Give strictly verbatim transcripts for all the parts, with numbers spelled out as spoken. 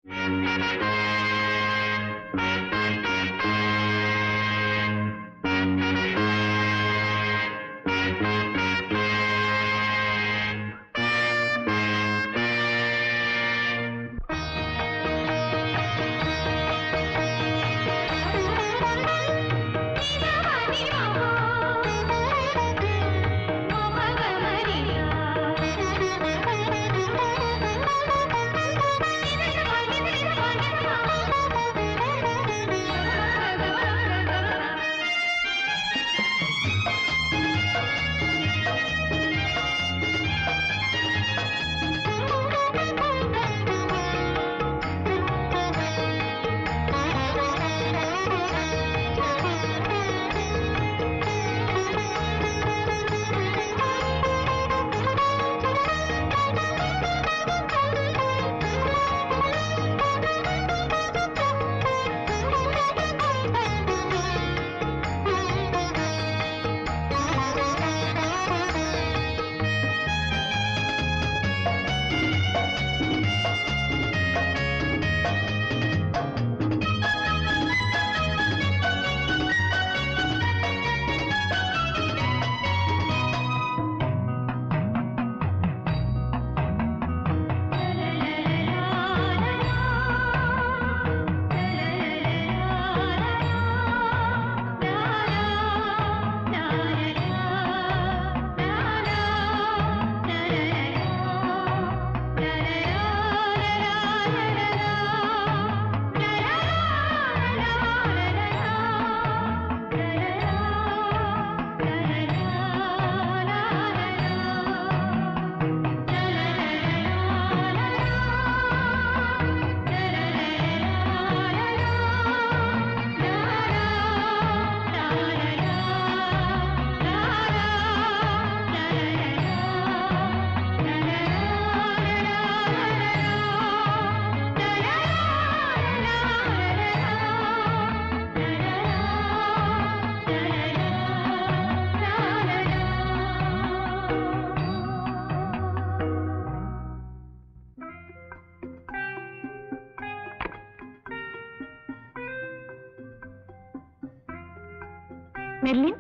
Merlin,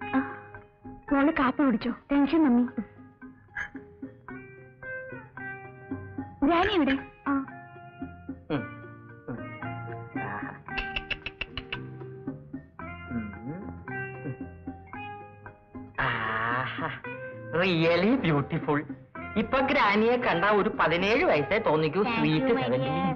മോള് കാപ്പി കുടിച്ചോ? Thank you mummy. ഗ്രാനി എവിടെ? Really beautiful. ഇപ്പൊ ഗ്രാനിയെ കണ്ട ഒരു പതിനേഴ് വയസ്സേ തോന്നിക്കൂ. Sweet seventeen.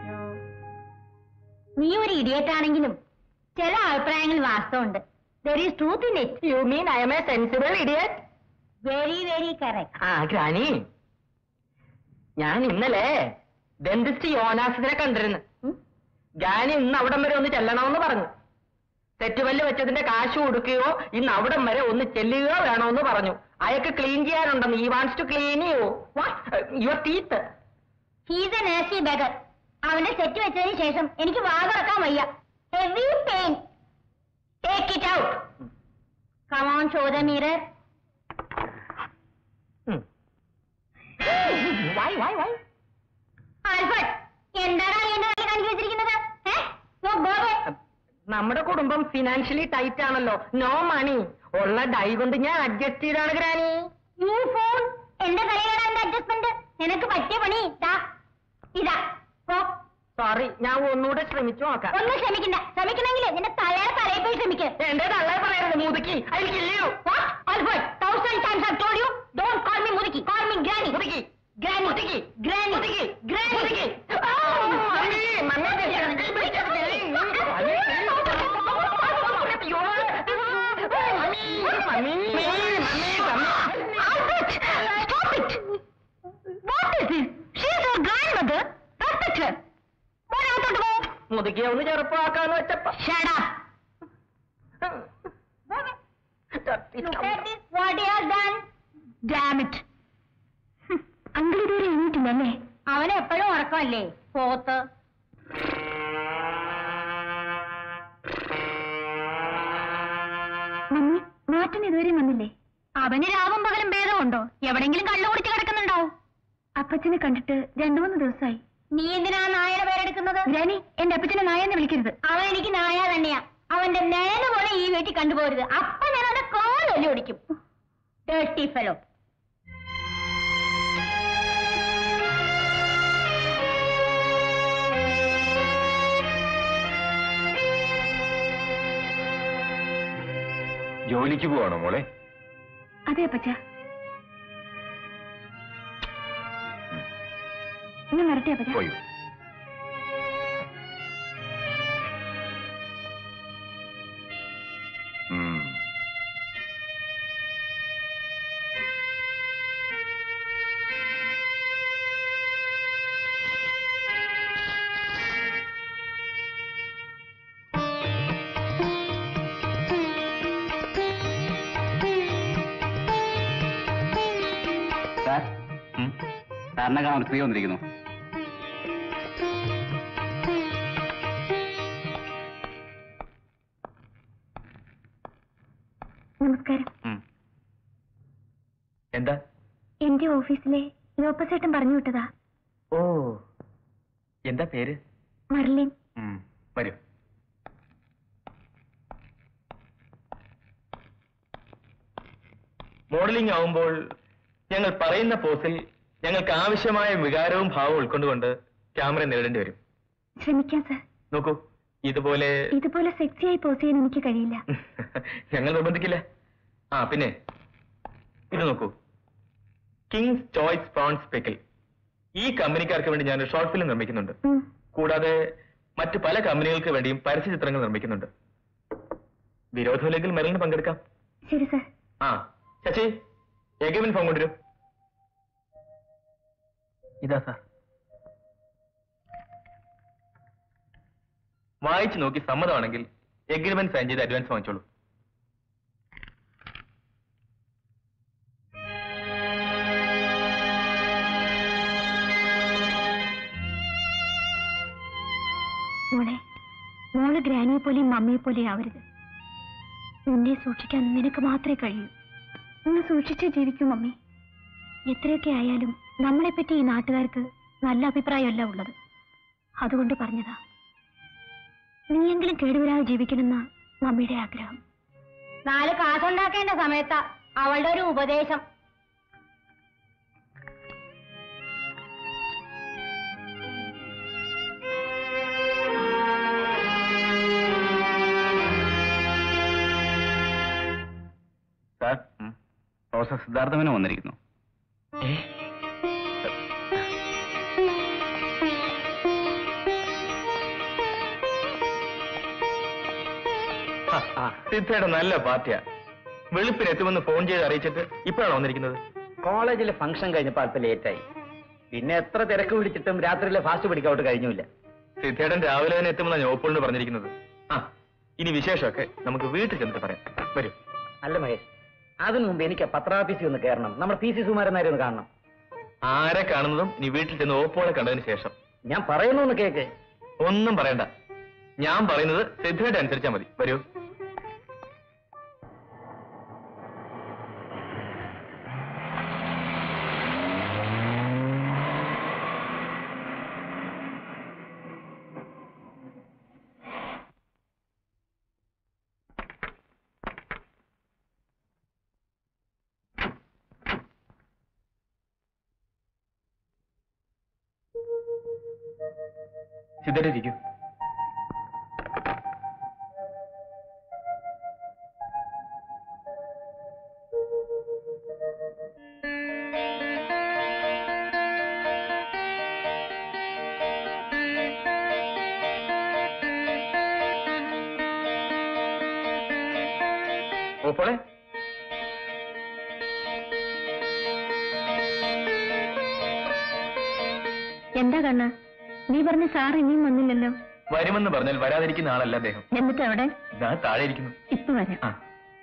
നീ ഒരു ഇഡിയറ്റ് ആണെങ്കിലും ചില അഭിപ്രായങ്ങൾ വാസ്തവമുണ്ട്. There is truth in it. You mean I am a sensible idiot? Very, very correct. ആ ഗ്രാനി, ഞാൻ ഇന്നലെ ഡെന്റിസ്റ്റ് യോനാസിനെ കണ്ടിരുന്നു. ഗ്രാനി ഇന്ന് അവിടം വരെ ഒന്ന് ചെല്ലണമെന്ന് പറഞ്ഞു. തെറ്റുപല്ല് വെച്ചതിന്റെ കാശ് കൊടുക്കുകയോ ഇന്ന് അവിടം വരെ ഒന്ന് ചെല്ലുകയോ വേണമെന്ന് പറഞ്ഞു. അയാൾക്ക് ക്ലീൻ ചെയ്യാനുണ്ടെന്ന്. He wants to clean you. What? Your teeth. He is a nasty beggar. അവന്റെ തെറ്റ് വെച്ചതിന് ശേഷം എനിക്ക് വാ തുറക്കാൻ വയ്യ. Heavy pain. Take it out. Come on, show the mirror. Hmm. Why, why, why? Alfred, എന്താണ് എന്നെ കാണിച്ചു വെച്ചിരിക്കുന്നത്? നമ്മുടെ കുടുംബം ഫിനാൻഷ്യലി ടൈറ്റ് ആണല്ലോ. No money. ഉള്ള ഡൈ കൊണ്ട് ഞാൻ അഡ്ജസ്റ്റ് ചെയ്താണ് ഗ്രാനി. യു ഫോൺ എന്റെ തലയിലാണ് എന്റെ അഡ്ജസ്റ്റ്മെന്റ്. നിനക്ക് പറ്റിയ പണി ഇതാ ഇതാ. സോറി, ഞാൻ ഒന്നുകൂടെ ശ്രമിച്ചു നോക്കാം. ഒന്നും ശ്രമിക്കണ്ട. ശ്രമിക്കണമെങ്കിൽ നിന്റെ തലയുടെ തലയിൽ പോയി ശ്രമിക്കുക. എന്റെ തള്ളയെ പറയരുത് മുതുക്കി. Thousand times I told you don't call me മുതുക്കി. Call me granny. മുതുക്കി ഗ്രാനി മുതുക്കി ഗ്രാനി മുതുക്കി ഗ്രാനി മുതുക്കി. മുതുക്കിയെ ഒന്ന് ചെറുപ്പമാക്കാന്ന് വെച്ചപ്പോ അങ്കിൾ ഇതുവരെ എണീറ്റില്ലല്ലേ? അവനെപ്പോഴും ഉറക്കമല്ലേ പോത്ത്. മമ്മി, മാറ്റൻ ഇതുവരെ വന്നില്ലേ? അവന് രാവും പകലും ഭേദമുണ്ടോ? എവിടെങ്കിലും കള്ളു കുടിച്ച് കിടക്കുന്നുണ്ടാവും. അപ്പച്ചനെ കണ്ടിട്ട് രണ്ടു മൂന്ന് ദിവസമായി. നീ എന്തിനാ നായയുടെ പേരെടുക്കുന്നത്? ഗ്രാനി, എന്റെ അപ്പച്ചനെ നായെന്ന് വിളിക്കരുത്. അവൻ എനിക്ക് നായ തന്നെയാ. അവന്റെ നേരെ പോലെ ഈ വീട്ടിൽ കണ്ടുപോരുത്. അപ്പൊ ഞാൻ അവന്റെ കോലൊല്ലി ഓടിക്കും. Dirty fellow. ജോലിക്ക് പോവാണോ മോളെ? അതെ അപ്പച്ച. ഞാൻ വരട്ടെ അപ്പച്ച. പോയോ? സാറിനെ കാണാൻ സ്ത്രീ വന്നിരിക്കുന്നു. നമസ്കാരം. എന്താ? എന്റെ ഓഫീസിലെ ലോപ്പസേട്ടൻ പറഞ്ഞു വിട്ടതാ. ഓ, എന്താ പേര്? മർലിൻ. വരൂ. മോഡലിംഗ് ആവുമ്പോൾ ഞങ്ങൾ പറയുന്ന പോസിൽ ഞങ്ങൾക്ക് ആവശ്യമായ വികാരവും ഭാവവും ഉൾക്കൊണ്ടുകൊണ്ട് ക്യാമറ നേരിടേണ്ടി വരും. ശ്രമിക്കാം സർ. നോക്കൂ, ഇതുപോലെ ഇതുപോലെ സെക്സിയായി പോസ് ചെയ്യാൻ എനിക്ക് കഴിയില്ല. ഞങ്ങൾ നിർബന്ധിക്കില്ല. ആ പിന്നെ ഇത് നോക്കൂ, കിങ്സ് ചോയ്സ് പ്രോൺസ് പിക്കിൾ. ഈ കമ്പനിക്കാർക്ക് വേണ്ടി ഞാനൊരു ഷോർട്ട് ഫിലിം നിർമ്മിക്കുന്നുണ്ട്. കൂടാതെ മറ്റു പല കമ്പനികൾക്ക് വേണ്ടിയും പരസ്യ ചിത്രങ്ങൾ നിർമ്മിക്കുന്നുണ്ട്. വിരോധമില്ലെങ്കിൽ മെറിലിന് പങ്കെടുക്കാം. ശരി സർ. ആ ശശി, എഗ്രിമെന്റ് ഫോം കൊണ്ടുവരും. ഇതാ സാർ. വായിച്ചു നോക്കി സമ്മതമാണെങ്കിൽ എഗ്രിമെന്റ് സൈൻ ചെയ്ത് അഡ്വാൻസ് വാങ്ങിച്ചോളൂ. മോളെ, മോള് ഗ്രാനിയെ പോലെയും മമ്മിയെ പോലെയും ആവരുത്. നിന്നെ സൂക്ഷിക്കാൻ നിനക്ക് മാത്രമേ കഴിയൂ. ഒന്ന് സൂക്ഷിച്ചേ ജീവിക്കും മമ്മി. എത്രയൊക്കെ ആയാലും നമ്മളെപ്പറ്റി ഈ നാട്ടുകാർക്ക് നല്ല അഭിപ്രായമല്ല ഉള്ളത്. അതുകൊണ്ട് പറഞ്ഞതാ. നീയെങ്കിലും കേടുവരാതെ ജീവിക്കണമെന്ന മമ്മിയുടെ ആഗ്രഹം. നാല് കാശുണ്ടാക്കേണ്ട സമയത്താ അവളുടെ ഒരു ഉപദേശം. സാർ, പ്രൊഫസർ സിദ്ധാർത്ഥമേനോൻ വന്നിരിക്കുന്നു. സിദ്ധയുടെ നല്ല പാർട്ടിയാ. വെളുപ്പിന് എത്തുമെന്ന് ഫോൺ ചെയ്ത് അറിയിച്ചിട്ട് ഇപ്പോഴാണ് വന്നിരിക്കുന്നത്. കോളേജിലെ ഫംഗ്ഷൻ കഴിഞ്ഞപ്പോൾ അല്പം ലേറ്റായി. പിന്നെ എത്ര തിരക്ക് പിടിച്ചിട്ടും രാത്രിയിലെ ഫാസ്റ്റ് പിടിക്കൗട്ട് കഴിഞ്ഞില്ല. സിദ്ധേടൻ രാവിലെ തന്നെ എത്തുമെന്നാണ് ഞാൻ ഓപ്പോളിന് പറഞ്ഞിരിക്കുന്നത്. ആ, ഇനി വിശേഷമൊക്കെ നമുക്ക് വീട്ടിൽ ചെന്നിട്ട് പറയാം. വരൂ. അല്ല മഹേഷ്, അതിനു മുമ്പ് എനിക്ക് പത്രാഫീസിൽ ഒന്ന് കയറണം. നമ്മുടെ പി സി സുമാരനാരെ ഒന്ന് കാണണം. ആരെ കാണുന്നതും നീ വീട്ടിൽ ചെന്ന് ഓപ്പോളെ കണ്ടതിന് ശേഷം. ഞാൻ പറയുന്നു കേക്ക്. ഒന്നും പറയണ്ട. ഞാൻ പറയുന്നത് സിദ്ധയുടെ അനുസരിച്ചാ മതി. വരൂ. സിദ്ധരിക്കൂ. ഓപ്പോളെ, എന്താ കണ്ണ? നീ പറഞ്ഞ സാർ ഇനിയും വന്നില്ലല്ലോ. വരുമെന്ന് പറഞ്ഞാൽ വരാതിരിക്കുന്ന ആളല്ല അദ്ദേഹം. എന്നിട്ട് അവിടെ ഞാൻ താഴെ ഇരിക്കുന്നു. ഇപ്പൊ വരാം. ആ,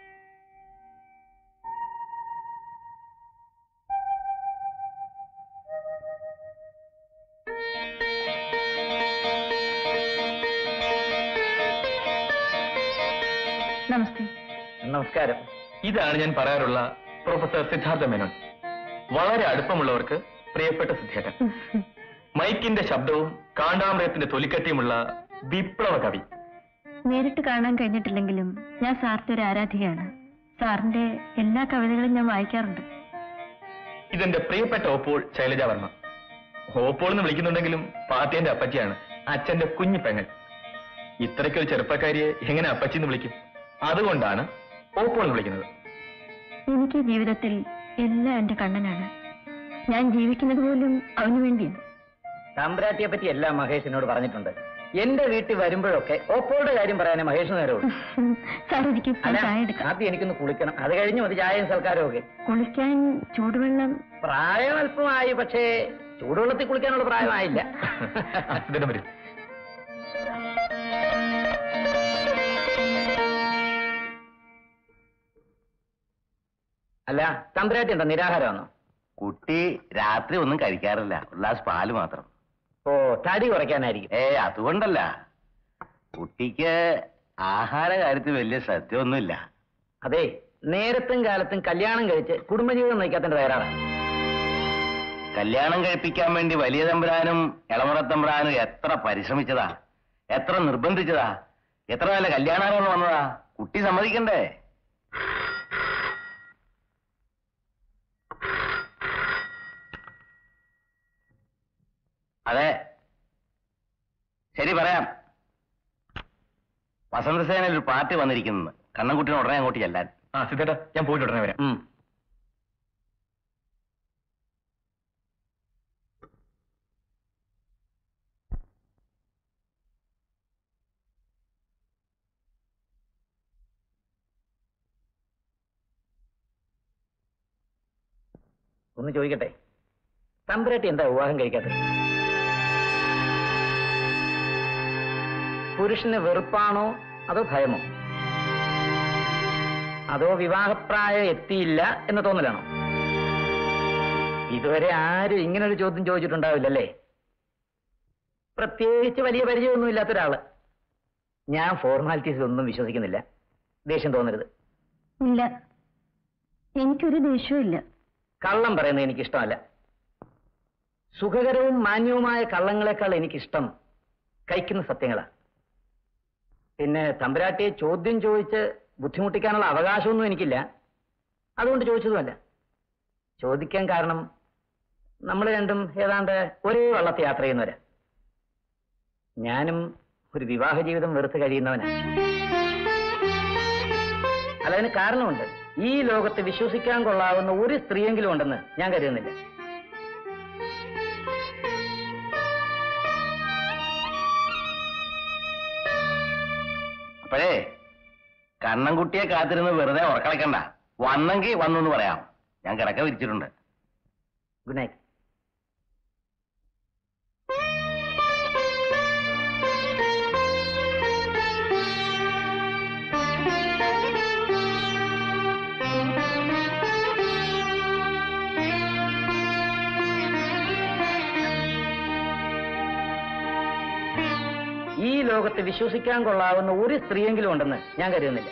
നമസ്തേ. നമസ്കാരം. ഇതാണ് ഞാൻ പറയാറുള്ള പ്രൊഫസർ സിദ്ധാർത്ഥ മേനോൻ. വളരെ അടുപ്പമുള്ളവർക്ക് പ്രിയപ്പെട്ട സിദ്ധേട്ടൻ. മൈക്കിന്റെ ശബ്ദവും കാണ്ടാമൃഗത്തിന്റെ തൊലിക്കട്ടിയുമുള്ള വിപ്ലവ കവി. നേരിട്ട് കാണാൻ കഴിഞ്ഞിട്ടില്ലെങ്കിലും ഞാൻ സാറിന്റെ ഒരു ആരാധികയാണ്. സാറിന്റെ എല്ലാ കവിതകളും ഞാൻ വായിക്കാറുണ്ട്. ഇതെന്റെ പ്രിയപ്പെട്ട ഓപ്പോൾ ശൈലജാവർമ്മ. ഓപ്പോൾ എന്ന് വിളിക്കുന്നുണ്ടെങ്കിലും പാത്തേന്റെ അപ്പച്ചിയാണ്, അച്ഛന്റെ കുഞ്ഞു പെങ്ങൾ. ഇത്രയ്ക്കൊരു ചെറുപ്പക്കാരിയെ എങ്ങനെ അപ്പച്ചി എന്ന് വിളിക്കും? അതുകൊണ്ടാണ് ഓപ്പോൾ എന്ന് വിളിക്കുന്നത്. എനിക്ക് ജീവിതത്തിൽ എല്ലാം എന്റെ കണ്ണനാണ്. ഞാൻ ജീവിക്കുന്നത് പോലും അവന് വേണ്ടിയാണ്. തമ്പ്രാട്ടിയെ പറ്റി എല്ലാം മഹേഷിനോട് പറഞ്ഞിട്ടുണ്ട്. എന്റെ വീട്ടിൽ വരുമ്പോഴൊക്കെ ഓപ്പോളുടെ കാര്യം പറയാനേ മഹേഷിന് നേരമുള്ളൂ. സാർ എനിക്ക് ചായ എടുക്കാം. ആദ്യം എനിക്കൊന്ന് കുളിക്കണം, അത് കഴിഞ്ഞ് മതി ചായയും സൽക്കാരവും ഒക്കെ. കുളിക്കാൻ ചൂടുവെള്ളം? പ്രായം അല്പമായി, പക്ഷേ ചൂടുവെള്ളത്തിൽ കുളിക്കാനുള്ള പ്രായമായില്ല. അല്ല, തമ്പുരാട്ടി എന്താ നിരാഹാരമാണോ? കുട്ടി രാത്രി ഒന്നും കഴിക്കാറില്ല, ഒരു ഗ്ലാസ് പാല് മാത്രം. ഓ, തടി കുറയ്ക്കാനായിരിക്കും. ഏ അതുകൊണ്ടല്ല, കുട്ടിക്ക് ആഹാര കാര്യത്തിൽ വലിയ ശ്രദ്ധയൊന്നുമില്ല. അതെ, നേരത്തും കാലത്തും കല്യാണം കഴിച്ച് കുടുംബജീവിതം നയിക്കാത്തതിന്റെ തയ്യാറാണ്. കല്യാണം കഴിപ്പിക്കാൻ വേണ്ടി വലിയ തമ്പുരാനും ഇളമുറ തമ്പുരാനും എത്ര പരിശ്രമിച്ചതാ, എത്ര നിർബന്ധിച്ചതാ, എത്ര നല്ല കല്യാണങ്ങൾ വന്നതാ. കുട്ടി സമ്മതിക്കണ്ടേ? അതെ, ശരി പറയാം. വസന്തസേനയിൽ ഒരു പാർട്ടി വന്നിരിക്കുന്നത്, കണ്ണൻകുട്ടിനെ ഉടനെ അങ്ങോട്ട് ചെല്ലാൻ. ആ സിദ്ധേട്ടാ, ഞാൻ പോയിട്ട് ഉടനെ വരാം. ഒന്ന് ചോദിക്കട്ടെ, തമ്പുരാട്ടി എന്താ വിവാഹം കഴിക്കാത്തത്? പുരുഷന് വെറുപ്പാണോ അതോ ഭയമോ? അതോ വിവാഹപ്രായം എത്തിയില്ല എന്ന് തോന്നലാണോ? ഇതുവരെ ആരും ഇങ്ങനൊരു ചോദ്യം ചോദിച്ചിട്ടുണ്ടാവില്ലല്ലേ? പ്രത്യേകിച്ച് വലിയ പരിചയമൊന്നും ഇല്ലാത്ത ഒരാള്. ഞാൻ ഫോർമാലിറ്റീസിൽ ഒന്നും വിശ്വസിക്കുന്നില്ല. ദേഷ്യം തോന്നരുത്. ഇല്ല, എനിക്കൊരു ദേഷ്യവും ഇല്ല. കള്ളം പറയുന്നത് എനിക്കിഷ്ടമല്ല. സുഖകരവും മാന്യവുമായ കള്ളങ്ങളെക്കാൾ എനിക്കിഷ്ടം കഴിക്കുന്ന സത്യങ്ങളാ. പിന്നെ തമ്പുരാട്ടിയെ ചോദ്യം ചോദിച്ച് ബുദ്ധിമുട്ടിക്കാനുള്ള അവകാശമൊന്നും എനിക്കില്ല. അതുകൊണ്ട് ചോദിച്ചതുമല്ല. ചോദിക്കാൻ കാരണം നമ്മൾ രണ്ടും ഏതാണ്ട് ഒരേ വള്ളത്തെ യാത്ര ചെയ്യുന്നവരാ. ഞാനും ഒരു വിവാഹ ജീവിതം വെറുത്ത് കഴിയുന്നവനാ. അല്ലതിന് കാരണമുണ്ട്. ഈ ലോകത്ത് വിശ്വസിക്കാൻ കൊള്ളാവുന്ന ഒരു സ്ത്രീയെങ്കിലും ഉണ്ടെന്ന് ഞാൻ കരുതുന്നില്ല. അപ്പോഴേ കണ്ണൻകുട്ടിയെ കാത്തിരുന്ന് വെറുതെ ഉറക്കളക്കണ്ട. വന്നെങ്കിൽ വന്നെന്ന് പറയാം. ഞാൻ കിടക്ക വിരിച്ചിട്ടുണ്ട്. Good night. ഈ ലോകത്ത് വിശ്വസിക്കാൻ കൊള്ളാവുന്ന ഒരു സ്ത്രീയെങ്കിലും ഉണ്ടെന്ന് ഞാൻ കരുതുന്നില്ല.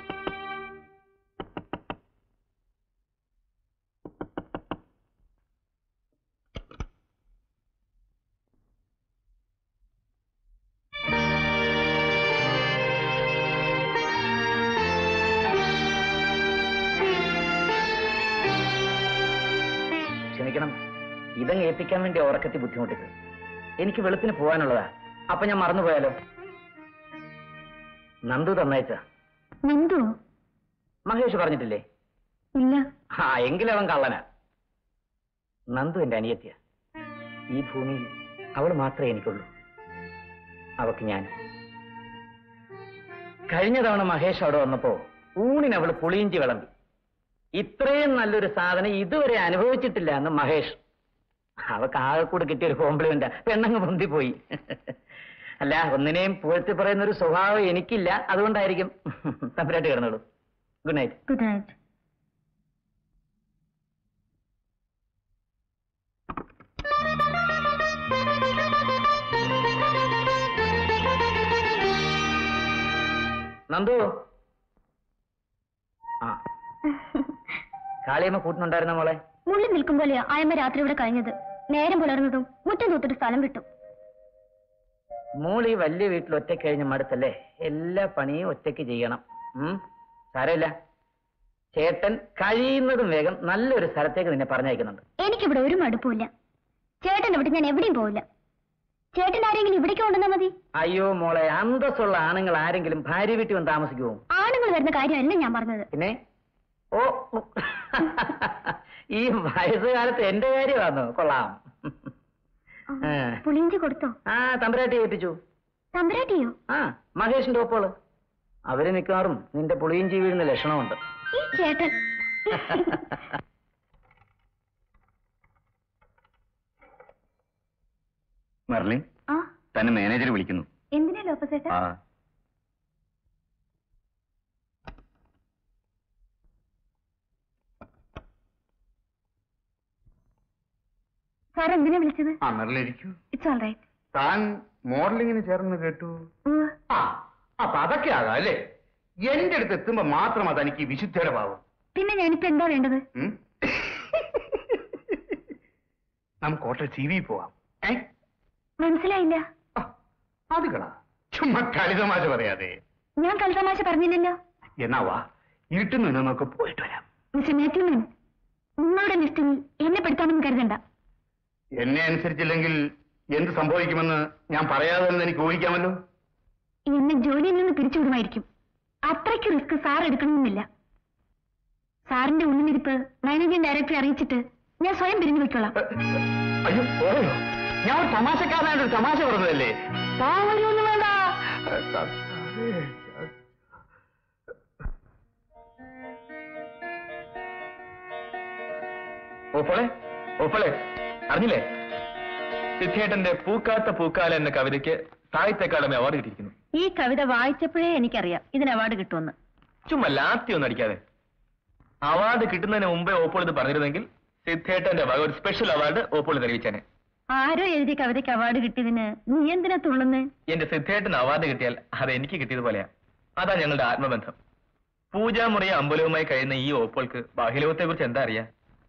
ക്ഷമിക്കണം, ഇതങ്ങ് ഏൽപ്പിക്കാൻ വേണ്ടി ഉറക്കത്തി ബുദ്ധിമുട്ടിച്ചത്. എനിക്ക് വെളുപ്പിന് പോകാനുള്ളതാ. അപ്പൊ ഞാൻ മറന്നുപോയാലോ? നന്ദു തന്നയച്ച. നന്ദു? മഹേഷ് പറഞ്ഞിട്ടില്ലേ? ഇല്ല. ആ എങ്കിലും അവൻ കള്ളനാ. നന്ദു എന്റെ അനിയത്തിയ. ഈ ഭൂമിയിൽ അവൾ മാത്രമേ എനിക്കുള്ളൂ. അവക്ക് ഞാൻ. കഴിഞ്ഞ തവണ മഹേഷ് അവിടെ വന്നപ്പോ ഊണിന് അവള് പുളിയിഞ്ചി വിളമ്പി. ഇത്രയും നല്ലൊരു സാധനം ഇതുവരെ അനുഭവിച്ചിട്ടില്ല എന്ന് മഹേഷ്. അവക്ക് ആകെ കൂടെ കിട്ടിയൊരു കോംപ്ലിമെന്റാ. പെണ്ണങ്ങ് പൊന്തിപ്പോയി. അല്ല, ഒന്നിനെയും പുകഴ്ത്തി പറയുന്ന ഒരു സ്വഭാവം എനിക്കില്ല. അതുകൊണ്ടായിരിക്കും. തമ്പുരാട്ടി കിടന്നോളൂ. Good night. Good night. Nandu. ആ കാളിയമ്മ കൂട്ടിനുണ്ടായിരുന്ന മോളെ? മുള്ളി നിൽക്കും പോലെയാ ആയമ്മ രാത്രി ഇവിടെ കഴിഞ്ഞത്. നേരം പുലർന്നതും മുറ്റം തൂത്തിട്ട് സ്ഥലം വിട്ടു. മോൾ ഈ വലിയ വീട്ടിൽ ഒറ്റയ്ക്ക് കഴിഞ്ഞ് മടുത്തല്ലേ? എല്ലാ പണിയും ഒറ്റയ്ക്ക് ചെയ്യണം. ഉം സാരമില്ല, ചേട്ടൻ കഴിയുന്നതും വേഗം നല്ലൊരു സ്ഥലത്തേക്ക് നിന്നെ പറഞ്ഞയക്കുന്നുണ്ട്. എനിക്കിവിടെ ഒരു മടുപ്പില്ല. ചേട്ടൻ ഇവിടെ ഞാൻ എവിടെയും പോവില്ല. ചേട്ടൻ ആരെങ്കിലും ഇവിടേക്ക് കൊണ്ടുവന്നാ മതി. അയ്യോ മോളെ, അന്തസ്സുള്ള ആണുങ്ങൾ ആരെങ്കിലും ഭാര്യ വീട്ടിൽ വന്ന് താമസിക്കുമോ? ആണുങ്ങൾ വരുന്ന കാര്യമല്ല ഞാൻ പറഞ്ഞത്. പിന്നെ ഓ ഈ വയസ്സുകാലത്ത് എന്റെ കാര്യമാണോ? കൊള്ളാം. പുളിഞ്ചി കൊടുത്തോ? ആ തമ്പുരാട്ടി ഏൽപ്പിച്ചു. തമ്പുരാട്ടിയോ? ആ മഹേഷിന്റെ ഒപ്പോള്. അവര് മിക്കവാറും നിന്റെ പുളിയിഞ്ചി വീഴുന്ന ലക്ഷണമുണ്ട്. ഈ ചേട്ടൻ മെർലിൻ, തന്നെ മാനേജർ വിളിക്കുന്നു. എന്തിനാ ലോപ്പസ് ചേട്ടാ? സാർ എന്തിനാ വിളിച്ചത്? ആ മെർലിരിക്കൂ. It's all right. താൻ മോഡലിങ്ങിന് ചേർന്ന് കേട്ടു. ആ അപ്പൊ അതൊക്കെ ആകാം അല്ലേ? എന്റെ അടുത്ത് എത്തുമ്പോ മാത്രമാ തനിക്ക് വിശുദ്ധയുടെ ഭാവം. പിന്നെ ഞാനിപ്പോ എന്താ വേണ്ടത്? നമുക്ക് ഹോട്ടൽ സി വി പോവാം. ഏ മനസ്സിലായില്ല. അത് കളാ, ചുമ്മാ കളിതമാശ പറയാതെ. ഞാൻ കളിതമാശ പറഞ്ഞില്ലല്ലോ. എന്നാ വാ, ഇരുട്ടുന്നു നമുക്ക് പോയിട്ട് വരാം. മിസ്റ്റർ മാത്യു മേനോൻ, നിങ്ങളുടെ ലിസ്റ്റിൽ എന്നെ പെടുത്താമെന്ന് കരുതണ്ട. എന്നെ അനുസരിച്ചില്ലെങ്കിൽ എന്ത് സംഭവിക്കുമെന്ന് ഞാൻ പറയാതെ തന്നെ എനിക്ക് ഊഹിക്കാമല്ലോ. എന്നെ ജോലിയിൽ നിന്ന് പിരിച്ചുവിടുമായിരിക്കും. അത്രയ്ക്ക് റിസ്ക് സാർ എടുക്കണമെന്നില്ല. സാറിന്റെ ഉള്ളിലിരിപ്പ് മാനേജിംഗ് ഡയറക്ടറെ അറിയിച്ചിട്ട് ഞാൻ സ്വയം പിരിഞ്ഞു വെച്ചോളാം. അയ്യോ പോയോ, ഞാൻ ഒരു തമാശക്കാരനായിട്ട് ഒരു തമാശ പറഞ്ഞതല്ലേ. പാവൊന്നും വേണ്ട. ഓപ്പളെ ഓപ്പളെ അറിഞ്ഞില്ലേ? സിദ്ധേട്ടന്റെ പൂക്കാത്ത പൂക്കാല എന്ന കവിതയ്ക്ക് സാഹിത്യ അക്കാദമി അവാർഡ് കിട്ടിയിരിക്കുന്നു. ഈ കവിത വായിച്ചപ്പോഴേ എനിക്കറിയാം ഇതിന് അവാർഡ് കിട്ടുമെന്ന്. ചുമ്മാ ലാത്തി ഒന്നും അടിക്കാതെ. അവാർഡ് കിട്ടുന്നതിന് മുമ്പേ ഓപ്പോൾ ഇത് പറഞ്ഞിരുന്നെങ്കിൽ സിദ്ധേട്ടന്റെ വക ഒരു സ്പെഷ്യൽ അവാർഡ് ഓപ്പോൾ തെളിയിച്ചേനെ. ആരോ എഴുതിയ കവിതയ്ക്ക് അവാർഡ് കിട്ടിയതിന് നീ എന്തിനാ തുള്ളുന്നേ? എന്റെ സിദ്ധേട്ടന് അവാർഡ് കിട്ടിയാൽ അത് എനിക്ക് കിട്ടിയതുപോലെയാ. അതാ ഞങ്ങളുടെ ആത്മബന്ധം. പൂജാമുറിയ അമ്പലവുമായി കഴിയുന്ന ഈ ഓപ്പോൾക്ക് ബാഹ്യലോകത്തെ കുറിച്ച് എന്താ അറിയാ?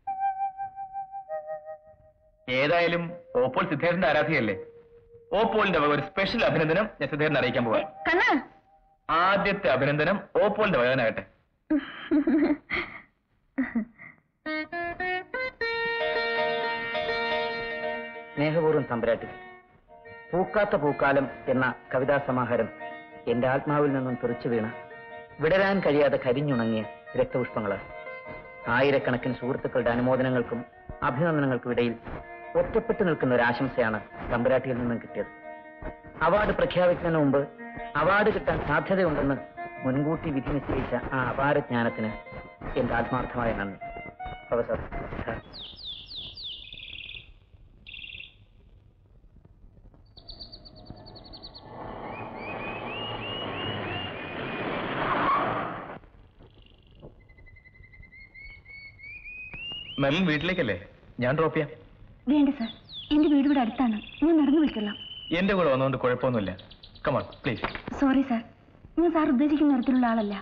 ഏതായാലും ഓപ്പോൾ സിദ്ധേട്ടന്റെ ആരാധികയല്ലേ. ഓപ്പോളിന്റെ വക ഒരു സ്പെഷ്യൽ അഭിനന്ദനം ഞാൻ സിദ്ധേട്ടനെ അറിയിക്കാൻ പോവാ. ആദ്യത്തെ അഭിനന്ദനം ഓപ്പോളിന്റെ വകനാകട്ടെ. സ്നേഹപൂർവ്വം തമ്പുരാട്ടി, പൂക്കാത്ത പൂക്കാലം എന്ന കവിതാ സമാഹാരം എന്റെ ആത്മാവിൽ നിന്നും തെറിച്ചു വീണ വിടരാൻ കഴിയാതെ കരിഞ്ഞുണങ്ങിയ രക്തപുഷ്പങ്ങളാണ്. ആയിരക്കണക്കിന് സുഹൃത്തുക്കളുടെ അനുമോദനങ്ങൾക്കും അഭിനന്ദനങ്ങൾക്കും ഇടയിൽ ഒറ്റപ്പെട്ടു നിൽക്കുന്ന ഒരു ആശംസയാണ് തമ്പുരാട്ടിയിൽ നിന്നും കിട്ടിയത്. അവാർഡ് പ്രഖ്യാപിക്കുന്നതിന് മുമ്പ് അവാർഡ് കിട്ടാൻ സാധ്യതയുണ്ടെന്ന് മുൻകൂട്ടി വിധി നിശ്ചയിച്ച ആ അപാരജ്ഞാനത്തിന് എന്റെ ആത്മാർത്ഥമായ നന്ദി. പ്രൊഫസർ മെം വീട്ടിലേക്കല്ലേ? ഞാൻ ഡ്രോപ്പ് ചെയ്യാം. വേണ്ട സാർ, എന്റെ വീട് ഇവിടെ അടുത്താണ്. ഞാൻ നടന്നു വിളിക്കൊള്ളാം. എന്റെ കൂടെ വന്നുകൊണ്ട് കുഴപ്പമൊന്നുമില്ല. Come on please. സോറി സാർ, ഞാൻ സാർ ഉദ്ദേശിക്കുന്ന തരത്തിലുള്ള ആളല്ല.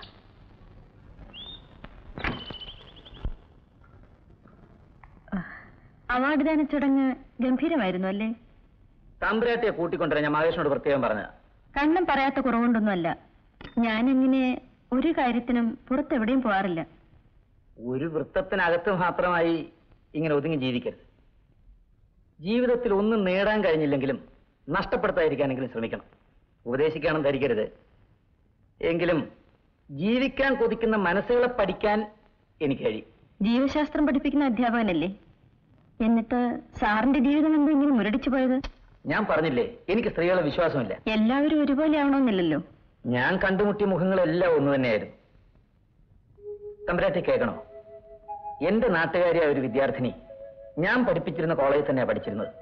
അവാർഡ് ദാന ചടങ്ങ് ഗംഭീരമായിരുന്നു അല്ലേ? തമ്പുരാട്ടിയെ കൂട്ടിക്കൊണ്ടുവരാൻ ഞാൻ മഹേഷിനോട് പ്രത്യേകം പറഞ്ഞത്. കണ്ണം പറയാത്ത കുറവുകൊണ്ടൊന്നുമല്ല. ഞാനിങ്ങനെ ഒരു കാര്യത്തിനും പുറത്തെവിടെയും പോകാറില്ല. ഒരു വൃത്തത്തിനകത്ത് മാത്രമായി ഇങ്ങനെ ഒതുങ്ങി ജീവിക്കരുത്. ജീവിതത്തിൽ ഒന്നും നേടാൻ കഴിഞ്ഞില്ലെങ്കിലും നഷ്ടപ്പെടുത്താതിരിക്കാനെങ്കിലും ശ്രമിക്കണം. ഉപദേശിക്കാനും ധരിക്കരുത്. എങ്കിലും ജീവിക്കാൻ കൊതിക്കുന്ന മനസ്സുകളെ പഠിക്കാൻ എനിക്ക് കഴിയും. ജീവശാസ്ത്രം പഠിപ്പിക്കുന്ന അധ്യാപകനല്ലേ? എന്നിട്ട് സാറിന്റെ ജീവിതം എന്താ ഇങ്ങനെ മുരടിച്ചു പോയത്? ഞാൻ പറഞ്ഞില്ലേ, എനിക്ക് സ്ത്രീകളെ വിശ്വാസമില്ല. എല്ലാവരും ഒരുപോലെ ആവണമെന്നില്ലല്ലോ. ഞാൻ കണ്ടുമുട്ടിയ മുഖങ്ങളെല്ലാം ഒന്നു തന്നെയായിരുന്നു. തമ്പുരാട്ടി കേൾക്കണോ? എന്റെ നാട്ടുകാരിയായ ഒരു വിദ്യാർത്ഥിനി ഞാൻ പഠിപ്പിച്ചിരുന്ന കോളേജിൽ തന്നെയാണ് പഠിച്ചിരുന്നത്.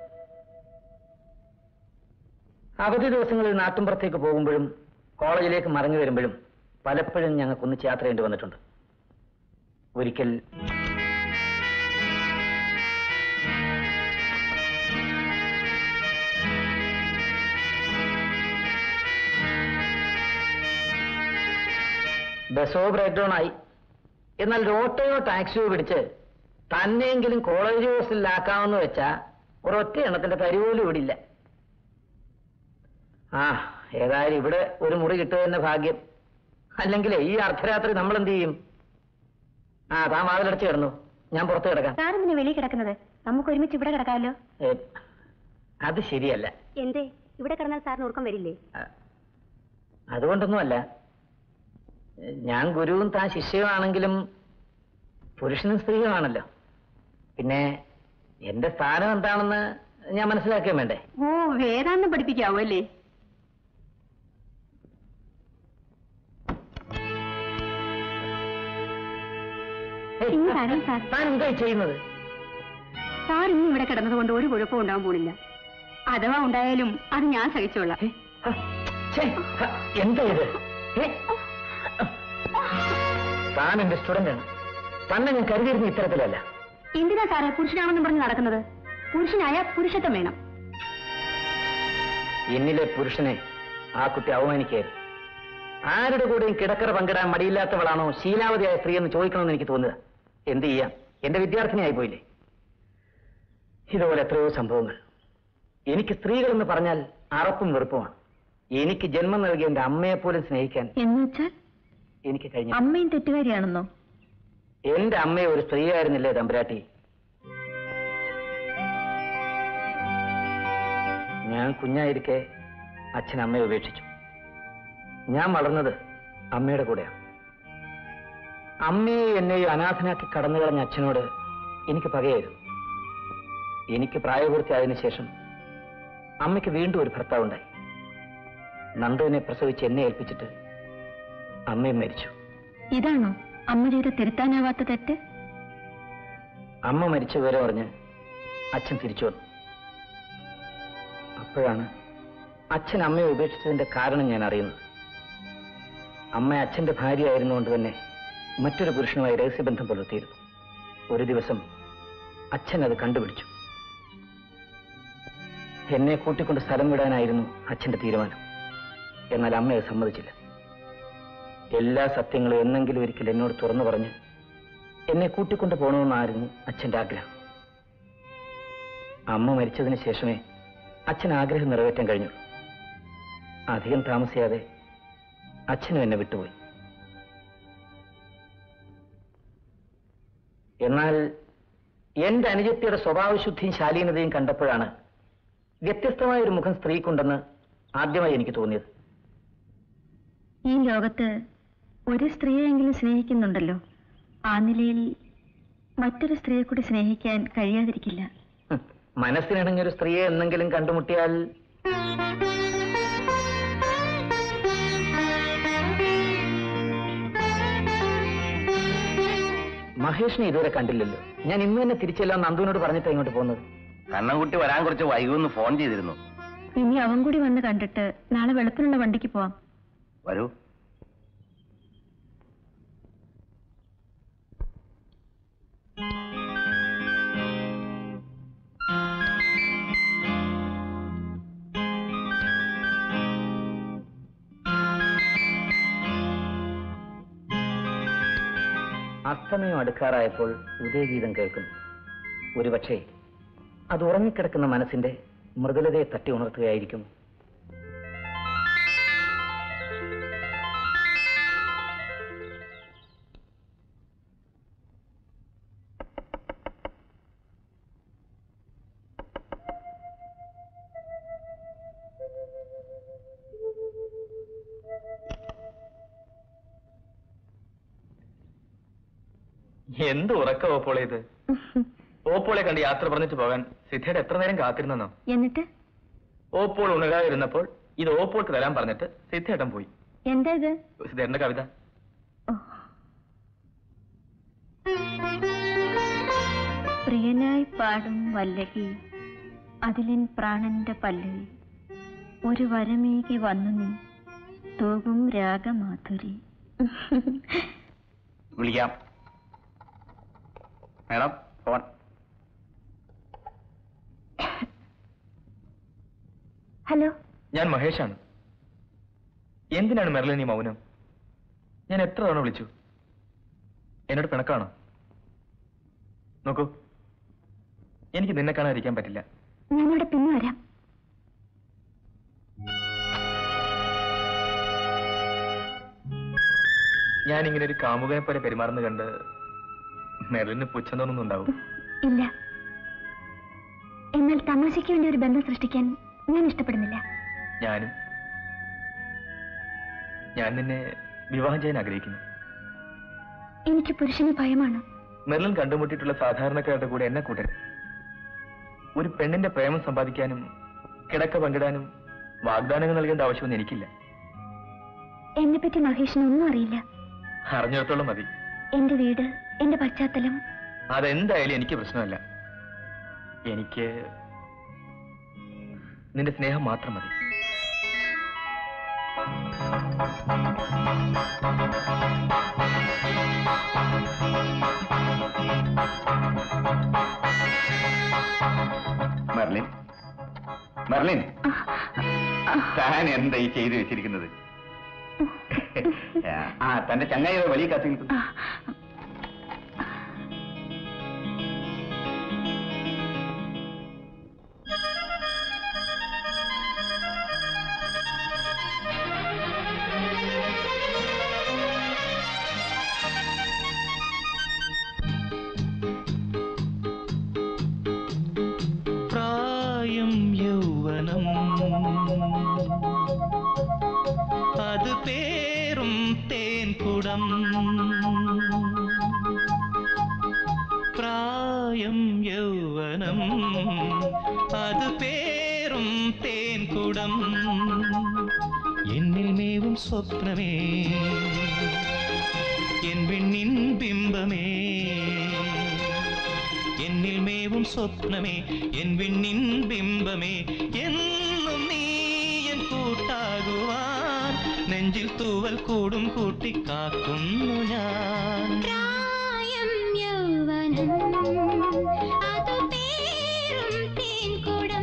അവധി ദിവസങ്ങളിൽ നാട്ടുമ്പുറത്തേക്ക് പോകുമ്പോഴും കോളേജിലേക്ക് മടങ്ങി വരുമ്പോഴും പലപ്പോഴും ഞങ്ങൾക്കൊന്നിച്ച് യാത്ര ചെയ്യേണ്ടി വന്നിട്ടുണ്ട്. ഒരിക്കൽ ബസ്സോ ബ്രേക്ക് ഡൗൺ ആയി. എന്നാൽ ഓട്ടോയോ ടാക്സിയോ പിടിച്ച് തന്നെയെങ്കിലും കോളേജ് ഹോസ്റ്റലിലാക്കാമെന്ന് വെച്ചാ ഒരൊറ്റ എണ്ണത്തിന്റെ തരി പോലും ഇവിടെ ഇല്ല. ആ ഏതായാലും ഇവിടെ ഒരു മുറി കിട്ടുക തന്നെ ഭാഗ്യം. അല്ലെങ്കിൽ ഈ അർദ്ധരാത്രി നമ്മൾ എന്ത് ചെയ്യും? ആ താൻ വാതിലടച്ച് കിടന്നു, ഞാൻ പുറത്ത് കിടക്കാം. സാറിന് വെളിയിൽ കിടക്കുന്നത്, നമുക്ക് ഒരുമിച്ച് ഇവിടെ കിടക്കാമല്ലോ. അത് ശരിയല്ല. എന്തേ? ഇവിടെ കിടന്നാൽ സാറിന് ഉറക്കം വരില്ലേ? അതുകൊണ്ടൊന്നുമല്ല. ഞാൻ ഗുരുവും താൻ ശിഷ്യമാണെങ്കിലും പുരുഷനും സ്ത്രീയുമാണല്ലോ. പിന്നെ എന്റെ സ്ഥാനം എന്താണെന്ന് ഞാൻ മനസ്സിലാക്കാൻ വേണ്ടേ? ഓ, വേദാന്തം പഠിപ്പിക്കാവോ അല്ലേ? താൻ എന്താ ചെയ്യുന്നത്? സാർ ഇനി ഇവിടെ കിടന്നത് കൊണ്ട് ഒരു കുഴപ്പവും ഉണ്ടാവാൻ പോണില്ല. അഥവാ ഉണ്ടായാലും അത് ഞാൻ സഹിച്ചോളാം. എന്താ ഇത്? താൻ എന്റെ സ്റ്റുഡന്റ് ആണ്. തന്നെ ഞാൻ കരുതിയിരുന്ന ഇത്തരത്തിലല്ല. എന്തിനാ സാറേ പുരുഷനാണെന്ന് പറഞ്ഞ് നടക്കുന്നത്? പുരുഷനായ പുരുഷത്വം വേണം. എന്നിലെ പുരുഷനെ ആ കുട്ടി അവമാനിക്കരുത്. ആരുടെ കൂടെയും കിടക്കറ പങ്കിടാൻ മടിയില്ലാത്തവളാണോ ശീലാവതിയായ സ്ത്രീ എന്ന് ചോദിക്കണമെന്ന് എനിക്ക് തോന്നുക. എന്ത് ചെയ്യാം, എന്റെ വിദ്യാർത്ഥിനിയായി പോയില്ലേ. ഇതുപോലെ എത്രയോ സംഭവങ്ങൾ. എനിക്ക് സ്ത്രീകളെന്ന് പറഞ്ഞാൽ അറപ്പും വെറുപ്പുമാണ്. എനിക്ക് ജന്മം നൽകിയ എന്റെ അമ്മയെപ്പോലും സ്നേഹിക്കാൻ എന്നുവെച്ചാൽ എനിക്ക് കഴിഞ്ഞു. അമ്മയും തെറ്റുകാരിയാണെന്നോ? എന്റെ അമ്മയെ ഒരു സ്ത്രീയായിരുന്നില്ലേ തമ്പുരാട്ടി? ഞാൻ കുഞ്ഞായിരിക്കെ അച്ഛൻ അമ്മയെ ഉപേക്ഷിച്ചു. ഞാൻ വളർന്നത് അമ്മയുടെ കൂടെയാണ്. അമ്മയെ എന്നെയും അനാഥനാക്കി കടന്നു കളഞ്ഞ അച്ഛനോട് എനിക്ക് പകയായിരുന്നു. എനിക്ക് പ്രായപൂർത്തിയായതിനു ശേഷം അമ്മയ്ക്ക് വീണ്ടും ഒരു ഭർത്താവുണ്ടായി. നന്ദുവിനെ പ്രസവിച്ച് എന്നെ ഏൽപ്പിച്ചിട്ട് അമ്മയും മരിച്ചു. ഇതാണോ അമ്മ ചെയ്ത തിരുത്താനാവാത്ത തെറ്റ്? അമ്മ മരിച്ച വിവരം അറിഞ്ഞ് അച്ഛൻ തിരിച്ചു വന്നു. അപ്പോഴാണ് അച്ഛൻ അമ്മയെ ഉപേക്ഷിച്ചതിന്റെ കാരണം ഞാൻ അറിയുന്നത്. അമ്മ അച്ഛന്റെ ഭാര്യയായിരുന്നുകൊണ്ട് തന്നെ മറ്റൊരു പുരുഷനുമായി രഹസ്യബന്ധം പുലർത്തിയിരുന്നു. ഒരു ദിവസം അച്ഛൻ അത് കണ്ടുപിടിച്ചു. എന്നെ കൂട്ടിക്കൊണ്ട് സ്ഥലം വിടാനായിരുന്നു അച്ഛന്റെ തീരുമാനം. എന്നാൽ അമ്മ അത് സമ്മതിച്ചില്ല. എല്ലാ സത്യങ്ങളും എന്നെങ്കിലും ഒരിക്കൽ എന്നോട് തുറന്നു പറഞ്ഞ് എന്നെ കൂട്ടിക്കൊണ്ട് പോകണമെന്നായിരുന്നു അച്ഛന്റെ ആഗ്രഹം. അമ്മ മരിച്ചതിന് ശേഷമേ അച്ഛൻ ആഗ്രഹം നിറവേറ്റാൻ കഴിഞ്ഞു. അധികം താമസിയാതെ അച്ഛനും എന്നെ വിട്ടുപോയി. എന്നാൽ എന്റെ അനുജത്തിയുടെ സ്വഭാവശുദ്ധിയും ശാലീനതയും കണ്ടപ്പോഴാണ് വ്യത്യസ്തമായ ഒരു മുഖം സ്ത്രീക്കുണ്ടെന്ന് ആദ്യമായി എനിക്ക് തോന്നിയത്. ഈ ലോകത്ത് ഒരു സ്ത്രീയെങ്കിലും സ്നേഹിക്കുന്നുണ്ടല്ലോ, ആ നിലയിൽ മറ്റൊരു സ്ത്രീയെ കൂടി സ്നേഹിക്കാൻ കഴിയാതിരിക്കില്ല. മനസ്സിനിണങ്ങിയൊരു സ്ത്രീയെ എന്നെങ്കിലും കണ്ടുമുട്ടിയാൽ മഹേഷിനെ ഇതുവരെ കണ്ടില്ലല്ലോ. ഞാൻ ഇന്ന് തന്നെ തിരിച്ചെല്ലാം നന്ദുവിനോട് പറഞ്ഞിട്ട് ഇങ്ങോട്ട് പോകുന്നത്. കണ്ണൻകുട്ടി വരാൻ കുറച്ച് വൈകുമെന്ന് ഫോൺ ചെയ്തിരുന്നു. ഇനി അവൻ കൂടി വന്ന് കണ്ടിട്ട് നാളെ വെളുപ്പിനുള്ള വണ്ടിക്ക് പോവാം. വരൂ. അസ്തമയം അടുക്കാറായപ്പോൾ ഉദയഗീതം കേൾക്കുന്നു. ഒരുപക്ഷെ അത് ഉറങ്ങിക്കിടക്കുന്ന മനസ്സിന്റെ മൃദുലതയെ തട്ടി ഉണർത്തുകയായിരിക്കും. എന്ത് ഉറക്ക ഓപ്പോളെ ഇത്? ഓപ്പോളെ കണ്ട് യാത്ര പറഞ്ഞിട്ട് പോകാൻ സിദ്ധയുടെ എത്ര നേരം കാത്തിരുന്നോ? എന്നിട്ട് ഓപ്പോൾ ഉണരാതിരുന്നപ്പോൾ ഇത് ഓപ്പോൾക്ക് തരാൻ പറഞ്ഞിട്ട് സിദ്ധേട്ടൻ പോയി. എന്താ ഇത്? സിദ്ധേട്ടന്റെ കവിത. പ്രിയനായി പാടും വല്ലകി അതിലിൻ പ്രാണന്റെ പല്ലവി, ഒരു വരമേകി വന്നു നീ തൂകും രാഗമാധുരി. വിളിക്കാം മേഡം. ഫോൺ. ഹലോ, ഞാൻ മഹേഷാണ്. എന്തിനാണ് മെർലിൻ ഈ മൗനം? ഞാൻ എത്ര തവണ വിളിച്ചു. എന്നോട് പിണക്കാണോ? നോക്കൂ, എനിക്ക് നിന്നെ കാണാതിരിക്കാൻ പറ്റില്ല. ഞാനിവിടെ പിന്നെ വരാം. ഞാനിങ്ങനെ ഒരു കാമുകനെ പോലെ പെരുമാറുന്ന കണ്ട് മെറിലിന് പുച്ഛം തോന്നുന്നുണ്ടാവും. ഇല്ല, എന്നാൽ തമാശയ്ക്ക് വേണ്ടി ഒരു ബന്ധം സൃഷ്ടിക്കാൻ ഞാൻ ഇഷ്ടപ്പെടുന്നില്ല. ഞാനും ഞാൻ നിന്നെ വിവാഹം ചെയ്യാൻ ആഗ്രഹിക്കുന്നു. എനിക്ക് പുരുഷന് ഭയമാണ്. മെറിലിൻ കണ്ടുമുട്ടിയിട്ടുള്ള സാധാരണക്കാരുടെ കൂടെ എന്നെ കൂട്ടരുത്. ഒരു പെണ്ണിന്റെ പ്രേമം സമ്പാദിക്കാനും കിടക്ക പങ്കിടാനും വാഗ്ദാനങ്ങൾ നൽകേണ്ട ആവശ്യമൊന്നും എനിക്കില്ല. എന്നെ പറ്റി മഹേഷിന് ഒന്നും അറിയില്ല. അറിഞ്ഞിടത്തോളം മതി. എന്റെ വീട്, എന്റെ പശ്ചാത്തലം, അതെന്തായാലും എനിക്ക് പ്രശ്നമല്ല. എനിക്ക് നിന്റെ സ്നേഹം മാത്രം മതി. മെർലിൻ, മെർലിൻ, താൻ എന്താ ഈ ചെയ്തു വെച്ചിരിക്കുന്നത്? ആ തന്റെ ചങ്ങായി വലിയ കാത്തി നിൽക്കുന്നു. പ്രായം യൗവനം അത് പേരും തേൻകുടം. പ്രായം യൗവനം അത് പേരും തേൻകുടം. എന്നിൽ മേവും സ്വപ്നമേ, എൻ വിണ്ണിൻ ബിംബമേ. എന്നിൽ മേവും സ്വപ്നമേ, എൻ വിണ്ണിൻ ബിംബമേ. എന്നും നീ എൻ കൂട്ടാകുവാൻ നെഞ്ചിൽ തൂവൽ കൂടും കൂട്ടി കാക്കുന്നു ഞാൻ. പ്രായം യൗവനം അത് പേരും തേൻകുടം.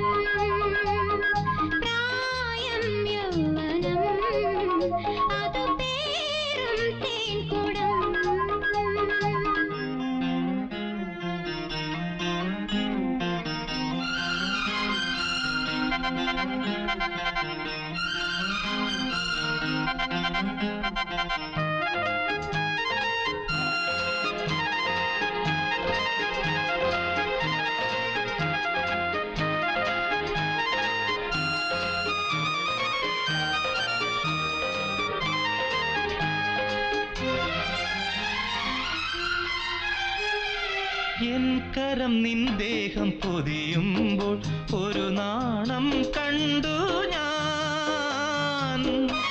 പ്രായം യൗവനം അത് പേരും തേൻകുടം. എൻ കരം നിൻ ദേഹം പൊതിയുമ്പോൾ ഒരു നാണം കണ്ടു ഞാൻ.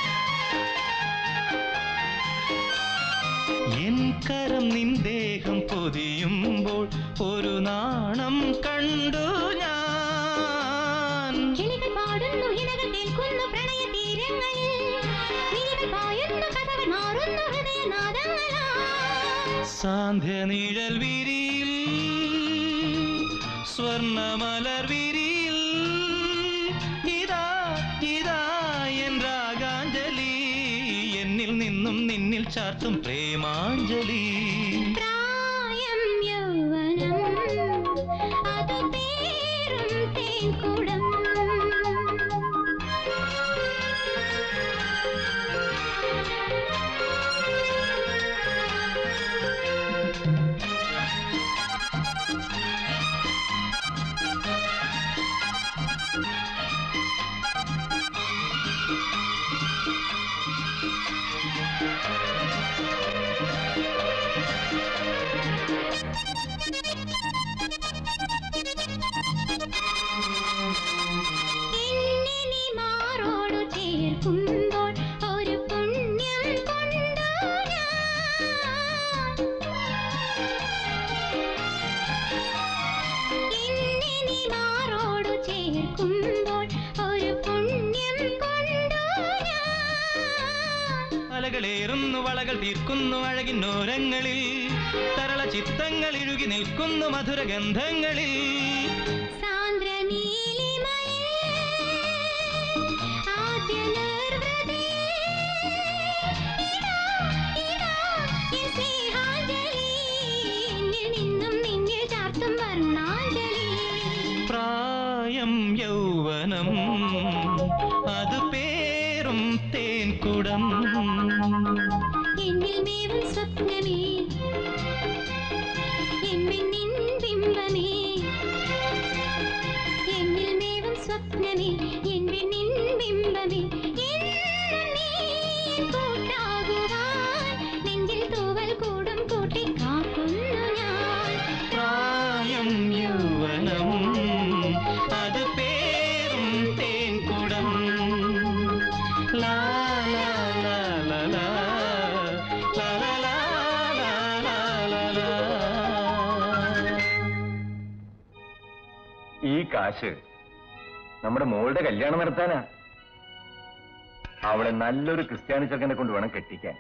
എൻ കരം നിൻ ദേഹം പൊതിയുമ്പോൾ ഒരു നാണം കണ്ടു ഞാൻ. കിളികൾ പാടുന്നു, ഇണകൾ കേൾക്കുന്നു പ്രണയ തീരങ്ങളിൽ. കിളികൾ പായുന്നു, കഥകൾ മാറുന്നു ഹൃദയനാദങ്ങളാ. സാന്ധ്യ നിഴൽ വിരിയിൽ, സ്വർണമലർ വിരിയിൽ, ഇതാ ഇതാ എൻ രാഗാഞ്ജലി. എന്നിൽ നിന്നും നിന്നിൽ ചാർത്തും പ്രേമാഞ്ജലി. പ്രായം യൗവനം അത് പേരും തേൻകുടം. അലകളേറുന്നു, വളകൾ തീർക്കുന്നു അഴകിന്നോരങ്ങളിൽ. തരള ചിത്തങ്ങൾ ഇഴുകി നിൽക്കുന്നു മധുരഗന്ധങ്ങളിൽ. പ്രായം കാശ് നമ്മുടെ മോളുടെ കല്യാണം നടത്താനാ. അവളെ നല്ലൊരു ക്രിസ്ത്യാനി ചെറുക്കനെ കൊണ്ട് വേണം കെട്ടിക്കാൻ.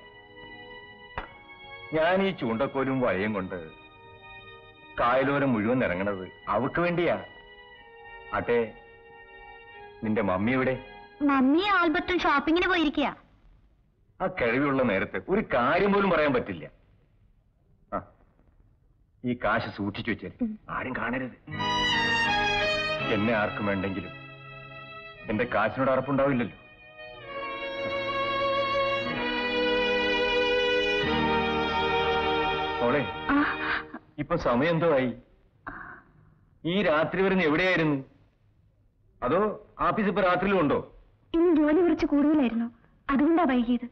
ഞാൻ ഈ ചൂണ്ടക്കോലും വലയും കൊണ്ട് കായലോരം മുഴുവൻ ഇറങ്ങണത് അവക്ക് വേണ്ടിയാ. അതെ, നിന്റെ മമ്മി എവിടെ? മമ്മി ആൽബർട്ടും ഷോപ്പിങ്ങിന് പോയിരിക്കുക. ആ കഴിവുള്ള നേരത്തെ ഒരു കാര്യം പോലും പറയാൻ പറ്റില്ല. ആ, ഈ കാശ് സൂക്ഷിച്ചു വെച്ചേര്, ആരും കാണരുത്. എന്നെ ആർക്കും വേണ്ടെങ്കിലും എന്റെ കാശിനോട് അറപ്പുണ്ടാവില്ലല്ലോ. മോളെ, ഇപ്പൊ സമയം എന്തോ ആയി? ഈ രാത്രി വരുന്ന എവിടെയായിരുന്നു? അതോ ആഫീസ് ഇപ്പൊ രാത്രിയിലും ഉണ്ടോ? ഇന്ന് ജോലി കുറച്ച് കൂടുതലായിരുന്നു, അതുകൊണ്ടാ വൈകിയത്.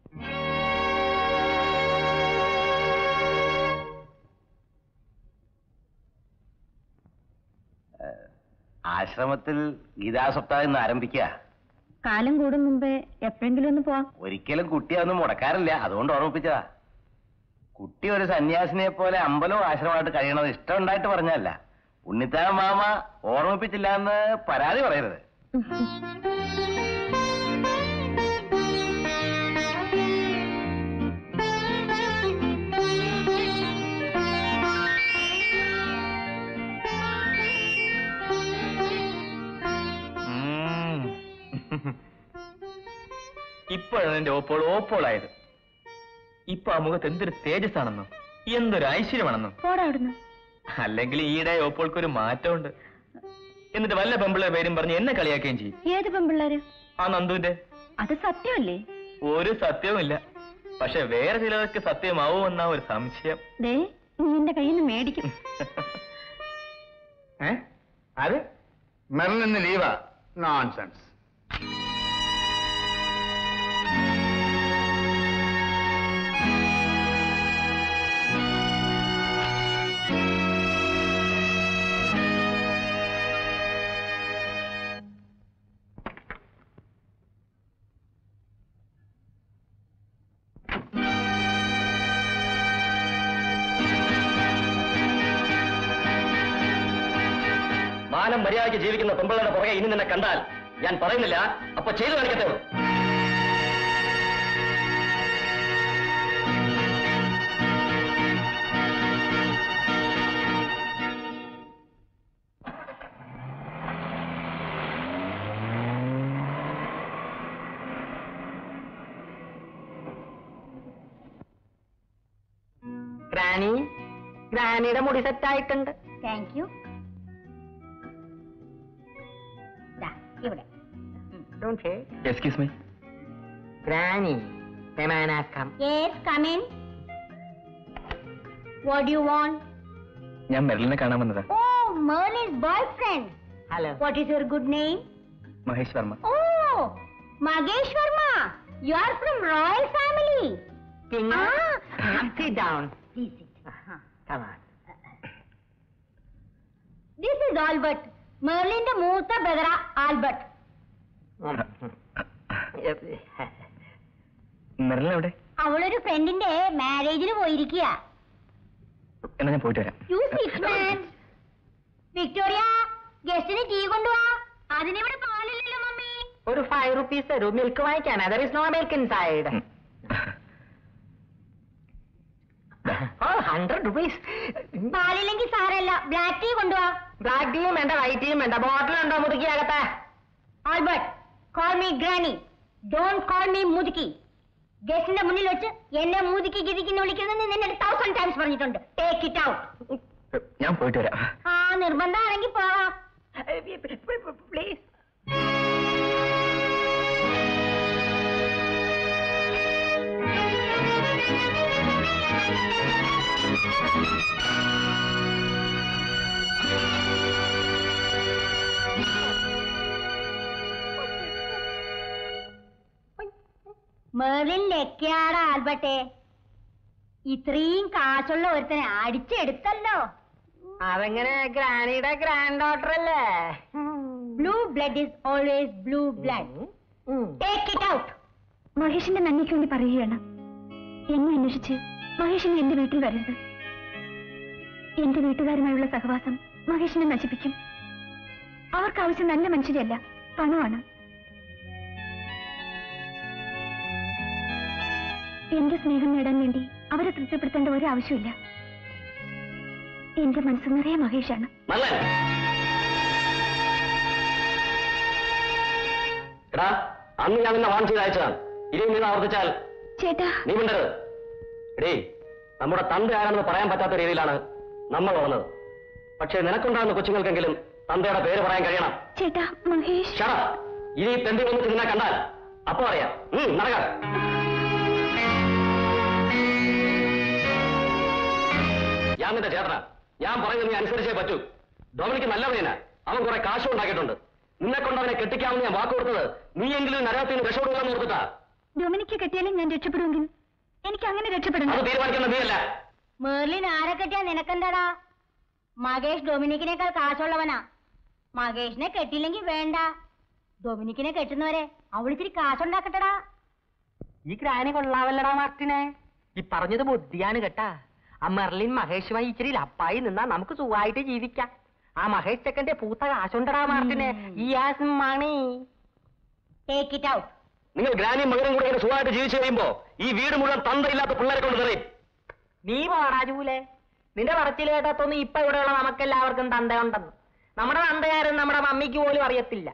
ആശ്രമത്തിൽ ഗീതാസപ്താഹം ഇന്ന് ആരംഭിക്കുക. കാലം കൂടും മുമ്പേ എപ്പോഴെങ്കിലും ഒന്ന് പോവാം. ഒരിക്കലും കുട്ടിയെ ഒന്നും മുടക്കാറില്ല, അതുകൊണ്ട് ഓർമ്മിപ്പിച്ചതാ. കുട്ടി ഒരു സന്യാസിനെ പോലെ അമ്പലവും ആശ്രമമായിട്ട് കഴിയണത് ഇഷ്ടം ഉണ്ടായിട്ട് പറഞ്ഞല്ല. ഉണ്ണിത്താൻ മാമ ഓർമ്മിപ്പിച്ചില്ല എന്ന് പരാതി പറയരുത്. ഇപ്പോഴാണ് എന്റെ ഓപ്പോൾ ഓപ്പോളായത്. ഇപ്പൊ ആ മുഖത്ത് എന്തൊരു തേജസ്സാണെന്നോ, എന്തൊരു ഐശ്വര്യമാണെന്നോ. പോടാവിടുന്നു. അല്ലെങ്കിൽ ഈയിടെ ഓപ്പോൾക്കൊരു മാറ്റമുണ്ട്. എന്നിട്ട് വല്ല പെമ്പിള്ളേർ പേരും പറഞ്ഞ് എന്നെ കളിയാക്കുകയും ചെയ്യും. ഏത് പെമ്പിള്ളേര്? ആ നന്ദുവിന്റെ. അത് സത്യമല്ലേ? ഒരു സത്യവും ഇല്ല. പക്ഷെ വേറെ ചിലർക്ക് സത്യമാവുമെന്ന ഒരു സംശയം. ദേ, നീ എന്റെ കയ്യിൽ നിന്ന് മേടിക്കും. ഏ അത് മെറിലിന്ന് ലീവാ? നോൺസെൻസ്. മാനം മര്യാദയ്ക്ക് ജീവിക്കുന്ന പെമ്പിള്ളയുടെ പുറകെ ഇനി നിന്നെ കണ്ടാൽ ഞാൻ പറയുന്നില്ല, അപ്പൊ ചെയ്തു കാണിക്കത്തേ ഉള്ളൂ. ഗ്രാനി, ഗ്രാനിയുടെ മുടി സെറ്റായിട്ടുണ്ട്. Thank you. ഇവിടെ excuse me. Granny, come. Yes, come in. What do you want? ഞാൻ മെറിലിനെ കാണാൻ വന്നതാ. ഓ, Merlin's boyfriend. Hello. What is your good name? Mahesh Varma. ഓ, Mahesh Varma. You are from royal family. King. Ah. Sit down. Please sit. Come on. This is Albert. മെർലിന്റെ മൂത്ത brother Albert. Marilyn എവിടെ? അവളൊരു ഫ്രണ്ടിന്റെ മാരേജിന് പോയിരിക്കുക. എന്നാ ഞാൻ പോയിട്ട് വരാം. You sit man. വിക്ടോറിയ, ഗസ്റ്റിന് ടീ കൊണ്ടുവാ. അതിനിവിടെ പാലില്ലല്ലോ മമ്മി. ഒരു ഫൈവ് റുപ്പീസ് തരൂ, മിൽക്ക് വാങ്ങിക്കാനാ. There is no milk inside. Hundred rupees. പാലില്ലെങ്കിൽ സാരല്ല, ബ്ലാക്ക് ടീ കൊണ്ടുവാ. ബ്ലാക്ക് ടീയും വേണ്ട, വൈറ്റ് ടീയും വേണ്ട. ബോട്ടിലുണ്ടോ മുതുക്കിയാകത്തെ? Albert, call me granny, don't call me മുതുക്കി. ഗസ്റ്റിന്റെ മുന്നിൽ വെച്ച് എന്നെ മുതുക്കി ഗിരിക്കുന്ന വിളിക്കുന്നത് നിന്നെ തൗസൻഡ് ടൈംസ് പറഞ്ഞിട്ടുണ്ട്. Take it out. ഞാൻ പോയിട്ട് വരാം. ആ, നിർബന്ധമാണെങ്കിൽ പോവാം. പ്ലീസ്. മെറിൻ ലക്കിയാടാ ആൽബർട്ടെ. ഇത്രയും കാശുള്ള ഒരുത്തനെ അടിച്ചെടുത്തല്ലോ. അതെങ്ങനെ? ഗ്രാനിയുടെ ഗ്രാൻഡ് ഡോട്ടർ അല്ലേ? Blue blood is always blue blood. Take it out. മഹേഷിന്റെ നന്ദിക്ക് വേണ്ടി പറയുകയാണ്. എന്നെ അന്വേഷിച്ച് മഹേഷിന് എന്റെ വീട്ടിൽ വരരുത്. എന്റെ വീട്ടുകാരുമായുള്ള സഹവാസം മഹേഷിനെ നശിപ്പിക്കും. അവർക്ക് ആവശ്യം നല്ല മനുഷ്യരല്ല, പണമാണ്. എന്റെ സ്നേഹം നേടാൻ വേണ്ടി അവരെ തൃപ്തിപ്പെടുത്തേണ്ട ഒരു ആവശ്യമില്ല. എന്റെ മനസ്സ് നിറയെ മഹേഷാണ്. അന്ന് ഞാൻ നിന്നെ വാൺ ചെയ്ത് അയച്ചതാണ്. ഇനി നീ ആവർത്തിച്ചാൽ ചേട്ടാ നീ മിണ്ടരുത്. എടീ, നമ്മുടെ തന്ത ആരാണെന്ന് പറയാൻ പറ്റാത്ത രീതിയിലാണ് നമ്മൾ വളർന്നത്. പക്ഷേ നിനക്കുണ്ടാകുന്ന കൊച്ചുങ്ങൾക്കെങ്കിലും തന്തയുടെ പേര് പറയാൻ കഴിയണം. ചേട്ടാ മഹേഷ്. ഷടാ, ഇനി തെണ്ടി വന്നിട്ട് നിന്നെ കണ്ടാൽ അപ്പൊ അറിയാം. നടക്കാം. ഞാൻ നിന്റെ ചേട്ടനാ. ഞാൻ പറയുന്നത് നീ അനുസരിച്ചേ പറ്റൂ. ഡൊമിനിക്ക് നല്ല പയ്യനാ. അവൻ കുറെ കാശും ഉണ്ടാക്കിയിട്ടുണ്ട്. നിന്നെ കൊണ്ട് അവനെ കെട്ടിക്കാമെന്ന് ഞാൻ വാക്ക് കൊടുത്തത് നീയെങ്കിലും നരകത്തിന് രക്ഷപ്പെടുകയെന്ന് ഓർത്തിട്ടാ. ഡൊമിനിക്ക് കെട്ടിയാലും ഞാൻ രക്ഷപ്പെടുമെങ്കിൽ എനിക്ക് അങ്ങനെ രക്ഷപ്പെടണം. അത് തീരുമാനിക്കുന്ന നീയല്ല. മേർലിൻ ആരെ കെട്ടിയാ നിനക്കെന്താടാ? മകേഷ് ഡൊമിനിക്കിനേക്കാൾ കാശുള്ളവനാ. മകേഷിനെ കെട്ടിയില്ലെങ്കിൽ വേണ്ട. ഡൊമിനിക്കിനെ കെട്ടുന്നവരെ അവളിച്ചിരി കാശുണ്ടാക്കട്ടടാ. ഈ ഗ്രാനി കൊള്ളാവല്ലടാ മാർട്ടിനെ. ഈ പറഞ്ഞത് ബുദ്ധിയാണ് കേട്ടാ. ആ മെർലിൻ മഹേഷുമായി ഇച്ചിരി ലപ്പായി നിന്നാ നമുക്ക് സുഖമായിട്ട് ജീവിക്കാം. ആ മഹേഷ് ചെക്കന്റെ പൂത്ത കാശുണ്ടടാ മാർട്ടിനെ. ഈ മണി ടേക്ക് ഇറ്റ് ഔട്ട്. നിങ്ങൾ ഗ്രാനിയും മകനും കൂടെ ഇങ്ങനെ സുഖമായിട്ട് ജീവിച്ചു കഴിയുമ്പോ ഈ വീട് മുഴുവൻ തന്തയില്ലാത്ത പിള്ളേരെ കൊണ്ട് നിറയും. നീ പോടാജൂലേ. നിന്റെ പറച്ചിൽ കേട്ടാത്തൊന്നും ഇപ്പൊ ഇവിടെയുള്ള നമുക്കെല്ലാവർക്കും തന്തയുണ്ടെന്ന്. നമ്മുടെ തന്തയാരും നമ്മുടെ മമ്മിക്ക് പോലും അറിയത്തില്ല.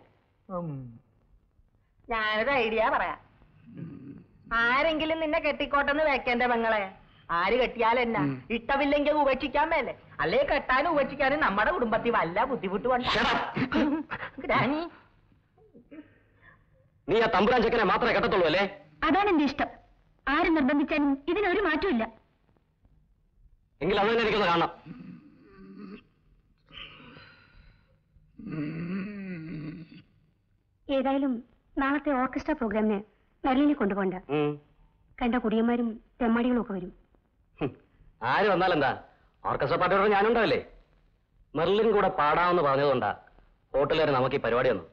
ഞാനൊരു ഐഡിയ പറയാം. ആരെങ്കിലും നിന്നെ കെട്ടിക്കോട്ടെന്ന് വെക്കേണ്ട പെങ്ങളെ. ആര് കെട്ടിയാലെന്നാ? ഇഷ്ടമില്ലെങ്കിൽ ഉപേക്ഷിക്കാൻ മേലെ. അല്ലേ കെട്ടാനും ഉപേക്ഷിക്കാനും നമ്മുടെ കുടുംബത്തിൽ വല്ല ബുദ്ധിമുട്ട് ഗ്രാനി. നീ ആ തമ്പുരാൻ ചെക്കനെ മാത്രമേ കെട്ടത്തുള്ളൂ അല്ലേ? അതാണ് എന്റെ ഇഷ്ടം. ആര് നിർബന്ധിച്ചാലും ഇതിനൊരു മാറ്റമില്ല. എങ്കിൽ അത് തന്നെ എനിക്കൊന്ന് കാണാം. ഏതായാലും നാളത്തെ ഓർക്കസ്ട്ര പ്രോഗ്രാമിന് മെർലിനെ കൊണ്ടുപോകണ്ട. കണ്ട കുടിയന്മാരും തെമ്മാടികളും ഒക്കെ വരും. ആര് വന്നാലെന്താ? ഓർക്കസ്ട്ര പാർട്ടിയോട് ഞാനുണ്ടാവില്ലേ? മെർലിൻ കൂടെ പാടാമെന്ന് പറഞ്ഞതുകൊണ്ടാ ഹോട്ടലുകാർ നമുക്ക് ഈ പരിപാടി വന്നു.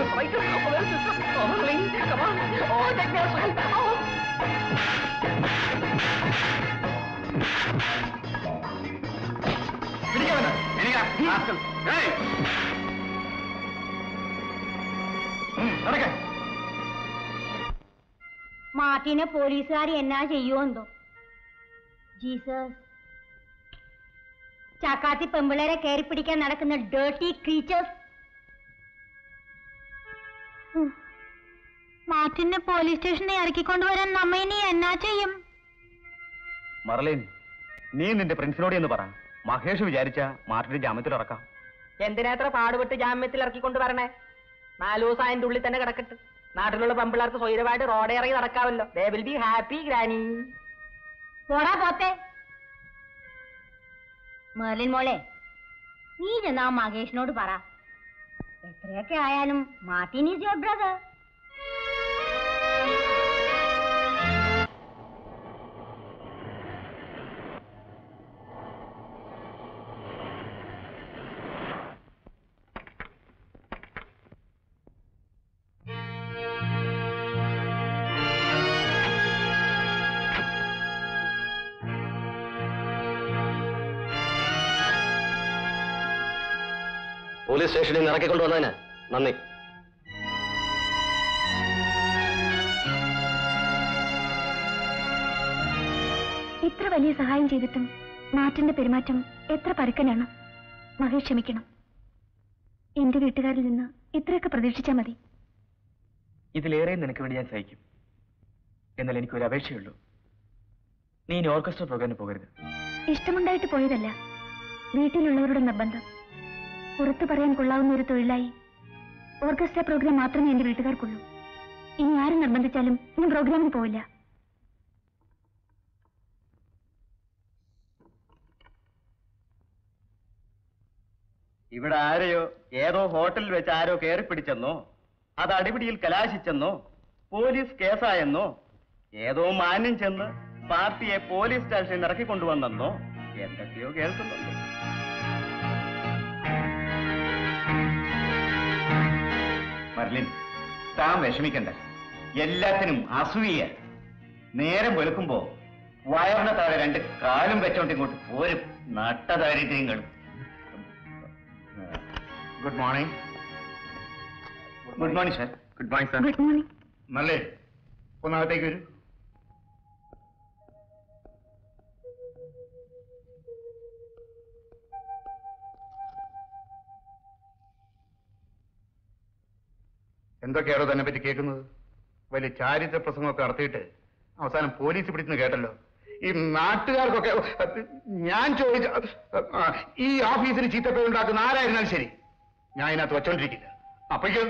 മാർട്ടിനെ പോലീസുകാർ എന്നാ ചെയ്യുമോ എന്തോ. ജീസസ്, ചക്കാത്തി പെമ്പിളരെ കയറി പിടിക്കാൻ നടക്കുന്ന ഡേർട്ടി ക്രീച്ചേഴ്സ്. മാർട്ടിനെ പോലീസ് സ്റ്റേഷനിൽ ഇറക്കിക്കൊണ്ടുവരാൻ നമ്മ ഇനി എന്നാ ചെയ്യും? മർലിൻ, നീ നിന്റെ പ്രിൻസിനോട് എന്ന് പറ. മഹേഷ് വിചാരിച്ച മാർട്ടിന്റെ ജാമ്യത്തിൽ ഇറക്കാം. എന്തിനാ എത്ര പാടുപെട്ട് ജാമ്യത്തിൽ ഇറക്കിക്കൊണ്ട് വരണേ? നാലു ദിവസം അതിന്റെ ഉള്ളിൽ തന്നെ കിടക്കട്ടെ. നാട്ടിലുള്ള പെമ്പിള്ളേർക്ക് സ്വൈരമായിട്ട് റോഡേ ഇറങ്ങി നടക്കാമല്ലോ. They will be happy granny. പോടാ പോത്തെ. മെർലിൻ മോളെ, നീ ചെന്നാ മഹേഷിനോട് പറ, എത്രയൊക്കെ ആയാലും Martin is your brother. Police സ്റ്റേഷനിൽ നിന്ന് ഇറക്കിക്കൊണ്ടുവന്നതിന് നന്ദി. ഇത്ര വലിയ സഹായം ചെയ്തിട്ടും മാർട്ടിന്റെ പെരുമാറ്റം എത്ര പരുക്കനാണ്. മഹേഷ് ക്ഷമിക്കണം. എന്റെ വീട്ടുകാരിൽ നിന്ന് ഇത്രയൊക്കെ പ്രതീക്ഷിച്ചാൽ മതി. ഇതിലേറെ നിനക്ക് വേണ്ടി ഞാൻ സഹിക്കും. എന്നാൽ എനിക്കൊരു അപേക്ഷയുള്ളൂ. നീ ഇനി ഓർക്കസ്ട്ര പ്രോഗ്രാമിന് പോകരുത്. ഇഷ്ടമുണ്ടായിട്ട് പോയതല്ല, വീട്ടിലുള്ളവരുടെ നിർബന്ധം. പുറത്തു പറയാൻ കൊള്ളാവുന്ന ഒരു തൊഴിലായി ഓർക്കസ്ട്ര പ്രോഗ്രാം മാത്രമേ എന്റെ വീട്ടുകാർക്കുള്ളൂ. ഇനി ആരും നിർബന്ധിച്ചാലും ഞാൻ പ്രോഗ്രാമിന് പോവില്ല. ഇവിടെ ആരെയോ ഏതോ ഹോട്ടലിൽ വെച്ച് ആരോ കയറി പിടിച്ചെന്നോ, അത് അടിപിടിയിൽ കലാശിച്ചെന്നോ, പോലീസ് കേസായെന്നോ, ഏതോ മാന്യം ചെന്ന് പാർട്ടിയെ പോലീസ് സ്റ്റേഷനിൽ ഇറക്കിക്കൊണ്ടുവന്നെന്നോ എന്തൊക്കെയോ കേൾക്കുന്നുണ്ട്. മർലിൻ, താൻ വിഷമിക്കണ്ട. എല്ലാത്തിനും അസൂയ. നേരം വെളുക്കുമ്പോ വയറിന് താഴെ രണ്ട് കാലും വെച്ചോണ്ട് ഇങ്ങോട്ട് പോരും നട്ടദാരിദ്ര്യങ്ങൾ. Good morning. Good morning sir. Good morning sir. Good morning. നല്ലേ, ഒന്നകത്തേക്ക് വരൂ. എന്തൊക്കെയാണോ തന്നെ പറ്റി കേൾക്കുന്നത്? വലിയ ചാരിത്ര പ്രസംഗമൊക്കെ നടത്തിയിട്ട് അവസാനം പോലീസ് പിടിച്ചെന്ന് കേട്ടല്ലോ. ഈ നാട്ടുകാർക്കൊക്കെ ഞാൻ ചോദിച്ച ഈ ഓഫീസിന് ചീത്തപ്പേരുണ്ടാക്കുന്ന ആരായിരുന്നാലും ശരി, ഞാൻ ഇതിനകത്ത് വച്ചോണ്ടിരിക്കില്ല. അപ്പോഴേക്കും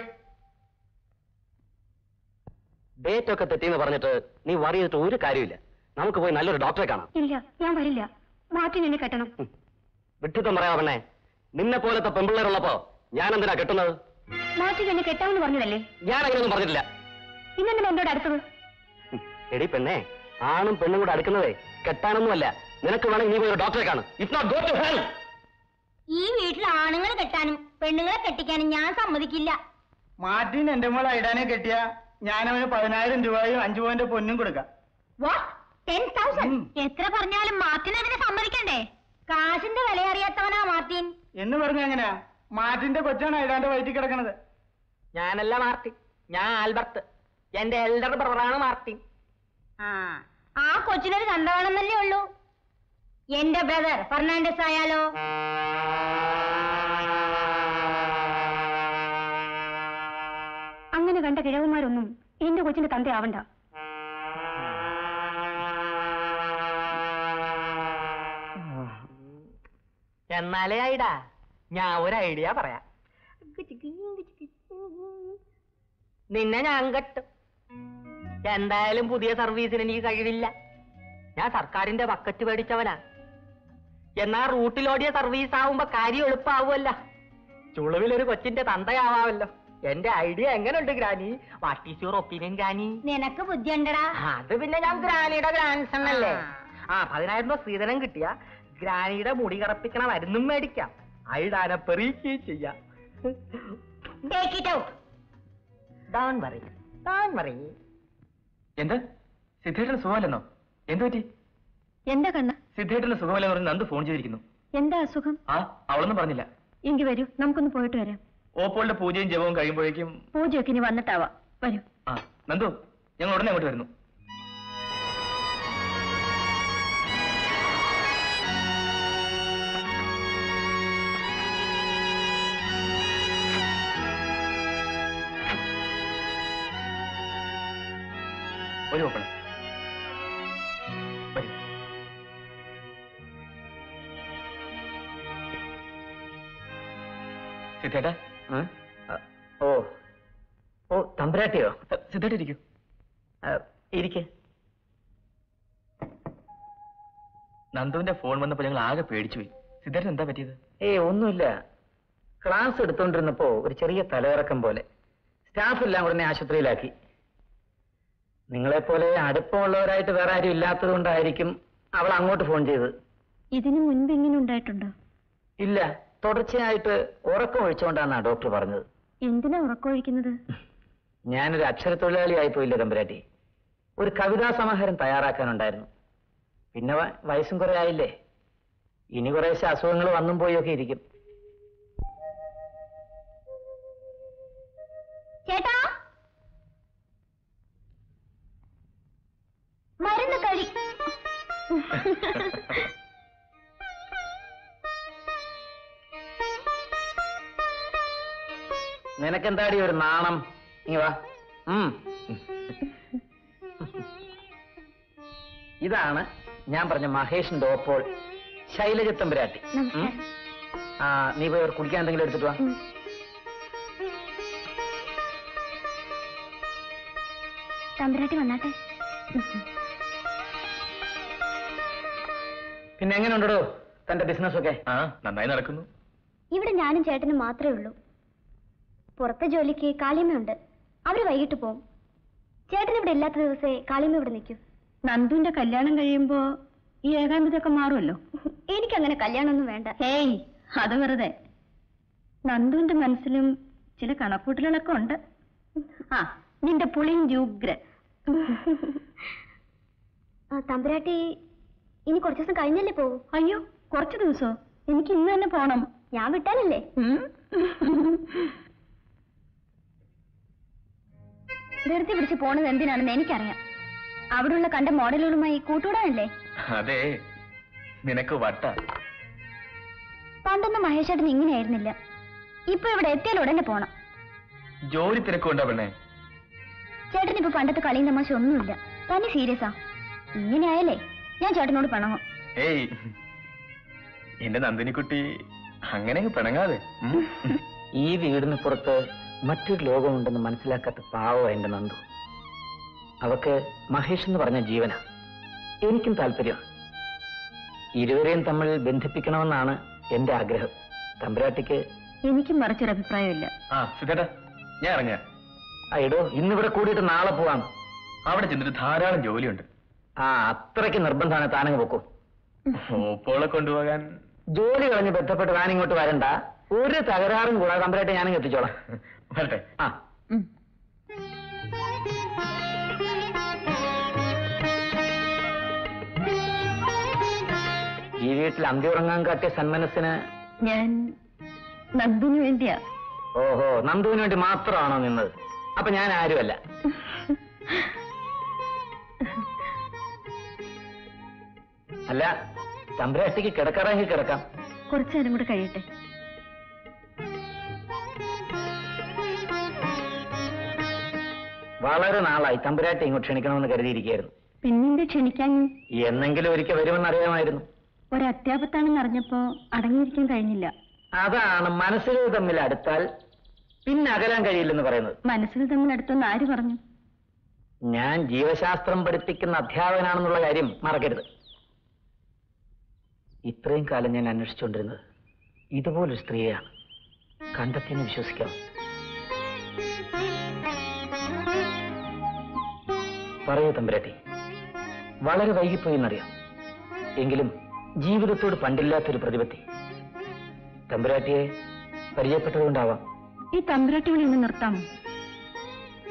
ഡേറ്റ് ഒക്കെ തെറ്റിയെന്ന് പറഞ്ഞിട്ട് നീ വറി ചെയ്തിട്ട് ഒരു കാര്യമില്ല. നമുക്ക് പോയി നല്ലൊരു ഡോക്ടറെ കാണാം. ഇല്ല, ഞാൻ വരില്ല. മാർട്ടിൻ എന്നെ കെട്ടണം. വിട്ടിത്തം പറയാ പെണ്ണേ. നിന്നെ പോലത്തെ പെമ്പിള്ളേരുള്ളപ്പോ ഞാൻ എന്തിനാ കെട്ടുന്നത്? മാർട്ടിൻ എന്നെ കെട്ടാമെന്ന് പറഞ്ഞതല്ലേ? ഞാൻ അങ്ങനെയൊന്നും പറഞ്ഞിട്ടില്ല. പിന്നെന്തിനാ എന്നോട് അടുത്തത്? എടി പെണ്ണേ, ആണും പെണ്ണും കൂടെ അടുക്കുന്നതേ കെട്ടാനൊന്നുമല്ല. നിനക്ക് വേണമെങ്കിൽ നീ പോയി ഒരു ഡോക്ടറെ കാണും. If not go to hell. ഈ വീട്ടിൽ ആണുങ്ങളെ കെട്ടാനും പെണ്ണുങ്ങളെ കെട്ടിക്കാനും ഞാൻ സമ്മതിക്കില്ല. മാർട്ടിൻ എന്റെ മോളെ ഇടാനെ കെട്ടിയ ഞാനവന് പതിനായിരം രൂപയും അഞ്ചു പോയിന്റ് പൊന്നും കൊടുക്കാം. വാട്ട്? Ten thousand? എത്ര പറഞ്ഞാലും മാർട്ടിൻ അതിനെ സമ്മതിക്കണ്ടേ? കാശിന്റെ വില അറിയാത്തവനാ മാർട്ടിൻ. എന്ന് പറഞ്ഞ എങ്ങനെയാ? മാർട്ടിന്റെ കൊച്ചാണ് ഇടാന്റെ വയറ്റിൽ കിടക്കണത്. ഞാനല്ല മാർട്ടിൻ, ഞാൻ ആൽബർട്ട്. എന്റെ എൽഡർ ബ്രദറാണ് മാർട്ടിൻ. ആ ആ കൊച്ചിനൊരു തന്തവാണെന്നല്ലേ ഉള്ളൂ. എന്റെ ബ്രദർ ഫെർണാണ്ടസ് ആയാലോ? അങ്ങനെ കണ്ട കിഴവന്മാരൊന്നും എന്റെ കൊച്ചിന്റെ തന്തയാവണ്ട. എന്നാലേ ഐഡാ, ഞാൻ ഒരു ഐഡിയ പറയാം. നിന്നെ ഞാൻ കെട്ടും. എന്തായാലും പുതിയ സർവീസിന് എനിക്ക് കഴിവില്ല. ഞാൻ സർക്കാരിന്റെ ബക്കറ്റ് മേടിച്ചവനാ. എന്നാ റൂട്ടിലോടിയ സർവീസ് ആവുമ്പോ കാര്യം എളുപ്പമാവുമല്ലോ. ചുളുവിലൊരു കൊച്ചിന്റെ തന്തയാവാമല്ലോ. എന്റെ ഐഡിയ എങ്ങനെയുണ്ട് granny? What is your opinion granny? നിനക്ക് ബുദ്ധിയുണ്ടടാ. അത് പിന്നെ ഞാൻ ഗ്രാനിയുടെ ഗ്രാൻസൺ അല്ലേ. ആ പതിനായിരം രൂപ സ്ത്രീധനം കിട്ടിയ ഗ്രാനിയുടെ മുടി കറപ്പിക്കണ മരുന്നും മേടിക്കാം. ഐഡാനെ പെറിയിക്കുകയും ചെയ്യാം. Take it out. Don't worry. Don't worry. എന്താ സിദ്ധേട്ടന് സുഖമല്ലെന്നോ? എന്ത് പറ്റി? എന്താ കണ്ണ? സിദ്ധേട്ടന് സുഖമല്ലെന്ന് പറഞ്ഞ് നന്ദു ഫോൺ ചെയ്തിരിക്കുന്നു. എന്താ അസുഖം? ആ അവളൊന്നും പറഞ്ഞില്ല. എങ്കിൽ വരൂ, നമുക്കൊന്ന് പോയിട്ട് വരാം. ഓപ്പോളുടെ പൂജയും ജപവും കഴിയുമ്പോഴേക്കും. പൂജയൊക്കെ ഇനി വന്നിട്ടാവാം. വരൂ. ആ നന്ദു, ഞങ്ങൾ ഉടനെ അങ്ങോട്ട് വരുന്നു. ഒരു ഓപ്പൺ സിദ്ധേട്ടാ. ഓ ഓ തമ്പുരാട്ടിയോ? സിദ്ധേട്ട ഇരിക്കൂ. ഇരിക്കെ. നന്ദുവിന്റെ ഫോൺ വന്നപ്പോ ഞങ്ങൾ ആകെ പേടിച്ചുപോയി. സിദ്ധേട്ടൻ എന്താ പറ്റിയത്? ഏയ് ഒന്നുമില്ല. ക്ലാസ് എടുത്തോണ്ടിരുന്നപ്പോ ഒരു ചെറിയ തലയിറക്കം പോലെ. സ്റ്റാഫ് എല്ലാം ഉടനെ ആശുപത്രിയിലാക്കി. നിങ്ങളെപ്പോലെ അടുപ്പമുള്ളവരായിട്ട് വേറെ ആരും ഇല്ലാത്തത് കൊണ്ടായിരിക്കും അവൾ അങ്ങോട്ട് ഫോൺ ചെയ്തത്. ഇതിനു മുൻപ് ഇങ്ങനെ ഉണ്ടായിട്ടുണ്ടോ? ഇല്ല, തുടർച്ചയായിട്ട് ഉറക്കം ഒഴിച്ചുകൊണ്ടാണ് ഡോക്ടർ പറഞ്ഞത്. എന്തിനാ ഉറക്കമൊഴിക്കുന്നത്? ഞാനൊരു അക്ഷരത്തൊഴിലാളി ആയിപ്പോയില്ലേ തമ്പുരാട്ടി. ഒരു കവിതാ സമാഹാരം തയ്യാറാക്കാനുണ്ടായിരുന്നു. പിന്നെ വയസ്സും കുറെ ആയില്ലേ, ഇനി കുറേശ്ശെ അസുഖങ്ങൾ വന്നും പോയൊക്കെ ഇരിക്കും. ചേട്ടാ, മരുന്ന് കഴി. നിനക്കെന്താടി ഒരു നാണം? ഇങ്ങ വാ. ഇതാണ് ഞാൻ പറഞ്ഞ മഹേഷിന്റെ ഓപ്പോൾ ശൈലജ തമ്പുരാട്ടി. ആ നീ പോയി അവർ കുടിക്കാൻ എന്തെങ്കിലും എടുത്തിട്ട് വാ. തമ്പുരാട്ടി വന്നാട്ടെ. പിന്നെ എങ്ങനെയുണ്ടോ തന്റെ ബിസിനസ് ഒക്കെ? ആ നന്നായി നടക്കുന്നു. ഇവിടെ ഞാനും ചേട്ടനും മാത്രമേ ഉള്ളൂ. പുറത്തെ ജോലിക്ക് കാളിയമ്മയുണ്ട്, അവര് വൈകിട്ട് പോവും. ചേട്ടൻ ഇവിടെ ഇല്ലാത്ത ദിവസേ കാളിയമ്മ ഇവിടെ നിൽക്കും. നന്ദുവിന്റെ കല്യാണം കഴിയുമ്പോ ഈ ഏകാന്തതൊക്കെ മാറുമല്ലോ. എനിക്കങ്ങനെ കല്യാണമൊന്നും വേണ്ട. ഏയ് അത് വെറുതെ. നന്ദുവിന്റെ മനസ്സിലും ചില കണക്കൂട്ടലുകളൊക്കെ ഉണ്ട്. ആ നിന്റെ പുളിയും ജൂഗ്ര. തമ്പുരാട്ടി ഇനി കുറച്ചു ദിവസം കഴിഞ്ഞല്ലേ പോവും? അയ്യോ, കുറച്ചു ദിവസമോ? എനിക്ക് ഇന്ന് തന്നെ പോണം. ഞാൻ വിട്ടാലല്ലേ? ധൃതി പിടിച്ച് പോണത് എന്തിനാണെന്ന് എനിക്കറിയാം. അവിടെയുള്ള കണ്ട മോഡലുകളുമായി കൂട്ടുകൂടാനല്ലേ? അതെ, നിനക്ക് വട്ട. പണ്ടൊന്നും മഹേഷേട്ടൻ ഇങ്ങനെയായിരുന്നില്ല. ഇപ്പൊ ഇവിടെ എത്തിയാൽ ഉടനെ പോണം. ജോലി തിരക്കുണ്ടോ പെണ്ണേ? ചേട്ടൻ ഇപ്പൊ പണ്ടത്തെ കളിയും തമാശ ഒന്നുമില്ല. തന്നെ സീരിയസാ. ഇങ്ങനെയായല്ലേ ഞാൻ ചേട്ടനോട് പിണങ്ങും. ഏയ് എന്റെ നന്ദിനിക്കുട്ടി അങ്ങനെ പിണങ്ങാതെ. ഈ വീടിന് പുറത്ത് മറ്റൊരു ലോകമുണ്ടെന്ന് മനസ്സിലാക്കാത്ത പാവോ എന്റെ നന്ദു. അവക്ക് മഹേഷ് എന്ന് പറഞ്ഞ ജീവനാ. എനിക്കും താല്പര്യം. ഇരുവരെയും തമ്മിൽ ബന്ധിപ്പിക്കണമെന്നാണ് എന്റെ ആഗ്രഹം. തമ്പുരാട്ടിക്ക് എനിക്കും മറിച്ചൊരു അഭിപ്രായമില്ല. ആ സിദ്ധേട്ടാ, ഞാൻ ഇറങ്ങ. അയ്യോ, ഇന്നിവിടെ കൂടിയിട്ട് നാളെ പോവാം. അവിടെ ചെന്നിട്ട് ധാരാളം ജോലിയുണ്ട്. ആ അത്രയ്ക്ക് നിർബന്ധമാണ്. താനങ്ങ് പോക്കും. ഓപ്പോളെ കൊണ്ടുപോകാൻ ജോലി കളഞ്ഞ് ബന്ധപ്പെട്ട് താനിങ്ങോട്ട് വരണ്ട. ഒരു തകരാറും കൂടാതെ തമ്പുരാട്ടി ഞാനും എത്തിച്ചോളാം. വരട്ടെ. ആ ഈ വീട്ടിൽ അന്തി ഉറങ്ങാൻ കാട്ടിയ സന്മനസ്സിന് ഞാൻ നന്ദുവിന് വേണ്ടിയാ. ഓഹോ, നന്ദുവിന് വേണ്ടി മാത്രമാണോ നിന്നത്? അപ്പൊ ഞാൻ ആരുമല്ല. അല്ല, തമ്പുരാട്ടിക്ക് കിടക്കാറാങ്കിൽ കിടക്കാം. കുറച്ചു നേരം കൂടെ കഴിയട്ടെ. വളരെ നാളായി തമ്പുരാട്ടി ഇങ്ങോട്ട് ക്ഷണിക്കണമെന്ന് കരുതിയിരിക്കുകയായിരുന്നു. പിന്നെന്ത് ക്ഷണിക്കാൻ? എന്നെങ്കിലും ഒരിക്കൽ വരുമെന്ന് അറിയാമായിരുന്നു. ഒരത്യാപത്താണെന്ന് അറിഞ്ഞപ്പോ അടങ്ങിയിരിക്കാൻ കഴിഞ്ഞില്ല. അതാണ് മനസ്സുകൾ തമ്മിൽ അടുത്താൽ പിന്നെ അകലാൻ കഴിയില്ലെന്ന് പറയുന്നത്. മനസ്സുകൾ തമ്മിൽ അടുത്തെന്ന് ആര് പറഞ്ഞു? ഞാൻ ജീവശാസ്ത്രം പഠിപ്പിക്കുന്ന അധ്യാപകനാണെന്നുള്ള കാര്യം മറക്കരുത്. ഇത്രയും കാലം ഞാൻ അന്വേഷിച്ചുകൊണ്ടിരുന്നത് ഇതുപോലൊരു സ്ത്രീയാണ്. കണ്ടെത്തിയെന്ന് വിശ്വസിക്കാം. പറയൂ തമ്പുരാട്ടി, വളരെ വൈകിപ്പോയി എന്നറിയാം. എങ്കിലും ജീവിതത്തോട് പണ്ടില്ലാത്തൊരു പ്രതിപത്തി. തമ്പുരാട്ടിയെ പരിചയപ്പെട്ടതുകൊണ്ടാവാം. ഈ തമ്പുരാട്ടി വിളി ഒന്ന് നിർത്താമോ?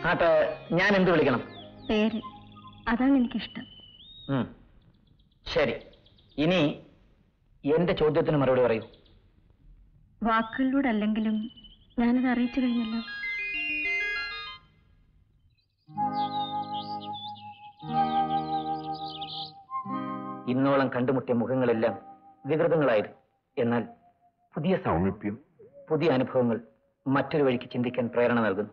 ആട്ടെ, ഞാൻ എന്ത് വിളിക്കണം? പേര്. അതാണ് എനിക്കിഷ്ടം. ശരി, ഇനി എന്റെ ചോദ്യത്തിന് മറുപടി പറയൂ. വാക്കുകളിലൂടെ അല്ലെങ്കിലും ഞാനത് അറിയിച്ചു കഴിഞ്ഞല്ലോ. ഇന്നോളം കണ്ടുമുട്ടിയ മുഖങ്ങളെല്ലാം വികൃതങ്ങളായിരുന്നു. എന്നാൽ പുതിയ സൗമ്യപ്യം, പുതിയ അനുഭവങ്ങൾ മറ്റൊരു വഴിക്ക് ചിന്തിക്കാൻ പ്രേരണ നൽകുന്നു.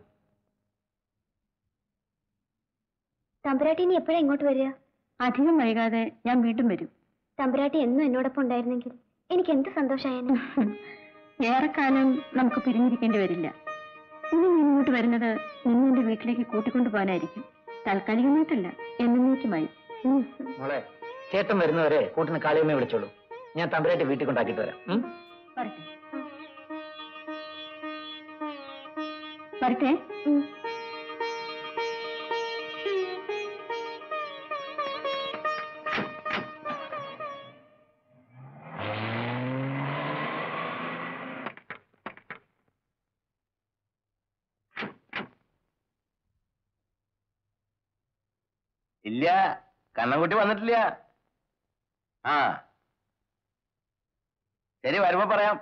തമ്പുരാട്ടി ഇനി എപ്പോഴാ ഇങ്ങോട്ട് വരിക? അധികം വൈകാതെ ഞാൻ വീണ്ടും വരും. തമ്പുരാട്ടി എന്നും എന്നോടൊപ്പം ഉണ്ടായിരുന്നെങ്കിൽ എനിക്ക് എന്ത് സന്തോഷമായേനെ. ഏറെക്കാലം നമുക്ക് പിരിഞ്ഞിരിക്കേണ്ടി വരില്ല. ഇനി ഞാൻ ഇങ്ങോട്ട് വരുന്നത് നിന്നെ എന്റെ വീട്ടിലേക്ക് കൂട്ടിക്കൊണ്ടു പോകാനായിരിക്കും. താൽക്കാലികമായിട്ടല്ല, എന്നേക്കുമായി. മോളെ, ചേട്ടൻ വരുന്നവരെ കൂട്ടിന് കാളിയമ്മയെ വിളിച്ചോളൂ. ഞാൻ തമ്പുരാട്ടി വീട്ടിൽ കൊണ്ടാക്കിട്ട് വരാം. വരട്ടെ വരട്ടെ. ഇല്ല, കണ്ണൻകുട്ടി വന്നിട്ടില്ല. ആ ശരി, വരുമ്പോ പറയാം.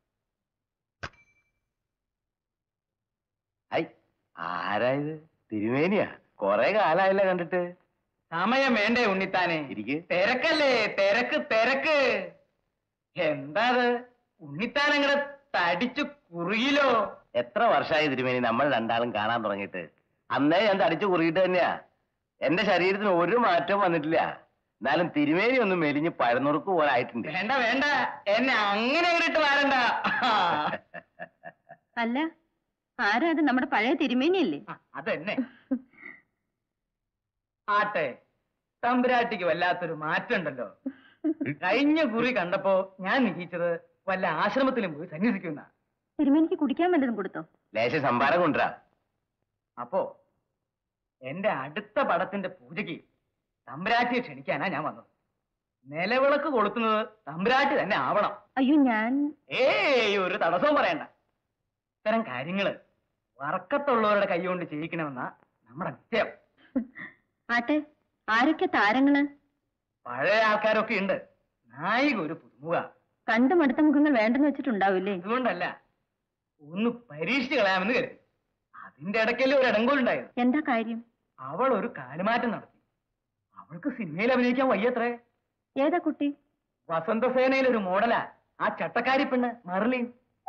ഐ, ആരായത്? തിരുമേനിയാ? കൊറേ കാലായില്ല കണ്ടിട്ട്. സമയം വേണ്ടേ ഉണ്ണിത്താനെ? ഇരിക്ക്. തിരക്കല്ലേ, തിരക്ക് തിരക്ക്. എന്താ ഉണ്ണിത്താൻ അങ്ങടെ തടിച്ചു കുറുകിലോ? എത്ര വർഷമായി തിരുമേനി നമ്മൾ രണ്ടാളും കാണാൻ തുടങ്ങിയിട്ട്? അന്നേ ഞാൻ തടിച്ചു കുറുകിട്ട് തന്നെയാ. എന്റെ ശരീരത്തിന് ഒരു മാറ്റവും വന്നിട്ടില്ല. എന്നാലും തിരുമേനി ഒന്നും മെലിഞ്ഞ് പഴനുറുക്ക് പോലെ ആയിട്ടുണ്ട്. വേണ്ട വേണ്ട, എന്നെ അങ്ങനെ ഇട്ട് വരണ്ട. അല്ല, ആരാ അത്? നമ്മുടെ പഴയ തിരുമേനിയല്ലേ? അതെന്നെ. ആട്ടെ, തമ്പുരാട്ടിക്ക് വല്ലാത്തൊരു മാറ്റം ഉണ്ടല്ലോ. കഴിഞ്ഞ കുറി കണ്ടപ്പോ ഞാൻ നിരീച്ചത് വല്ല ആശ്രമത്തിലും പോയി സന്യസിക്കുന്ന. തിരുമേനിക്ക് കുടിക്കാൻ വല്ലതും കൊടുത്തോ? ലേശ സംഭാരം കൊണ്ടുവരാ. അപ്പോ എന്റെ അടുത്ത പടത്തിന്റെ പൂജയ്ക്ക് തമ്പുരാട്ടിയെ ക്ഷണിക്കാനാ ഞാൻ വന്നത്. നിലവിളക്ക് കൊളുത്തുന്നത് തമ്പുരാട്ടി തന്നെ ആവണം. അയ്യോ, ഞാൻ ഏയ് ഒരു തടസ്സവും പറയണ്ട. ഇത്തരം കാര്യങ്ങള് വറക്കത്തുള്ളവരുടെ കൈകൊണ്ട് ചെയ്യിക്കണമെന്നാ നമ്മുടെ നിശ്ചയം. ആട്ടെ, ആരൊക്കെ താരങ്ങള്? പഴയ ആൾക്കാരൊക്കെ ഉണ്ട്. നായിക ഒരു പുതുമുഖ. കണ്ടു മടുത്ത മുഖങ്ങൾ വേണ്ടെന്ന് വെച്ചിട്ടുണ്ടാവില്ലേ? അതുകൊണ്ടല്ല, ഒന്ന് പരീക്ഷിച്ച് കളയാമെന്ന് കരുതി. അതിന്റെ ഇടയ്ക്കല്ലേ ഒരു ഇടങ്കോലുണ്ടായത്. എന്താ കാര്യം? അവൾ ഒരു കാലുമാറ്റം നടത്തി. അവൾക്ക് സിനിമയിൽ അഭിനയിക്കാൻ വയ്യത്രേ. ഏതാ കുട്ടി? വസന്തസേനയിൽ ഒരു മോഡലാ, ആ ചട്ടക്കാരി പെണ്ണ് മർലിൻ.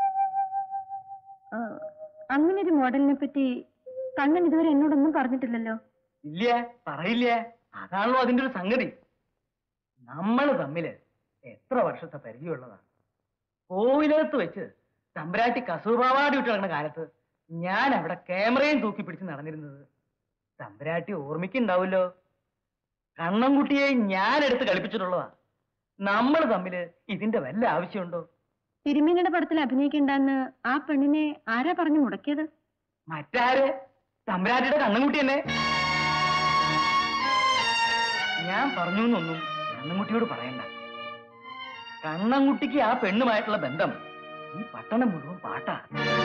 അങ്ങനെ ഒരു മോഡലിനെ പറ്റി കണ്ണൻ ഇതുവരെ എന്നോടൊന്നും പറഞ്ഞിട്ടില്ലല്ലോ. ഇല്ല, പറയില്ല. അതാണല്ലോ അതിന്റെ ഒരു സംഗതി. നമ്മൾ തമ്മില് എത്ര വർഷത്തെ പരിചയമുള്ളതാണ്. കോവിലകത്ത് വെച്ച് തമ്പുരാട്ടി കസൂർപാവാടി വിട്ട് നടക്കുന്ന കാലത്ത് ഞാൻ അവിടെ ക്യാമറയും തൂക്കി പിടിച്ച് നടന്നിരുന്നത് തമ്പുരാട്ടി ഓർമ്മിക്കുണ്ടാവുമല്ലോ. കണ്ണൻകുട്ടിയെ ഞാൻ എടുത്ത് കളിപ്പിച്ചിട്ടുള്ളതാ. നമ്മൾ തമ്മില് ഇതിന്റെ വല്ല ആവശ്യമുണ്ടോ? തിരുമേനിയുടെ പടത്തിൽ അഭിനയിക്കണ്ടെന്ന് ആ പെണ്ണിനെ ആരാ പറഞ്ഞു മുടക്കിയത്? മറ്റാര്? തമ്പുരാട്ടിയുടെ കണ്ണൻകുട്ടി തന്നെ. ഞാൻ പറഞ്ഞു എന്നൊന്നും കണ്ണൻകുട്ടിയോട് പറയണ്ട. കണ്ണൻകുട്ടിക്ക് ആ പെണ്ണുമായിട്ടുള്ള ബന്ധം ഈ പട്ടണം മുഴുവൻ പാട്ടാ.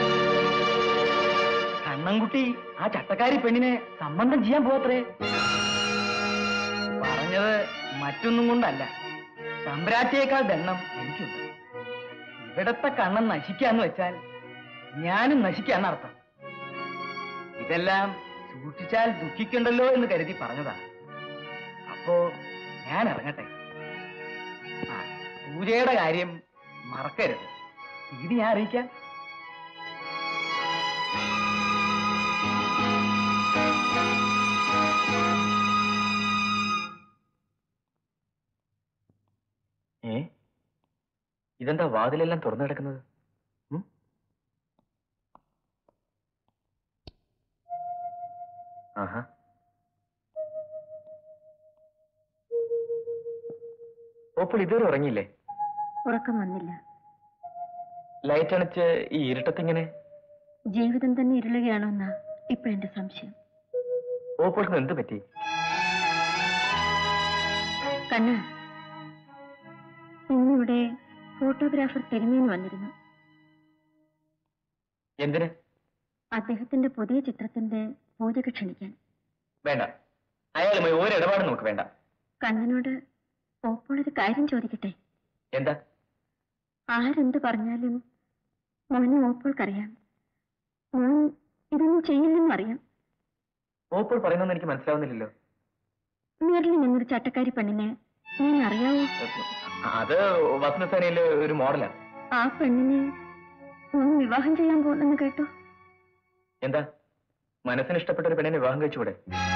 കണ്ണൻകുട്ടി ആ ചട്ടക്കാരി പെണ്ണിനെ സംബന്ധം ചെയ്യാൻ പോകത്രേ. പറഞ്ഞത് മറ്റൊന്നും കൊണ്ടല്ല, തമ്പുരാട്ടിയേക്കാൾ ദണ്ണം എനിക്കുണ്ട്. ഇവിടത്തെ കണ്ണൻ നശിക്കാന്ന് വെച്ചാൽ ഞാനും നശിക്കാന്നർത്ഥം. ഇതെല്ലാം സൂക്ഷിച്ചാൽ ദുഃഖിക്കണ്ടല്ലോ എന്ന് കരുതി പറഞ്ഞതാ. അപ്പോ ഞാൻ ഇറങ്ങട്ടെ. ആ, പൂജയുടെ കാര്യം മറക്കരുത്. തീയതി ഞാൻ അറിയിക്കാം. ഏ, ഇതെന്താ വാതിലെല്ലാം തുറന്നു കിടക്കുന്നത്? ആഹാ, ഓപ്പോൾ ഇതുവരെ ഉറങ്ങിയില്ലേ? ഉറക്കം വന്നില്ല. ലൈറ്റ് അണച്ച് ഈ ഇരുട്ടത്തിങ്ങനെ. ജീവിതം തന്നെ ഇരുളുകയാണോ എന്നാ ഇപ്പോഴെന്റെ സംശയം. ഓപ്പോൾക്ക് എന്ത് പറ്റി? കണ്ണ, ഇന്നിവിടെ ഫോട്ടോഗ്രാഫർ തിരുമേനി വന്നിരുന്നു. എന്തിന്? അദ്ദേഹത്തിന്റെ പുതിയ ചിത്രത്തിന്റെ പൂജക്ക് ക്ഷണിക്കാൻ. വേണ്ട, അയാളുമായി ഒരു ഇടപാടും നമുക്ക് വേണ്ട. കണ്ണനോട് ഓപ്പോളൊരു കാര്യം ചോദിക്കട്ടെ? എന്താ? ആരെന്ത് പറഞ്ഞാലും മോനെ ഓപ്പോൾക്കറിയാം. മോൻ ഇതൊന്നും ചെയ്യില്ലെന്നും അറിയാം. ഓപ്പോൾ പറയുന്നതെന്ന് എനിക്ക് മനസ്സിലാവുന്നില്ലല്ലോ. നേരിൽ നിന്നൊരു ചട്ടക്കാരി പെണ്ണിനെ നീ അറിയാവോ? അത് വസന്തസേനയിലെ ഒരു മോഡലാണ്. ആ പെണ്ണിനെ മോൻ വിവാഹം ചെയ്യാൻ പോകുന്നെന്ന് കേട്ടു. എന്താ, മനസ്സിന് ഇഷ്ടപ്പെട്ട ഒരു പെണ്ണിനെ വിവാഹം കഴിച്ചുകൂടെ?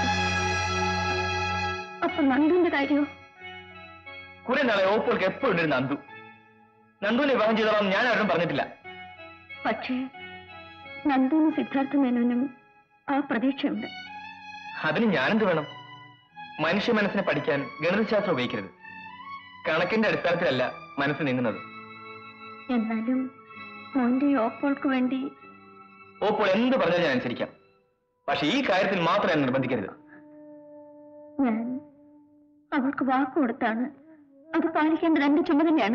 അപ്പൊ നന്ദുവിന്റെ കാര്യമോ? കുറെ നാളെ ഓപ്പോൾക്ക് എപ്പോഴും ഒരു നന്ദു. നന്ദുവിനെ വിവാഹം ചെയ്തോളാം ഞാൻ ആരും പറഞ്ഞിട്ടില്ല. പക്ഷേ നന്ദുവിനും സിദ്ധാർത്ഥ മേനോനും ആ പ്രതീക്ഷയുണ്ട്. അതിന് ഞാനെന്ത് വേണം? മനുഷ്യ മനസ്സിനെ പഠിക്കാൻ ഗണിതശാസ്ത്രം ഉപയോഗിക്കരുത്. കണക്കിന്റെ അടിസ്ഥാനത്തിലല്ല മനസ്സ് നീങ്ങുന്നത്. എന്നാലും മോന്റെ ഓപ്പോൾക്ക് വേണ്ടി. ഓപ്പോൾ എന്ത് പറഞ്ഞാലും ഞാൻ അനുസരിക്കാം. പക്ഷെ ഈ കാര്യത്തിൽ മാത്രം ഞാൻ നിർബന്ധിക്കരുത്. ഞാൻ അവൾക്ക് വാക്ക് കൊടുത്താണ്. അത് പാലിക്കേണ്ടത് എന്റെ ചുമതലയാണ്.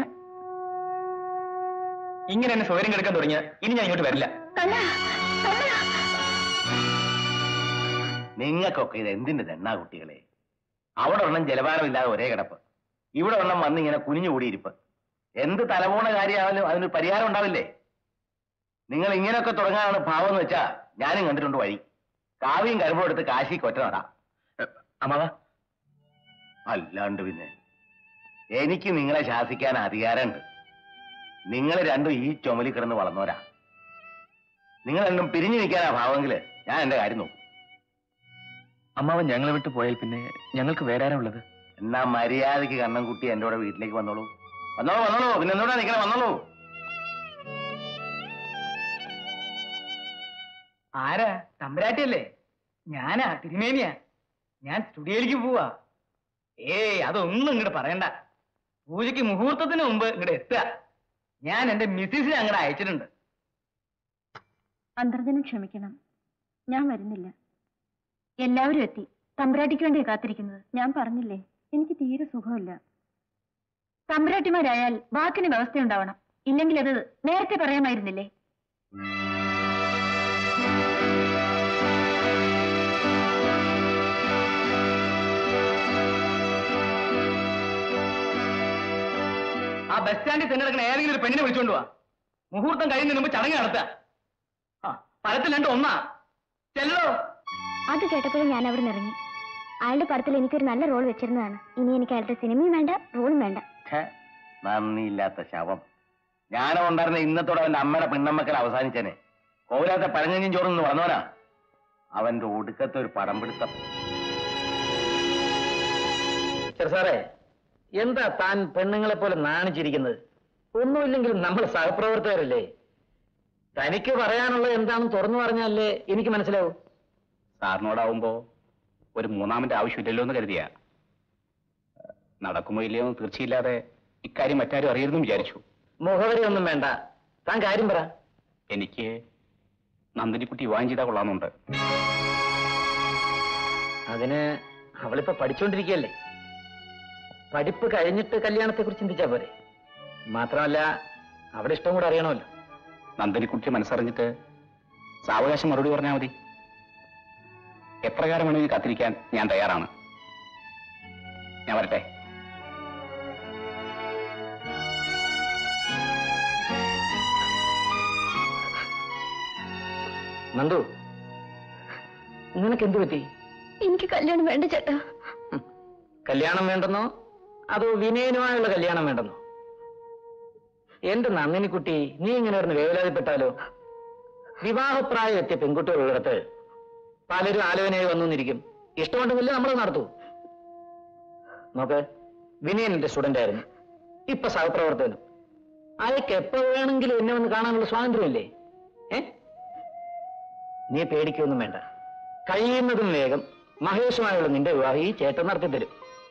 ഇങ്ങനെ എന്നെ സ്വയം കിടക്കാൻ തുടങ്ങിയ ഇനി ഞാൻ ഇങ്ങോട്ട് വരില്ല. നിങ്ങൾക്കൊക്കെ ഇത് എന്തിന്റെ തെണ്ണാ കുട്ടികളെ? അവിടെ ഒരെണ്ണം ജലപാനമില്ലാതെ ഒരേ കിടപ്പ്, ഇവിടെ ഒരെണ്ണം വന്ന് ഇങ്ങനെ കുനിഞ്ഞുകൂടിയിരിപ്പ്. എന്ത് തലപോണ കാര്യമായാലും അതിനൊരു പരിഹാരം ഉണ്ടാവില്ലേ? നിങ്ങൾ ഇങ്ങനെയൊക്കെ തുടങ്ങാനാണ് ഭാവം എന്ന് വെച്ചാ ഞാനും കണ്ടിട്ടുണ്ട് വഴി. കാവിയും കരുമ്പും എടുത്ത് കാശി കൊറ്റ നടാം. അമ്മാവ, അല്ലാണ്ട് പിന്നെ എനിക്ക് നിങ്ങളെ ശാസിക്കാൻ അധികാരമുണ്ട്. നിങ്ങൾ രണ്ടും ഈ ചുമലി കിടന്ന് വളർന്നവരാ. നിങ്ങൾ രണ്ടും പിരിഞ്ഞു നിൽക്കാനാ ഭാവമെങ്കില് ഞാൻ എന്റെ കാര്യം നോക്കും. അമ്മാവൻ ഞങ്ങളെ വിട്ട് പോയാൽ പിന്നെ ഞങ്ങൾക്ക് വേറെ ആരാ ഉള്ളത്? എന്നാ മര്യാദയ്ക്ക് കണ്ണം കുട്ടി എന്റെ കൂടെ വീട്ടിലേക്ക് വന്നോളൂ. വന്നോളൂ വന്നോളൂ പിന്നെ എന്നോടാ നിൽക്കണേ, വന്നോളൂ. ആരാ? തമ്പരാട്ടിയല്ലേ? ഞാനാ, തിരുമേനിയാ. ഞാൻ സ്റ്റുഡിയോയിലേക്ക് പോവാ. ഏയ് അതൊന്നും ഇങ്ങോട്ട് പറയണ്ട. പൂജയ്ക്ക് മുഹൂർത്തത്തിന് മുമ്പ് ഇങ്ങോട്ട് എത്തുക. ഞാൻ എന്റെ മിസ്സിസിനെ അങ്ങോട്ട് അയച്ചിട്ടുണ്ട്. അന്തർജനം ക്ഷമിക്കണം, ഞാൻ വരുന്നില്ല. എല്ലാവരും എത്തി. തമ്പുരാട്ടിക്ക് വേണ്ടിയാ കാത്തിരിക്കുന്നത്. ഞാൻ പറഞ്ഞില്ലേ, എനിക്ക് തീരെ സുഖമില്ല. തമ്പുരാട്ടിമാരായാൽ വാക്കിന് വ്യവസ്ഥയുണ്ടാവണം. ഇല്ലെങ്കിൽ അത് നേരത്തെ പറയാമായിരുന്നില്ലേ? ആ ബസ് സ്റ്റാൻഡിൽ തന്നെ നടക്കുന്ന ഏതെങ്കിലും ഒരു പെണ്ണിനെ വിളിച്ചോണ്ട് പോവാ. മുഹൂർത്തം കഴിയുന്നതിന് മുമ്പ് ചടങ്ങ് നടത്തുക. ആ പഴത്തിൽ രണ്ട് ഒന്നാ ചെല്ലോ. അത് കേട്ടപ്പോഴും ഞാൻ അവിടെ നിന്ന് ഇറങ്ങി. അയാളുടെ പടത്തിൽ എനിക്കൊരു നല്ല റോൾ വെച്ചിരുന്നതാണ്. ഇനി എനിക്ക് അയാളുടെ സിനിമയും വേണ്ട, റോളും വേണ്ട. നന്ദിയില്ലാത്ത ശവം. ഞാനും ഉണ്ടായിരുന്ന ഇന്നത്തോടെ അവന്റെ അമ്മയുടെ പെണ്ണമ്മക്കൽ അവസാനിച്ചേനെ. കോവിലത്തെ പഴഞ്ഞും ചോറൊന്ന് വളർന്നവനാ. അവന്റെ ഒടുക്കത്തെ ഒരു പടം പിടുത്തം. സാറേ, എന്താ താൻ പെണ്ണുങ്ങളെ പോലെ നാണിച്ചിരിക്കുന്നത്? ഒന്നുമില്ലെങ്കിലും നമ്മൾ സഹപ്രവർത്തകരല്ലേ. തനിക്ക് പറയാനുള്ളത് എന്താണെന്ന് തുറന്നു പറഞ്ഞാലേ എനിക്ക് മനസ്സിലാവും. സാറിനോടാവുമ്പോ ഒരു മൂന്നാമന്റെ ആവശ്യമില്ലല്ലോ എന്ന് കരുതിയ. നടക്കുമോ ഇല്ലയോ എന്ന് തീർച്ചയില്ലാതെ ഇക്കാര്യം മറ്റാരും അറിയരുതെന്ന് വിചാരിച്ചു. മുഖവരി ഒന്നും വേണ്ട, താൻ കാര്യം പറ. എനിക്ക് നന്ദിനിക്കുട്ടി വിവാഹം ചെയ്താൽ കൊള്ളാമെന്നുണ്ട്. അതിന് അവളിപ്പോ പഠിച്ചുകൊണ്ടിരിക്കുകയല്ലേ. പഠിപ്പ് കഴിഞ്ഞിട്ട് കല്യാണത്തെ കുറിച്ച് ചിന്തിച്ചാ പോരെ. മാത്രമല്ല അവിടെ ഇഷ്ടം കൂടെ അറിയണമല്ലോ. നന്ദിനിക്കുട്ടി മനസ്സറിഞ്ഞിട്ട് സാവകാശം മറുപടി പറഞ്ഞാൽ മതി. എപ്രകാരം വേണമെങ്കിൽ കാത്തിരിക്കാൻ ഞാൻ തയ്യാറാണ്. ഞാൻ വരട്ടെ. നന്ദു, നിനക്ക് എന്തു പറ്റി? എനിക്ക് കല്യാണം വേണ്ട ചേട്ടാ. കല്യാണം വേണ്ടെന്നോ അതോ വിനയനുമായുള്ള കല്യാണം വേണ്ടെന്നോ? എന്റെ നന്ദിനിക്കുട്ടി, നീ ഇങ്ങനെ ഇരുന്ന് വേവലാതിപ്പെട്ടാലോ? വിവാഹപ്രായം എത്തിയ പെൺകുട്ടികളുള്ളിടത്ത് പലരും ആലോചനയായി വന്നിരിക്കും. ഇഷ്ടമുണ്ടെങ്കിൽ നമ്മൾ നടത്തൂ. നോക്ക്, വിനയൻ എന്റെ സ്റ്റുഡന്റ് ആയിരുന്നു, ഇപ്പൊ സഹപ്രവർത്തകനും. അയാൾക്ക് എപ്പോ വേണമെങ്കിലും എന്നെ വന്ന് കാണാനുള്ള സ്വാതന്ത്ര്യമില്ലേ? ഏ നീ പേടിക്കൊന്നും വേണ്ട. കഴിയുന്നതും വേഗം മഹേഷുമായുള്ള നിന്റെ വിവാഹം ഈ ചേട്ടൻ നടത്തി തരും.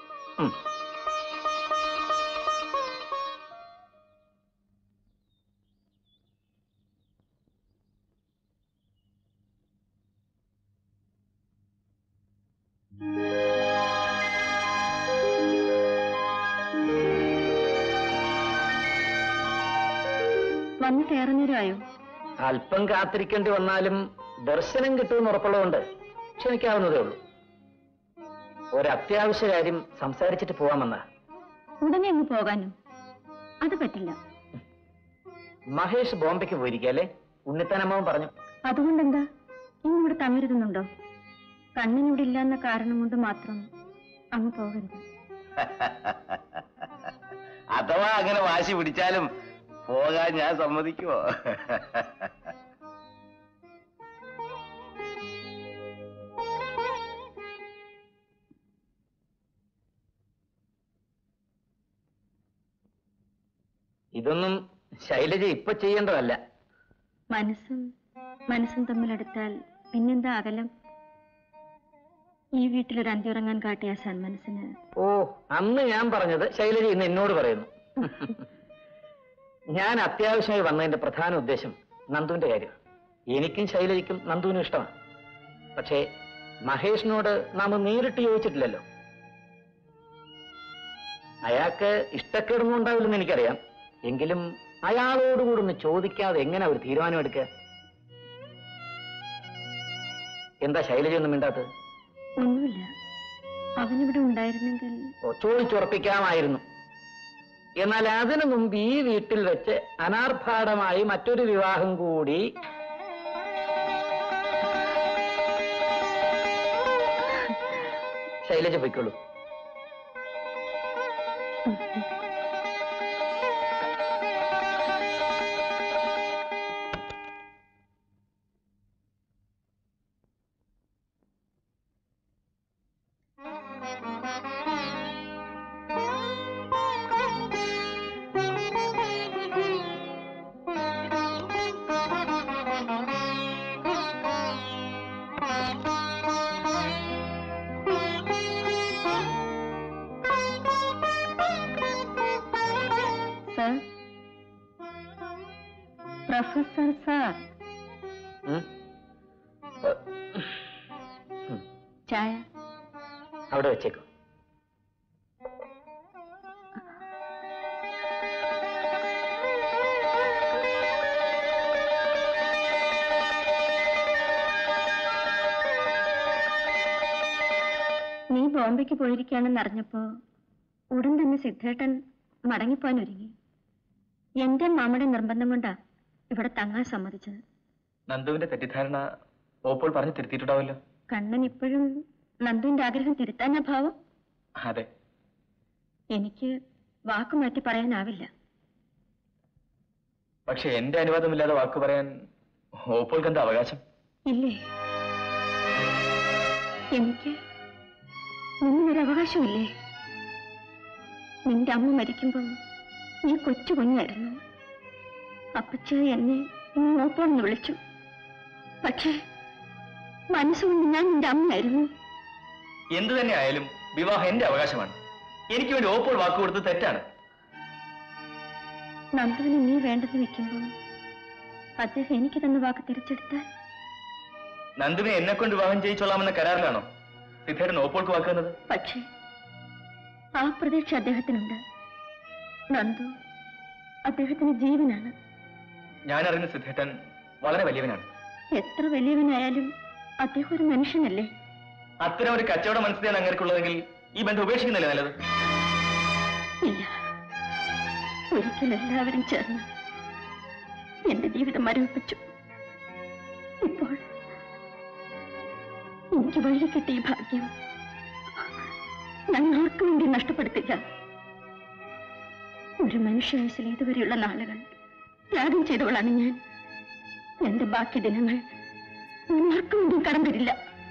വന്നിട്ട് ഏറെ നേരമായോ? അല്പം കാത്തിരിക്കേണ്ടി വന്നാലും ദർശനം കിട്ടുമെന്ന് ഉറപ്പുള്ളതുകൊണ്ട് ക്ഷമിക്കാവുന്നതേ ഉള്ളൂ. ഒരത്യാവശ്യ കാര്യം സംസാരിച്ചിട്ട് പോവാമെന്നാ. ഉടനെ അങ്ങ് പോകാനും അത് പറ്റില്ല. മഹേഷ് ബോംബെക്ക് പോയിരിക്കല്ലേ? ഉണ്ണിത്താനമ്മാവൻ പറഞ്ഞു. അതുകൊണ്ടെന്താ ഇന്നിവിടെ തങ്ങരുതെന്നുണ്ടോ? കണ്ണിനിവിടെ ഇല്ലാന്ന കാരണം കൊണ്ട് മാത്രം അങ്ങ് പോകരുത്. അഥവാ അങ്ങനെ വാശി പിടിച്ചാലും പോകാൻ ഞാൻ സമ്മതിക്കുമോ? ഇതൊന്നും ശൈലജ ഇപ്പൊ ചെയ്യേണ്ടതല്ല. മനസ്സും മനസ്സും തമ്മിലെടുത്താൽ പിന്നെന്താ അകലം? ഈ വീട്ടിലൊരു അന്തിയുറങ്ങാൻ കാട്ടിയ സന്മനസ്സിന്. ഓ, അന്ന് ഞാൻ പറഞ്ഞത് ശൈലജ ഇന്ന് എന്നോട് പറയുന്നു. ഞാൻ അത്യാവശ്യമായി വന്നതിന്റെ പ്രധാന ഉദ്ദേശം നന്ദുവിന്റെ കാര്യം. എനിക്കും ശൈലജയ്ക്കും നന്ദുവിനും ഇഷ്ടമാണ്. പക്ഷേ മഹേഷിനോട് നാം നേരിട്ട് ചോദിച്ചിട്ടില്ലല്ലോ. അയാൾക്ക് ഇഷ്ടക്കേടൊന്നും ഉണ്ടാവില്ലെന്ന് എനിക്കറിയാം. എങ്കിലും അയാളോടുകൂടി ഒന്ന് ചോദിക്കാതെ എങ്ങനെ ഒരു തീരുമാനം എടുക്കുക? എന്താ ശൈലജ ഒന്നും മിണ്ടാത്തത്? ഒന്നുമില്ല. അവനിവിടെ ഉണ്ടായിരുന്നെങ്കിൽ ചോദിച്ചുറപ്പിക്കാമായിരുന്നു. എന്നാൽ അതിനു മുമ്പ് ഈ വീട്ടിൽ വെച്ച് അനാർഭാടമായി മറ്റൊരു വിവാഹം കൂടി ശൈലജ പൊയ്ക്കോളൂ. പ്രൊഫസർ സാർ, ചായ അവിടെ വെച്ചേക്കും. നീ ബോംബെക്ക് പോയിരിക്കുകയാണെന്ന് അറിഞ്ഞപ്പോ ഉടൻ തന്നെ സിദ്ധേട്ടൻ മടങ്ങിപ്പോൻ ഒരുങ്ങി. എന്റെ മാമയുടെ നിർബന്ധം കൊണ്ടാ ഇവിടെ തങ്ങാൻ സമ്മതിച്ചത്. നന്ദുവിന്റെ തെറ്റിദ്ധാരണ ഓപ്പോൾ പറഞ്ഞു തിരുത്തിയിട്ടുണ്ടാവല്ലോ. കണ്ണൻ ഇപ്പോഴും നന്ദുവിന്റെ ആഗ്രഹം തിരുത്താനാ ഭാവം? അതെ. എനിക്ക് വാക്കുമാറ്റി പറയാനാവില്ല. പക്ഷെ എന്റെ അനുവാദമില്ലാതെ വാക്ക് പറയാൻ ഓപ്പോൾക്ക് എന്താ അവകാശം? ഇല്ലേ, എനിക്ക് നിന്നൊരു അവകാശമില്ലേ? നിന്റെ അമ്മ മരിക്കുമ്പം നീ കൊച്ചു കുഞ്ഞായിരുന്നു. അപ്പച്ച എന്നെ ഓപ്പോന്ന് വിളിച്ചു. പക്ഷേ മനസ്സുകൊണ്ട് ഞാൻ നിന്റെ അമ്മയായിരുന്നു. എന്തു തന്നെ ആയാലും വിവാഹം എന്റെ അവകാശമാണ്. എനിക്ക് വേണ്ടി ഓപ്പോൾ വാക്ക് കൊടുത്ത് തെറ്റാണ്. നന്ദുവിന് നീ വേണ്ടെന്ന് വെക്കുമ്പോൾ അദ്ദേഹം എനിക്ക് തന്ന വാക്ക് തിരിച്ചെടുത്താൽ? നന്ദുവിനെ എന്നെ കൊണ്ട് വിവാഹം ചെയ്യിച്ചോളാമെന്ന കരാറിലാണോ സിദ്ധേട്ടൻ ഓപ്പോൾക്ക് വാക്ക് തന്നത്? പക്ഷേ ആ പ്രതീക്ഷ അദ്ദേഹത്തിനുണ്ട്. നന്ദു അദ്ദേഹത്തിന് ജീവനാണ്. ഞാൻ അറിയുന്ന സിദ്ധേട്ടൻ വളരെ വലിയവനാണ്. എത്ര വലിയവനായാലും അദ്ദേഹം ഒരു മനുഷ്യനല്ലേ? അത്തരം ഒരു കച്ചവട മനസ്സിലാണ് അങ്ങനെയുള്ളതെങ്കിൽ ഈ ബന്ധം ഉപേക്ഷിക്കുന്നില്ലേ നല്ലത്? ഇല്ല, ഒരിക്കൽ എല്ലാവരും ചേർന്ന് എന്റെ ജീവിതം മരവിപ്പിച്ചു. ഇപ്പോൾ എനിക്ക് വഴി കിട്ടിയ ഭാഗ്യം ഞാൻ ആർക്കു വേണ്ടി നഷ്ടപ്പെടുത്തില്ല. ഒരു മനുഷ്യായുസിൽ ഇതുവരെയുള്ള നാളുകൾ ത്യാഗം ചെയ്തവളാണ് ഞാൻ. എന്റെ ബാക്കി ദിനങ്ങൾ ആർക്കു വേണ്ടി കടം തരില്ല.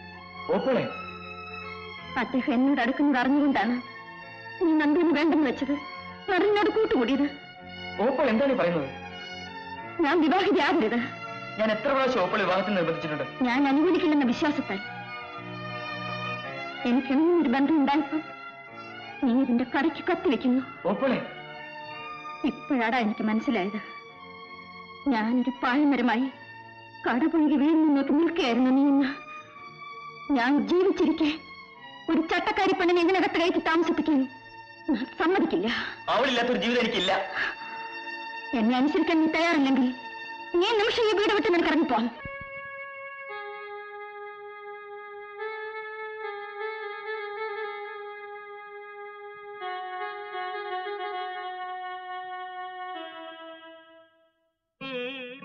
അദ്ദേഹം എന്നോട് അടുക്കുന്നത് അറിഞ്ഞുകൊണ്ടാണ് നീ നന്ദുവിന് വേണ്ടെന്ന് വെച്ചത്, അറിഞ്ഞോട് കൂട്ടുകൂടിയത്. ഓപ്പോൾ എന്താണ് പറയുന്നത്? ഞാൻ വിവാഹിതയാകരുത്. ഞാൻ എത്ര പ്രാവശ്യം ഓപ്പോൾ വിവാഹത്തിന് നിർബന്ധിച്ചിട്ടുണ്ട്. ഞാൻ അനുകൂലിക്കില്ലെന്ന വിശ്വാസത്താൽ. എനിക്കെന്നും ഒരു ബന്ധം ഉണ്ടായപ്പോ നീ ഇതിന്റെ കടയ്ക്ക് കത്തിവെക്കുന്നു. ഓപ്പോളെ ഇപ്പോഴാടാ എനിക്ക് മനസ്സിലായത്. ഞാനൊരു പാഴ്മരമായി കടപുഴകി വീടിന് നോക്കി നിൽക്കുകയായിരുന്നു നീ എന്ന്. ഞാൻ ജീവിച്ചിരിക്കെ ഒരു ചട്ടക്കാരി പെണ്ണിനെ ഇതിനകത്ത് കയറ്റി താമസിപ്പിക്കാൻ സമ്മതിക്കില്ല. അവളില്ലാത്തൊരു ജീവിതം എനിക്കില്ല. എന്നെ അനുസരിക്കാൻ നീ തയ്യാറില്ലെങ്കിൽ നീ നിമിഷം ഈ വീട് വിട്ട് നിനക്ക് ഇറങ്ങിപ്പോവാം.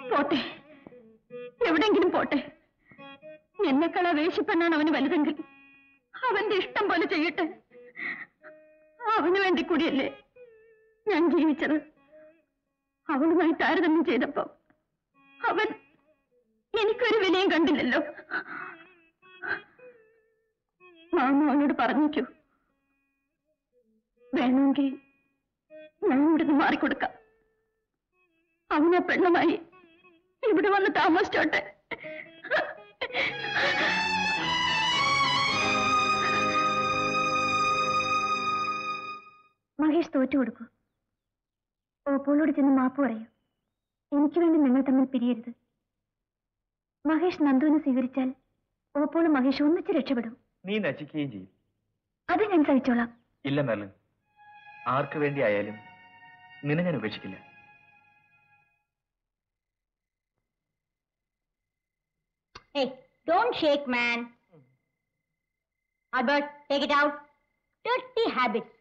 പോട്ടെ, എവിടെങ്കിലും പോട്ടെ. എന്നെക്കാൾ വേശിപ്പെണ്ണാണ് അവന് വലുതെങ്കിൽ അവന്റെ ഇഷ്ടം പോലെ ചെയ്യട്ടെ. അവന് വേണ്ടി കൂടിയല്ലേ ഞാൻ ജീവിച്ചത്. അവനുമായി താരതമ്യം ചെയ്തപ്പോ അവൻ എനിക്കൊരു വിലയും കണ്ടില്ലല്ലോ. മാമ അവനോട് പറഞ്ഞേക്കൂ, വേണമെങ്കിൽ ഞാൻ ഇവിടുന്ന് മാറിക്കൊടുക്കാം. അവനെ പെണ്ണുമായി ഇവിടെ വന്ന് താമസിച്ചോട്ടെ. മഹേഷ് തോറ്റു കൊടുക്കൂ. ഓപ്പോളോട് ചെന്ന് മാപ്പ് പറയൂ. എനിക്ക് വേണ്ടി നിങ്ങൾ തമ്മിൽ പിരിയരുത്. മഹേഷ് നന്ദുവിനെ സ്വീകരിച്ചാൽ ഓപ്പോളും മഹേഷ് ഒന്നിച്ച് രക്ഷപ്പെടും. നീ നശിക്കുകയും ചെയ്യും. അത് ഞാൻ സഹിച്ചോളാം. ഇല്ല മെർലിൻ, ആർക്ക് വേണ്ടി ആയാലും നിന്നെ ഞാൻ ഉപേക്ഷിക്കില്ല. Hey, don't shake, man. Albert, take it out. Dirty habits.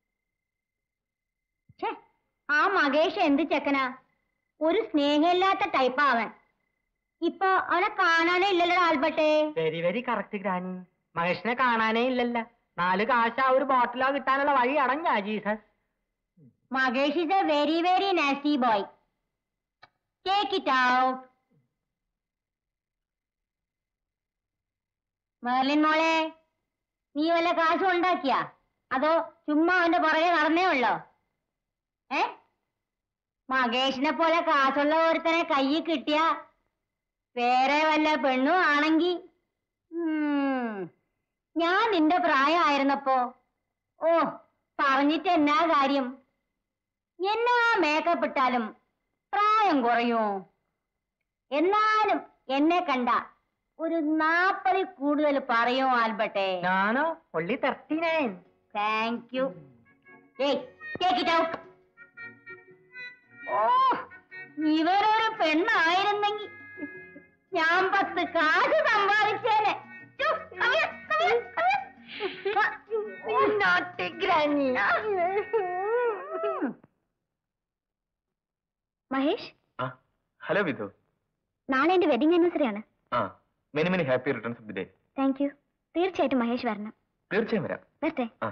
ഛേ, ആ മകേഷ് എന്ത് ചെക്കനാ, ഒരു സ്നേഹമില്ലാത്ത ടൈപ്പാ അവൻ. ഇപ്പൊ അവനെ കാണാനേ ഇല്ലല്ലോ ആൽബർട്ടേ. Very very correct granny. മഹേഷിനെ കാണാനേ ഇല്ലല്ല. നാല് കാശ് ആ ഒരു ബോട്ടിലോ കിട്ടാനുള്ള വഴി അടഞ്ഞാ Jesus. Mahesh is a very very nasty boy. Take it out. Merlin മോളെ, നീ വല്ല കാശും ഉണ്ടാക്കിയാ അതോ ചുമ്മാ അവന്റെ പുറകെ നടന്നേ ഉള്ളോ? ഏ മകേഷിനെ പോലെ കാശുള്ള ഒരുത്തനെ കയ്യിൽ കിട്ടിയ വേറെ വല്ല പെണ്ണും ആണെങ്കി ഞാൻ നിന്റെ പ്രായമായിരുന്നപ്പോ ഓ പറഞ്ഞിട്ട് എന്നാ കാര്യം, എന്നാ മേക്കപ്പ് ഇട്ടാലും പ്രായം കുറയോ? എന്നാലും എന്നെ കണ്ട ഒരു നാപ്പതിൽ കൂടുതൽ പറയോ ആൽബർട്ടെ? ഞാനോ ഒള്ളി thirty nine. Thank you. Take it out. ഓ ഇവരൊരു പെണ്ണായിരുന്നെങ്കിൽ ഞാൻ പത്ത് കാശ് സമ്പാദിച്ചേനെ. മഹേഷ്, ഹലോ വിധു. നാളെ എന്റെ വെഡിങ് ആനിവേഴ്സറി ആണ്. ആ, many many happy returns of the day. Thank you. തീർച്ചയായിട്ടും മഹേഷ് വരണം. തീർച്ചയായും വരാം. വരട്ടെ. ആ.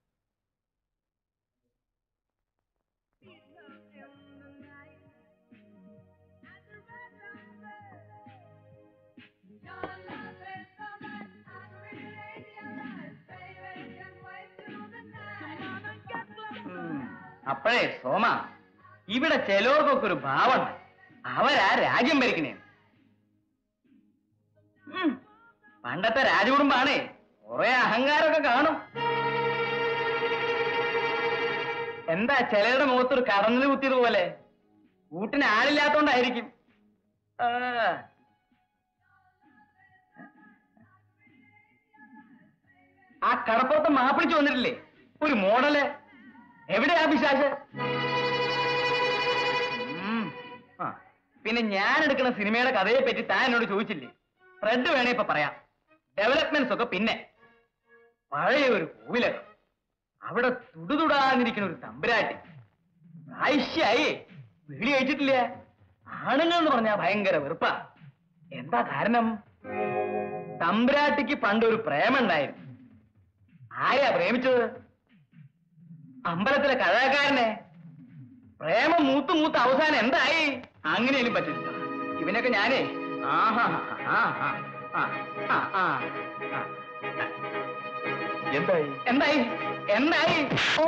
അപ്പോഴേ സോമ, ഇവിടെ ചിലവർക്കൊക്കെ ഒരു ഭാവമുണ്ട്, അവരാ രാജ്യം ഭരിക്കണേ. പണ്ടത്തെ രാജകുടുംബാണേ, കുറെ അഹങ്കാരമൊക്കെ കാണും. എന്താ ചിലരുടെ മുഖത്തൊരു കടന്നിൽ കുത്തിയതുപോലെ? കൂട്ടിന് ആളില്ലാത്തോണ്ടായിരിക്കും. ആ കടപ്പുറത്ത് മാപ്പിളിച്ചു വന്നിട്ടില്ലേ ഒരു മോഡല്? എവിടെയാ പിശാച്? പിന്നെ ഞാൻ എടുക്കുന്ന സിനിമയുടെ കഥയെ പറ്റി താൻ എന്നോട് ചോദിച്ചില്ലേ? ഫ്രെഡ് വേണേ ഇപ്പൊ പറയാം. ഡെവലപ്മെന്റ്സ് ഒക്കെ പിന്നെ. പഴയ ഒരു കോവിലകം, അവിടെ തുടുതുടാന്നിരിക്കുന്ന ഒരു തമ്പുരാട്ടി. ആയിഷ്യായി വീടി കഴിച്ചിട്ടില്ല. ആണുങ്ങൾ എന്ന് പറഞ്ഞാ ഭയങ്കര വെറുപ്പാ. എന്താ കാരണം? തമ്പുരാട്ടിക്ക് പണ്ടൊരു പ്രേമുണ്ടായിരുന്നു. ആരെയാ പ്രേമിച്ചത്? അമ്പലത്തിലെ കഥാകാരനെ. പ്രേമം മൂത്ത് മൂത്ത് അവസാനം എന്തായി? അങ്ങനെയും പറ്റില്ല. ഇവനൊക്കെ ഞാനേ ആഹാ എന്തായി എന്തായി എന്തായി ഓ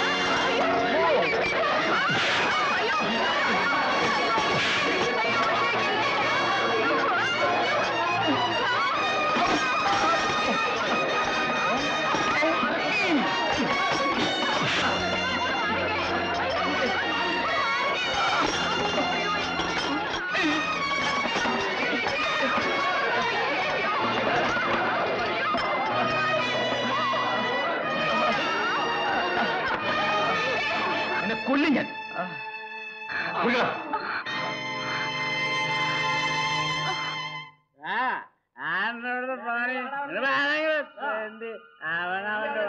കൊല്ലും ഞാൻ. അവനവന്റെ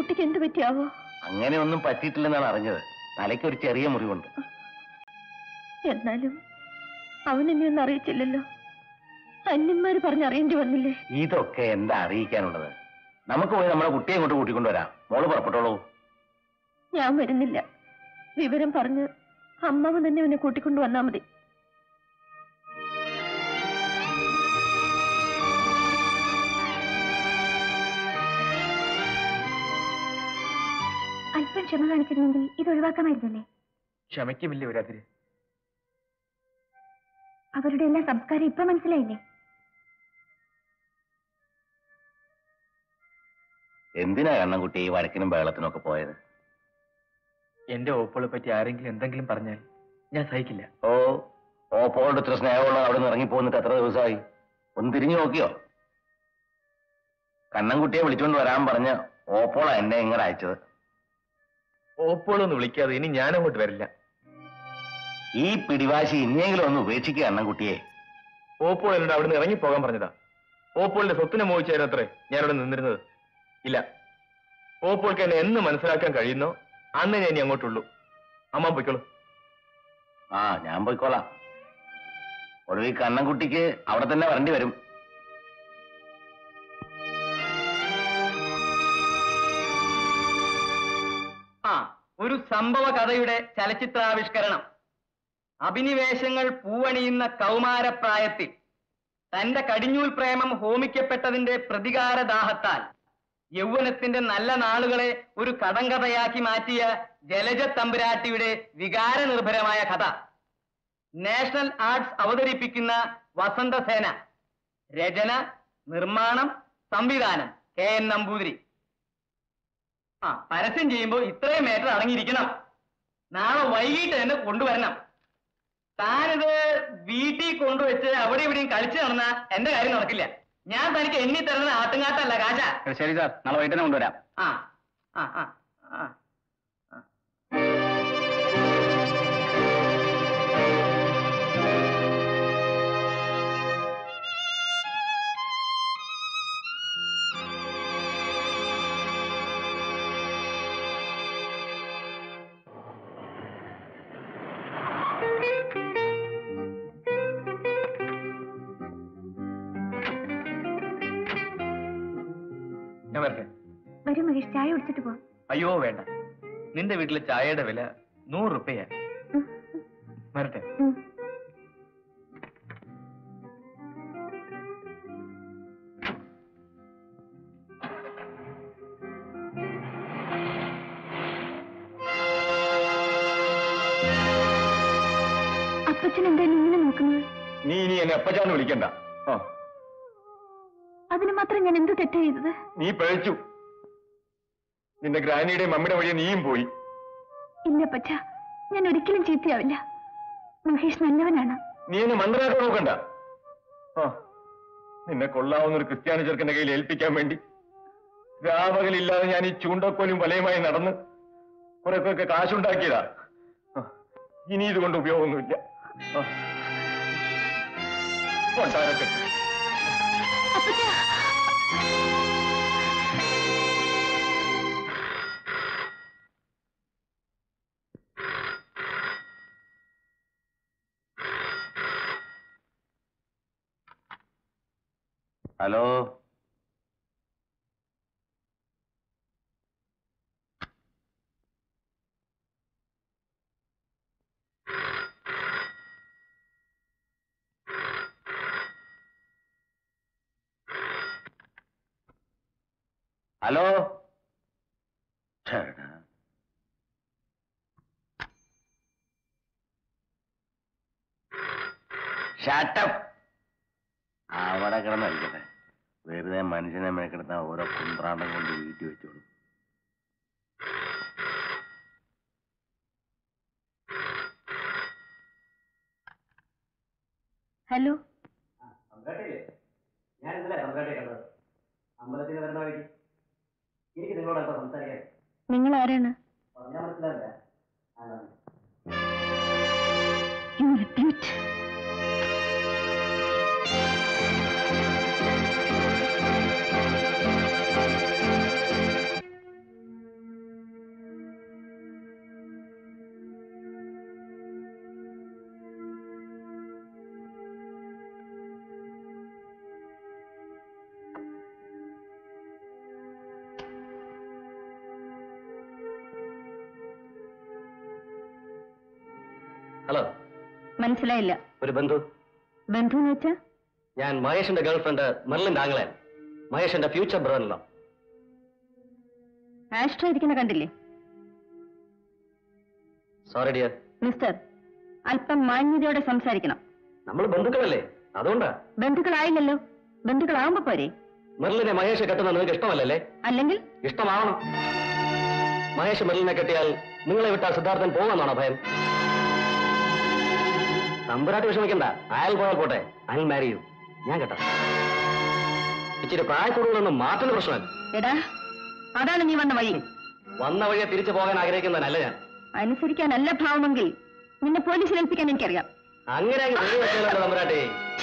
കുട്ടിക്ക് എന്ത് പറ്റിയാവോ? അങ്ങനെയൊന്നും പറ്റിയിട്ടില്ലെന്നാണ് അറിഞ്ഞത്. തലയ്ക്ക് ഒരു ചെറിയ മുറിവുണ്ട്. എന്നാലും അവനെന്നെ ഒന്നും അറിയിച്ചില്ലല്ലോ. അന്യന്മാര് പറഞ്ഞറിയേണ്ടി വന്നില്ലേ? ഇതൊക്കെ എന്താ അറിയിക്കാനുള്ളത്? നമുക്ക് പോയി നമ്മുടെ കുട്ടിയെ ഇങ്ങോട്ട് കൂട്ടിക്കൊണ്ടുവരാം. മോള് പുറപ്പെട്ടോളൂ. ഞാൻ വരുന്നില്ല. വിവരം പറഞ്ഞ് അമ്മാവ് തന്നെ എന്നെ കൂട്ടിക്കൊണ്ടു വന്നാ മതി. അല്പം ക്ഷമ കാണിച്ചിരുന്നെങ്കിൽ ഇത് ഒഴിവാക്കാമായിരുന്നല്ലേ? ക്ഷമയ്ക്കുമില്ലേ ഒരാതിര്? അവരുടെ എല്ലാ സംസ്കാരം ഇപ്പൊ മനസ്സിലായില്ലേ? എന്തിനാ കണ്ണൻകുട്ടി ഈ വഴക്കിനും ബഹളത്തിനും ഒക്കെ പോയത്? എന്റെ ഓപ്പോളെ പറ്റി ആരെങ്കിലും എന്തെങ്കിലും പറഞ്ഞാൽ ഞാൻ സഹിക്കില്ല. ഓ ഓപ്പോളുടെ ഇത്ര സ്നേഹമുള്ള അവിടെ നിന്ന് ഇറങ്ങിപ്പോന്നിട്ട് എത്ര ദിവസമായി? ഒന്ന് തിരിഞ്ഞു നോക്കിയോ? കണ്ണൻകുട്ടിയെ വിളിച്ചുകൊണ്ട് വരാൻ പറഞ്ഞ് ഓപ്പോള എന്നെ ഇങ്ങോട്ട് അയച്ചത്. ഓപ്പോളൊന്ന് വിളിക്കാതെ ഇനി ഞാൻ അങ്ങോട്ട് വരില്ല. ഈ പിടിവാശി ഇനിയെങ്കിലും ഒന്ന് ഉപേക്ഷിക്കുക കണ്ണൻകുട്ടിയെ. ഓപ്പോൾ എന്നോട് അവിടെ നിന്ന് ഇറങ്ങിപ്പോകാൻ പറഞ്ഞതാ. ഓപ്പോളിന്റെ സ്വത്തിനെ മോഹിച്ചായിരുന്നത്രേ ഞാനവിടെ നിന്നിരുന്നത്. ഇല്ല, ഓപ്പോൾക്ക് എന്നെ എന്ന് മനസ്സിലാക്കാൻ കഴിയുന്നോ അന്ന് ഞാൻ ഇനി അങ്ങോട്ടുള്ളൂ. അമ്മ പോയിക്കോളൂ. ആ ഞാൻ പോയിക്കോളാം. ഒടുവിൽ കണ്ണൻകുട്ടിക്ക് അവിടെ തന്നെ വരേണ്ടി വരും. ആ ഒരു സംഭവ കഥയുടെ ചലച്ചിത്രാവിഷ്കരണം. അഭിനിവേശങ്ങൾ പൂവണിയുന്ന കൗമാരപ്രായത്തിൽ തന്റെ കടിഞ്ഞൂൽ പ്രേമം ഹോമിക്കപ്പെട്ടതിന്റെ പ്രതികാരദാഹത്താൽ യൗവനത്തിന്റെ നല്ല നാളുകളെ ഒരു കടങ്കഥയാക്കി മാറ്റിയ ജലജ തമ്പുരാട്ടിയുടെ വികാരനിർഭരമായ കഥ. നാഷണൽ ആർട്സ് അവതരിപ്പിക്കുന്ന വസന്തസേന. രചന, നിർമ്മാണം, സംവിധാനം കെ എൻ നമ്പൂതിരി. ആ പരസ്യം ചെയ്യുമ്പോൾ ഇത്രയും മേറ്റർ അടങ്ങിയിരിക്കണം. നാളെ വൈകിട്ട് തന്നെ കൊണ്ടുവരണം. താനിത് വീട്ടിൽ കൊണ്ടുവച്ച് അവിടെ ഇവിടെയും കളിച്ചു നടന്ന എന്റെ കാര്യം നടക്കില്ല. ഞാൻ തനിക്ക് എണ്ണി തരുന്ന ആട്ടുങ്ങാട്ടല്ല കാശ. ശരി സാർ, നാളെ വൈകിട്ട് തന്നെ കൊണ്ടുവരാം. ആ ആ ആ ആ ഞാൻ വരട്ടെ. വരൂ മഹേഷ്, ചായ കുടിച്ചിട്ട് പോ. അയ്യോ വേണ്ട, നിന്റെ വീട്ടിലെ ചായയുടെ വില നൂറ് റുപ്യ. വരട്ടെ. അപ്പച്ചൻ എന്തായാലും ഇങ്ങനെ നോക്കുന്നത്? നീ ഇനി എന്നെ അപ്പച്ചാന്ന് വിളിക്കണ്ട. ആ അതിന് മാത്രം ഞാൻ എന്ത് തെറ്റാ ചെയ്തത്? നീ പഴിച്ചു. നിന്റെ ഗ്രാനിയുടെ മമ്മിയുടെ വഴിയെ നീയും പോയി. ഇല്ല പച്ച, ഞാൻ ഒരിക്കലും ചീത്തയാവില്ല. മഹേഷ് നല്ലവനാണ്. നീ എന്നെ മന്ത്രാക്കാൻ നോക്കണ്ട. ആ നിന്നെ കൊള്ളാവുന്ന ഒരു ക്രിസ്ത്യാനി ചെറുക്കന്റെ കയ്യിൽ ഏൽപ്പിക്കാൻ വേണ്ടി രാപകലില്ലാതെ ഞാൻ ഈ ചൂണ്ടക്കോലും വലയുമായി നടന്ന് കുറെയൊക്കെ കാശുണ്ടാക്കിയതാ. ഇനി ഇതുകൊണ്ട് ഉപയോഗമൊന്നുമില്ല. കൊട്ടാരൊക്കെ ഹലോ, ഹലോ. ഷട്ടപ്പ്. അവിടെ കിടന്നടിക്കട്ടെ. വെറുതെ മനുഷ്യനെ മെനക്കെടുത്ത ഓരോ കുന്ത്രാണ്ടം കൊണ്ട് വീട്ടിൽ വെച്ചോളൂ. ഹലോ. ഞാൻ ഇന്നലെ സംസാരിക്കാൻ കണ്ടത് അമ്പലത്തിൽ വരുന്ന വഴി. എനിക്ക് നിങ്ങളോട് എന്താ സംസാരിക്കാൻ? നിങ്ങൾ ആരാണ്? പറഞ്ഞാൽ മനസ്സിലാവില്ല. You repeat. ഹലോ. മനസ്സിലായില്ല. ഒരു ബന്ധു. ബന്ധു എന്ന് വെച്ചാ? ഞാൻ മഹേഷിന്റെ ഗേൾഫ്രണ്ട് മെർലിൻ ആംഗ്ലൻ, മഹേഷിന്റെ ഫ്യൂച്ചർ ബ്രദറിലോ. ആസ്ട്രോ ഇരിക്കുന്ന കണ്ടില്ലേ? Sorry dear. മിസ്റ്റർ, അല്പം മാന്യതയോടെ സംസാരിക്കണം. നമ്മൾ ബന്ധുക്കളല്ലേ, അതുകൊണ്ടാ. ബന്ധുക്കളായില്ലല്ലോ, ബന്ധുക്കളാവുമ്പോ പോരെ. മെർലിനെ മഹേഷ് കെട്ടുന്നത് നിങ്ങൾക്ക് ഇഷ്ടമല്ലല്ലേ? അല്ലെങ്കിൽ ഇഷ്ടമാവണം. മഹേഷ് മെർലിനെ കെട്ടിയാൽ നിങ്ങളെ വിട്ടാൽ സിദ്ധാർത്ഥൻ പോകാന്നാണോ ഭയം? തമ്പുരാട്ട് വിഷമിക്കണ്ട, അയാൾ പോയാൽ പോട്ടെ. അയാൾ മാരി ചെയ്യൂ, ഞാൻ കേട്ടോ. ഇച്ചിരി പ്രായക്കൂടുതലൊന്നും മാറ്റുന്ന പ്രശ്നമല്ല. എടാ, അതാണ് നീ വന്ന വഴി. വന്ന വഴിയെ തിരിച്ചു പോകാൻ ആഗ്രഹിക്കുന്നതല്ല ഞാൻ. അനുസരിക്കാനല്ല ഭാവമെങ്കിൽ നിന്നെ പോലീസിൽ ഏൽപ്പിക്കാൻ എനിക്കറിയാം. അങ്ങനെ തമ്പുരാട്ടെ,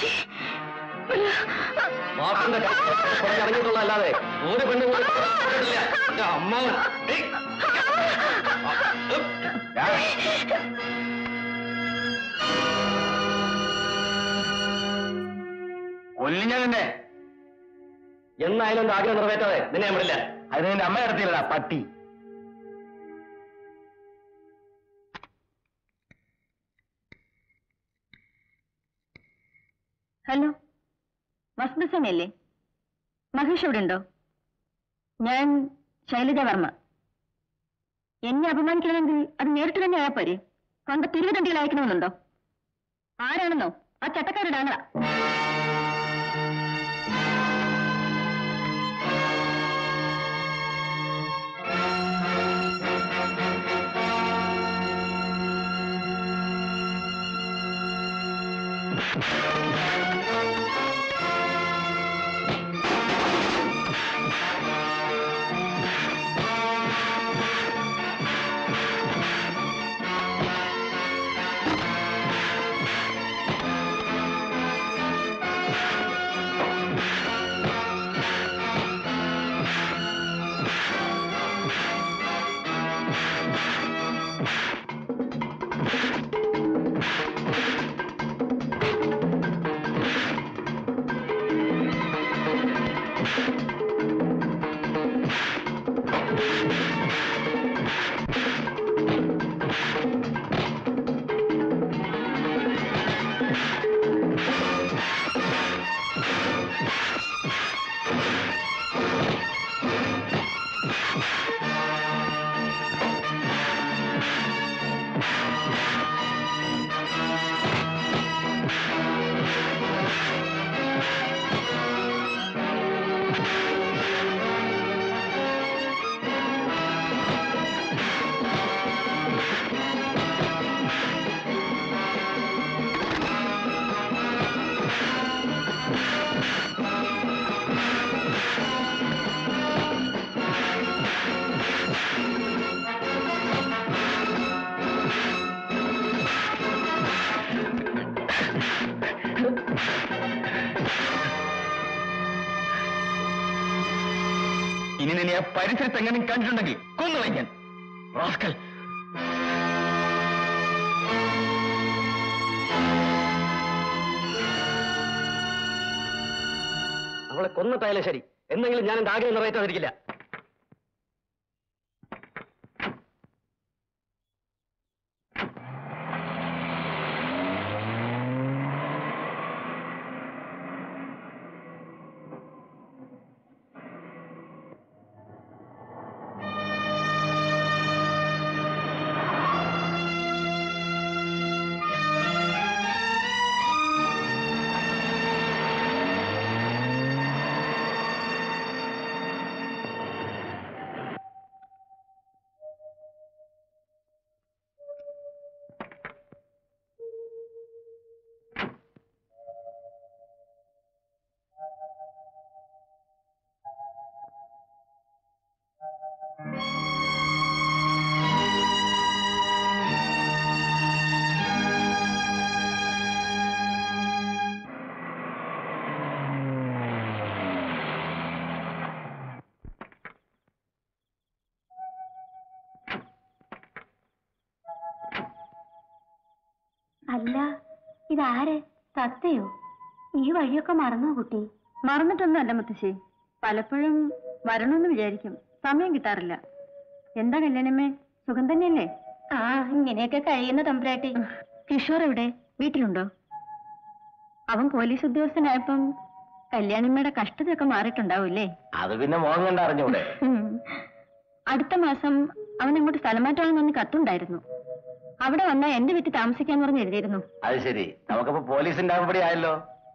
പറഞ്ഞിട്ടുള്ളതല്ലാതെ ഒരു പെണ്ണു അമ്മാവൻ കൊല്ലിഞ്ഞ നിന്നെ. എന്നായാലും എന്റെ ആഗ്രഹം നിറവേറ്റാതെ നിന്നെ ഞാൻ വിടില്ല. അത് നിന്റെ അമ്മ നടത്തിയില്ലടാ പട്ടി. ഹലോ, വസന്ത സേനയല്ലേ? മഹേഷ് ഇവിടെ ഉണ്ടോ? ഞാൻ ശൈലജ വർമ്മ. എന്നെ അപമാനിക്കണമെങ്കിൽ അത് നേരിട്ട് തന്നെ ആയാൽ പോരെ. സ്വന്തം തിരുവതണ്ടികൾ അയക്കണമെന്നുണ്ടോ? ആരാണെന്നോ? ആ ചട്ടക്കാരുടെ ആങ്ങള. ഇനി നിന്നെ ആ പരിസരത്ത് എങ്ങനെ കണ്ടിട്ടുണ്ടെങ്കിൽ കൊന്നുവയ്ക്കാൻ. റാസ്കൽ. അവളെ കൊന്നിട്ടായാലും ശരി, എന്തെങ്കിലും ഞാൻ എന്റെ ആഗ്രഹം നിറവേറ്റാതിരിക്കില്ല. അല്ല, ഇതാരെ? സത്തയോ? ഈ വഴിയൊക്കെ മറന്നോ കുട്ടി? മറന്നിട്ടൊന്നുമല്ല മുത്തശ്ശി, പലപ്പോഴും വരണമെന്ന് വിചാരിക്കും, സമയം കിട്ടാറില്ല. എന്താ കല്യാണമ്മേ, സുഖം തന്നെയല്ലേ? ആ, ഇങ്ങനെയൊക്കെ കഴിയുന്ന തമ്പുരാട്ടി. കിഷോർ എവിടെ? വീട്ടിലുണ്ടോ? അവൻ പോലീസ് ഉദ്യോഗസ്ഥനായപ്പം കല്യാണിമ്മയുടെ കഷ്ടതയൊക്കെ മാറിയിട്ടുണ്ടാവൂല്ലേ? അത് പിന്നെ മോഹൻ കണ്ട അറിഞ്ഞൂടെ? അടുത്ത മാസം അവൻ അങ്ങോട്ട് സ്ഥലമാറ്റാണെന്നൊന്ന് കത്തുണ്ടായിരുന്നു. അവിടെ വന്നാ എന്റെ വീട്ടിൽ താമസിക്കാന്ന് പറഞ്ഞ് എഴുതിയിരുന്നു. അത് ശരി, നമുക്കപ്പോ പോലീസിന്റെ അകമ്പടി ആയല്ലോ.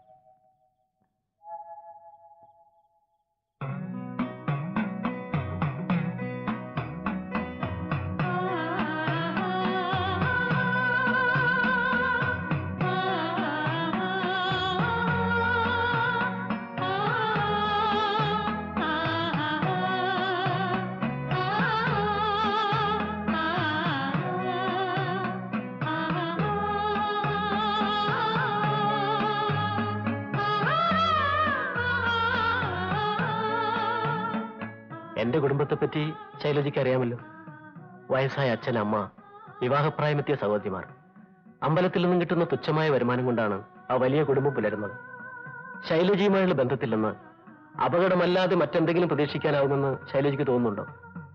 എന്റെ കുടുംബത്തെപ്പറ്റി ശൈലജയ്ക്ക് അറിയാമല്ലോ. വയസ്സായ അച്ഛൻ, അമ്മ, വിവാഹപ്രായമെത്തിയ സഹോദരിമാർ. അമ്പലത്തിൽ നിന്നും കിട്ടുന്ന തുച്ഛമായ വരുമാനം കൊണ്ടാണ് ആ വലിയ കുടുംബം പുലരുന്നത്. ശൈലജയുമായുള്ള ബന്ധത്തിൽ നിന്ന് അപകടമല്ലാതെ മറ്റെന്തെങ്കിലും പ്രതീക്ഷിക്കാനാവുമെന്ന് ശൈലജയ്ക്ക് തോന്നുന്നുണ്ടോ?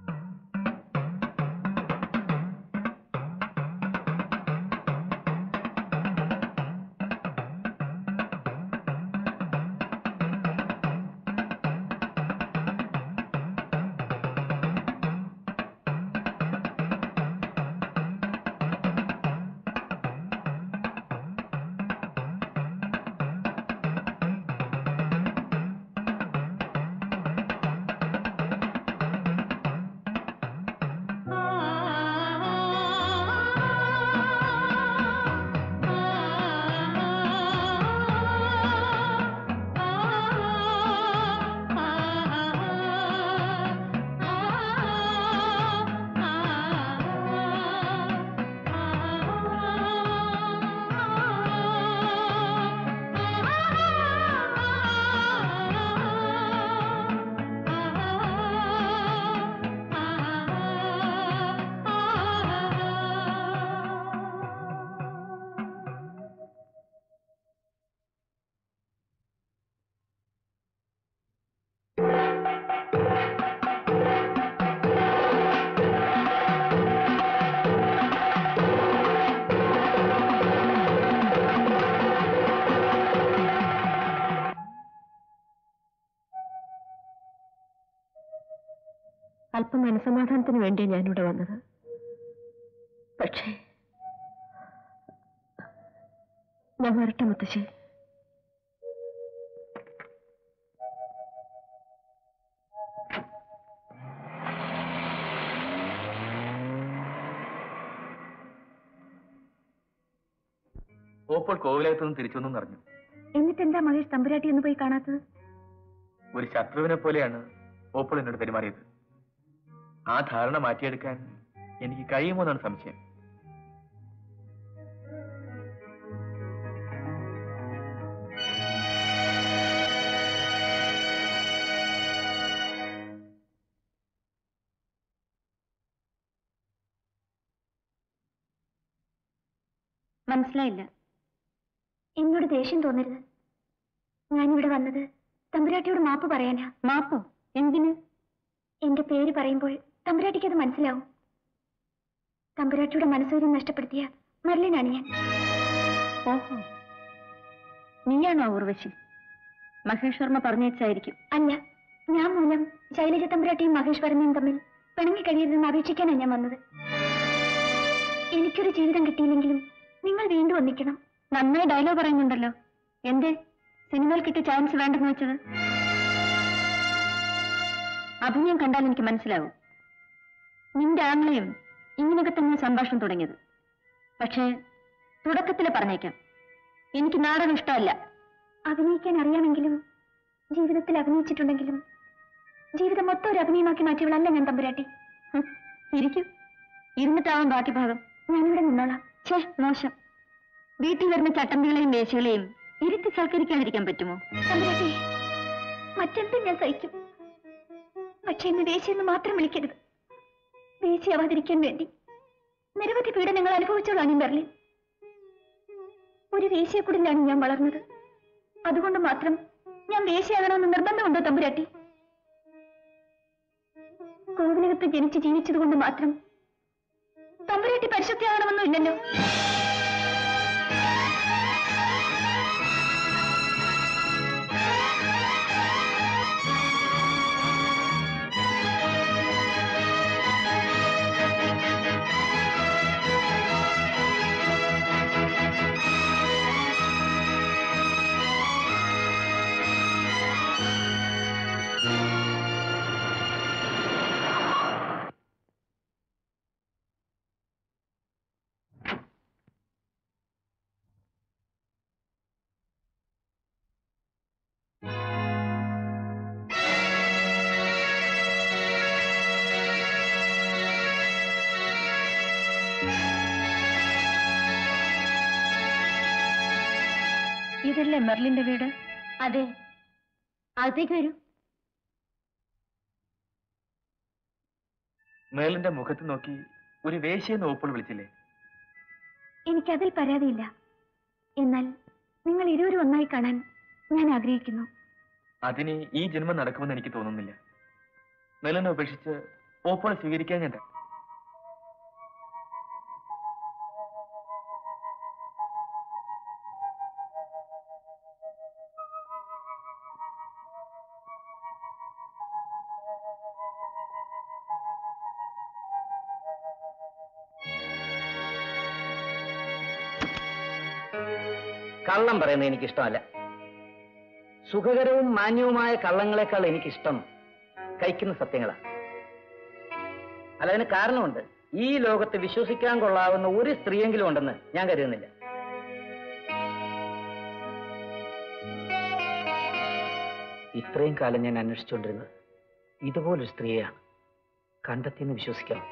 അല്പം മനസമാധാനത്തിന് വേണ്ടി ഞാനിവിടെ വന്നത്. പക്ഷേ ഞാൻ വരട്ടെ മുത്തശ്ശി. ഓപ്പോൾ കോവിലകത്തു നിന്ന് തിരിച്ചു വന്നു അറിഞ്ഞു. എന്നിട്ടെന്താ മഹേഷ് തമ്പുരാട്ടി എന്ന് പോയി കാണാത്തത്? ഒരു ശത്രുവിനെ പോലെയാണ് ഓപ്പോൾ എന്നോട് പെരുമാറിയത്. ആ ധാരണ മാറ്റിയെടുക്കാൻ എനിക്ക് കഴിയുമോ എന്നാണ് സംശയം. മനസ്സിലായില്ല. എന്നോട് ദേഷ്യം തോന്നരുത്. ഞാനിവിടെ വന്നത് തമ്പുരാട്ടിയോട് മാപ്പ് പറയാനാ. മാപ്പോ? എന്തിന്? എന്റെ പേര് പറയുമ്പോൾ തമ്പുരാട്ടിക്ക് അത് മനസ്സിലാവും. തമ്പുരാട്ടിയുടെ മനസ്സൂര്യം നഷ്ടപ്പെടുത്തിയ മരലിനാണ് ഞാൻ. ഓഹോ, നീയാണോ ഊർവശി? മഹേഷ് വർമ്മ പറഞ്ഞയച്ചായിരിക്കും. അല്ല, ഞാൻ മൂലം ശൈലജ തമ്പുരാട്ടിയും മഹേഷ് വർമ്മയും തമ്മിൽ പിണങ്ങി കഴിയരുതെന്ന് അപേക്ഷിക്കാനാണ് ഞാൻ വന്നത്. എനിക്കൊരു ജീവിതം കിട്ടിയില്ലെങ്കിലും നിങ്ങൾ വീണ്ടും ഒന്നിക്കണം. നന്നായി ഡയലോഗ് പറയുന്നുണ്ടല്ലോ. എന്തേ സിനിമയിൽ കിട്ടിയ ചാൻസ് വേണ്ടെന്ന് വെച്ചത്? അഭിനയം കണ്ടാൽ എനിക്ക് മനസ്സിലാവും. നിന്റെ ആംഗ്ലയും ഇങ്ങനെയൊക്കെ തന്നെ സംഭാഷണം തുടങ്ങിയത്. പക്ഷേ തുടക്കത്തിൽ പറഞ്ഞേക്കാം, എനിക്ക് നാടകം ഇഷ്ടമല്ല. അഭിനയിക്കാൻ അറിയാമെങ്കിലും ജീവിതത്തിൽ അഭിനയിച്ചിട്ടുണ്ടെങ്കിലും ജീവിതം മൊത്തം ഒരു അഭിനയമാക്കി മാറ്റിയവളല്ല ഞാൻ തമ്പുരാട്ടി. ഇരിക്കും, ഇരുന്നിട്ടാവാം ബാക്കി ഭാഗം. ഞാനിവിടെ നിന്നോളാം. ഛേ, മോശം. വീട്ടിൽ വരുന്ന ചട്ടമ്പികളെയും വേശികളെയും ഇരുത്തി സൽക്കരിക്കാതിരിക്കാൻ പറ്റുമോ? തമ്പുരാട്ടി, മറ്റെന്തും ഞാൻ സഹിക്കും. പക്ഷെ ഇന്ന് വേശിയെന്ന് മാത്രം വിളിക്കരുത്. വേശിയാവാതിരിക്കാൻ വേണ്ടി നിരവധി പീഡനങ്ങൾ അനുഭവിച്ചതാണ് ബെർലിൻ. ഒരു വേശ്യക്കുടിലാണ് ഞാൻ വളർന്നത്. അതുകൊണ്ട് മാത്രം ഞാൻ വേശ്യയാകണമെന്ന് നിർബന്ധമുണ്ടോ തമ്പുരാട്ടി? കോവിലകത്ത് ജനിച്ച് ജീവിച്ചതുകൊണ്ട് മാത്രം തമ്പുരാട്ടി പരിശുദ്ധിയാകണമെന്നും ഇല്ലല്ലോ. ഇതല്ലേ മെർലിന്റെ വീട്? അതെ, അകത്തേക്ക് വരൂ. മേളിന്റെ മുഖത്ത് നോക്കി ഒരു വേശ്യെന്ന് ഓപ്പോൾ വിളിച്ചില്ലേ? എനിക്കതിൽ പരാതിയില്ല. എന്നാൽ നിങ്ങൾ ഇരുവരും ഒന്നായി കാണാൻ ഞാൻ ആഗ്രഹിക്കുന്നു. അതിന് ഈ ജന്മം നടക്കുമെന്ന് എനിക്ക് തോന്നുന്നില്ല. മേളിനെ ഉപേക്ഷിച്ച് ഓപ്പോൾ സ്വീകരിക്കാൻ ഞാൻ കള്ളം പറയുന്നത് എനിക്കിഷ്ടമല്ല. സുഖകരവും മാന്യവുമായ കള്ളങ്ങളെക്കാൾ എനിക്കിഷ്ടം കഴിക്കുന്ന സത്യങ്ങളാണ്. അല്ലതിന് കാരണമുണ്ട്. ഈ ലോകത്ത് വിശ്വസിക്കാൻ കൊള്ളാവുന്ന ഒരു സ്ത്രീയെങ്കിലും ഉണ്ടെന്ന് ഞാൻ കരുതുന്നില്ല. ഇത്രയും കാലം ഞാൻ അന്വേഷിച്ചുകൊണ്ടിരുന്നത് ഇതുപോലൊരു സ്ത്രീയാണ്. കണ്ടെത്തിയെന്ന് വിശ്വസിക്കണം.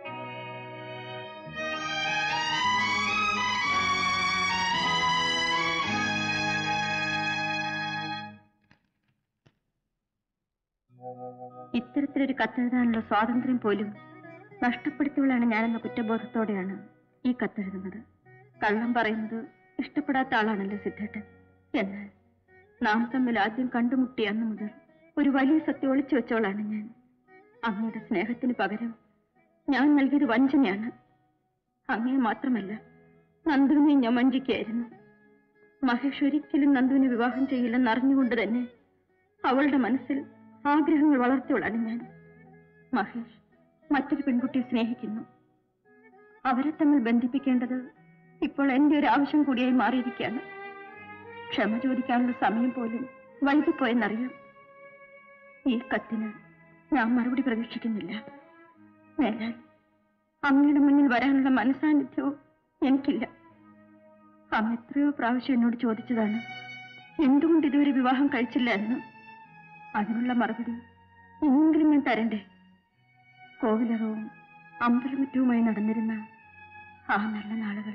ഇത്തരത്തിലൊരു കത്തെഴുതാനുള്ള സ്വാതന്ത്ര്യം പോലും നഷ്ടപ്പെടുത്തിയവളാണ് ഞാനെന്ന കുറ്റബോധത്തോടെയാണ് ഈ കത്തെഴുതുന്നത്. കള്ളം പറയുന്നത് ഇഷ്ടപ്പെടാത്ത ആളാണല്ലോ സിദ്ധേട്ടൻ. എന്നാൽ നാം തമ്മിൽ ആദ്യം കണ്ടുമുട്ടിയ അന്ന് മുതൽ ഒരു വലിയ സത്യം ഒളിച്ചു വെച്ചവളാണ് ഞാൻ. അങ്ങയുടെ സ്നേഹത്തിന് പകരം ഞാൻ നൽകിയത് വഞ്ചനയാണ്. അങ്ങയെ മാത്രമല്ല, നന്ദുവിനെ ഞാൻ വഞ്ചിക്കുകയായിരുന്നു. മഹേഷ് ഒരിക്കലും നന്ദുവിനെ വിവാഹം ചെയ്യില്ലെന്ന് അറിഞ്ഞുകൊണ്ട് തന്നെ അവളുടെ മനസ്സിൽ ആഗ്രഹങ്ങൾ വളർത്തിയവളാണ് ഞാൻ. മഹേഷ് മറ്റൊരു പെൺകുട്ടിയെ സ്നേഹിക്കുന്നു. അവരെ തമ്മിൽ ബന്ധിപ്പിക്കേണ്ടത് ഇപ്പോൾ എന്റെ ഒരു ആവശ്യം കൂടിയായി മാറിയിരിക്കുകയാണ്. ക്ഷമ ചോദിക്കാനുള്ള സമയം പോലും വൈകിപ്പോയെന്നറിയാം. ഈ കത്തിന് ഞാൻ മറുപടി പ്രതീക്ഷിക്കുന്നില്ല. മേലാൽ അങ്ങയുടെ മുന്നിൽ വരാനുള്ള മനസാന്നിധ്യവും എനിക്കില്ല. അങ്ങ് എത്രയോ പ്രാവശ്യം എന്നോട് ചോദിച്ചതാണ് എന്തുകൊണ്ട് ഇതുവരെ വിവാഹം കഴിച്ചില്ല എന്ന്. അതിനുള്ള മറുപടി ഇനിയെങ്കിലും ഞാൻ തരണ്ടേ? കോവിലകവും അമ്പലമുറ്റവുമായി നടന്നിരുന്ന ആ നല്ല നാളുകൾ.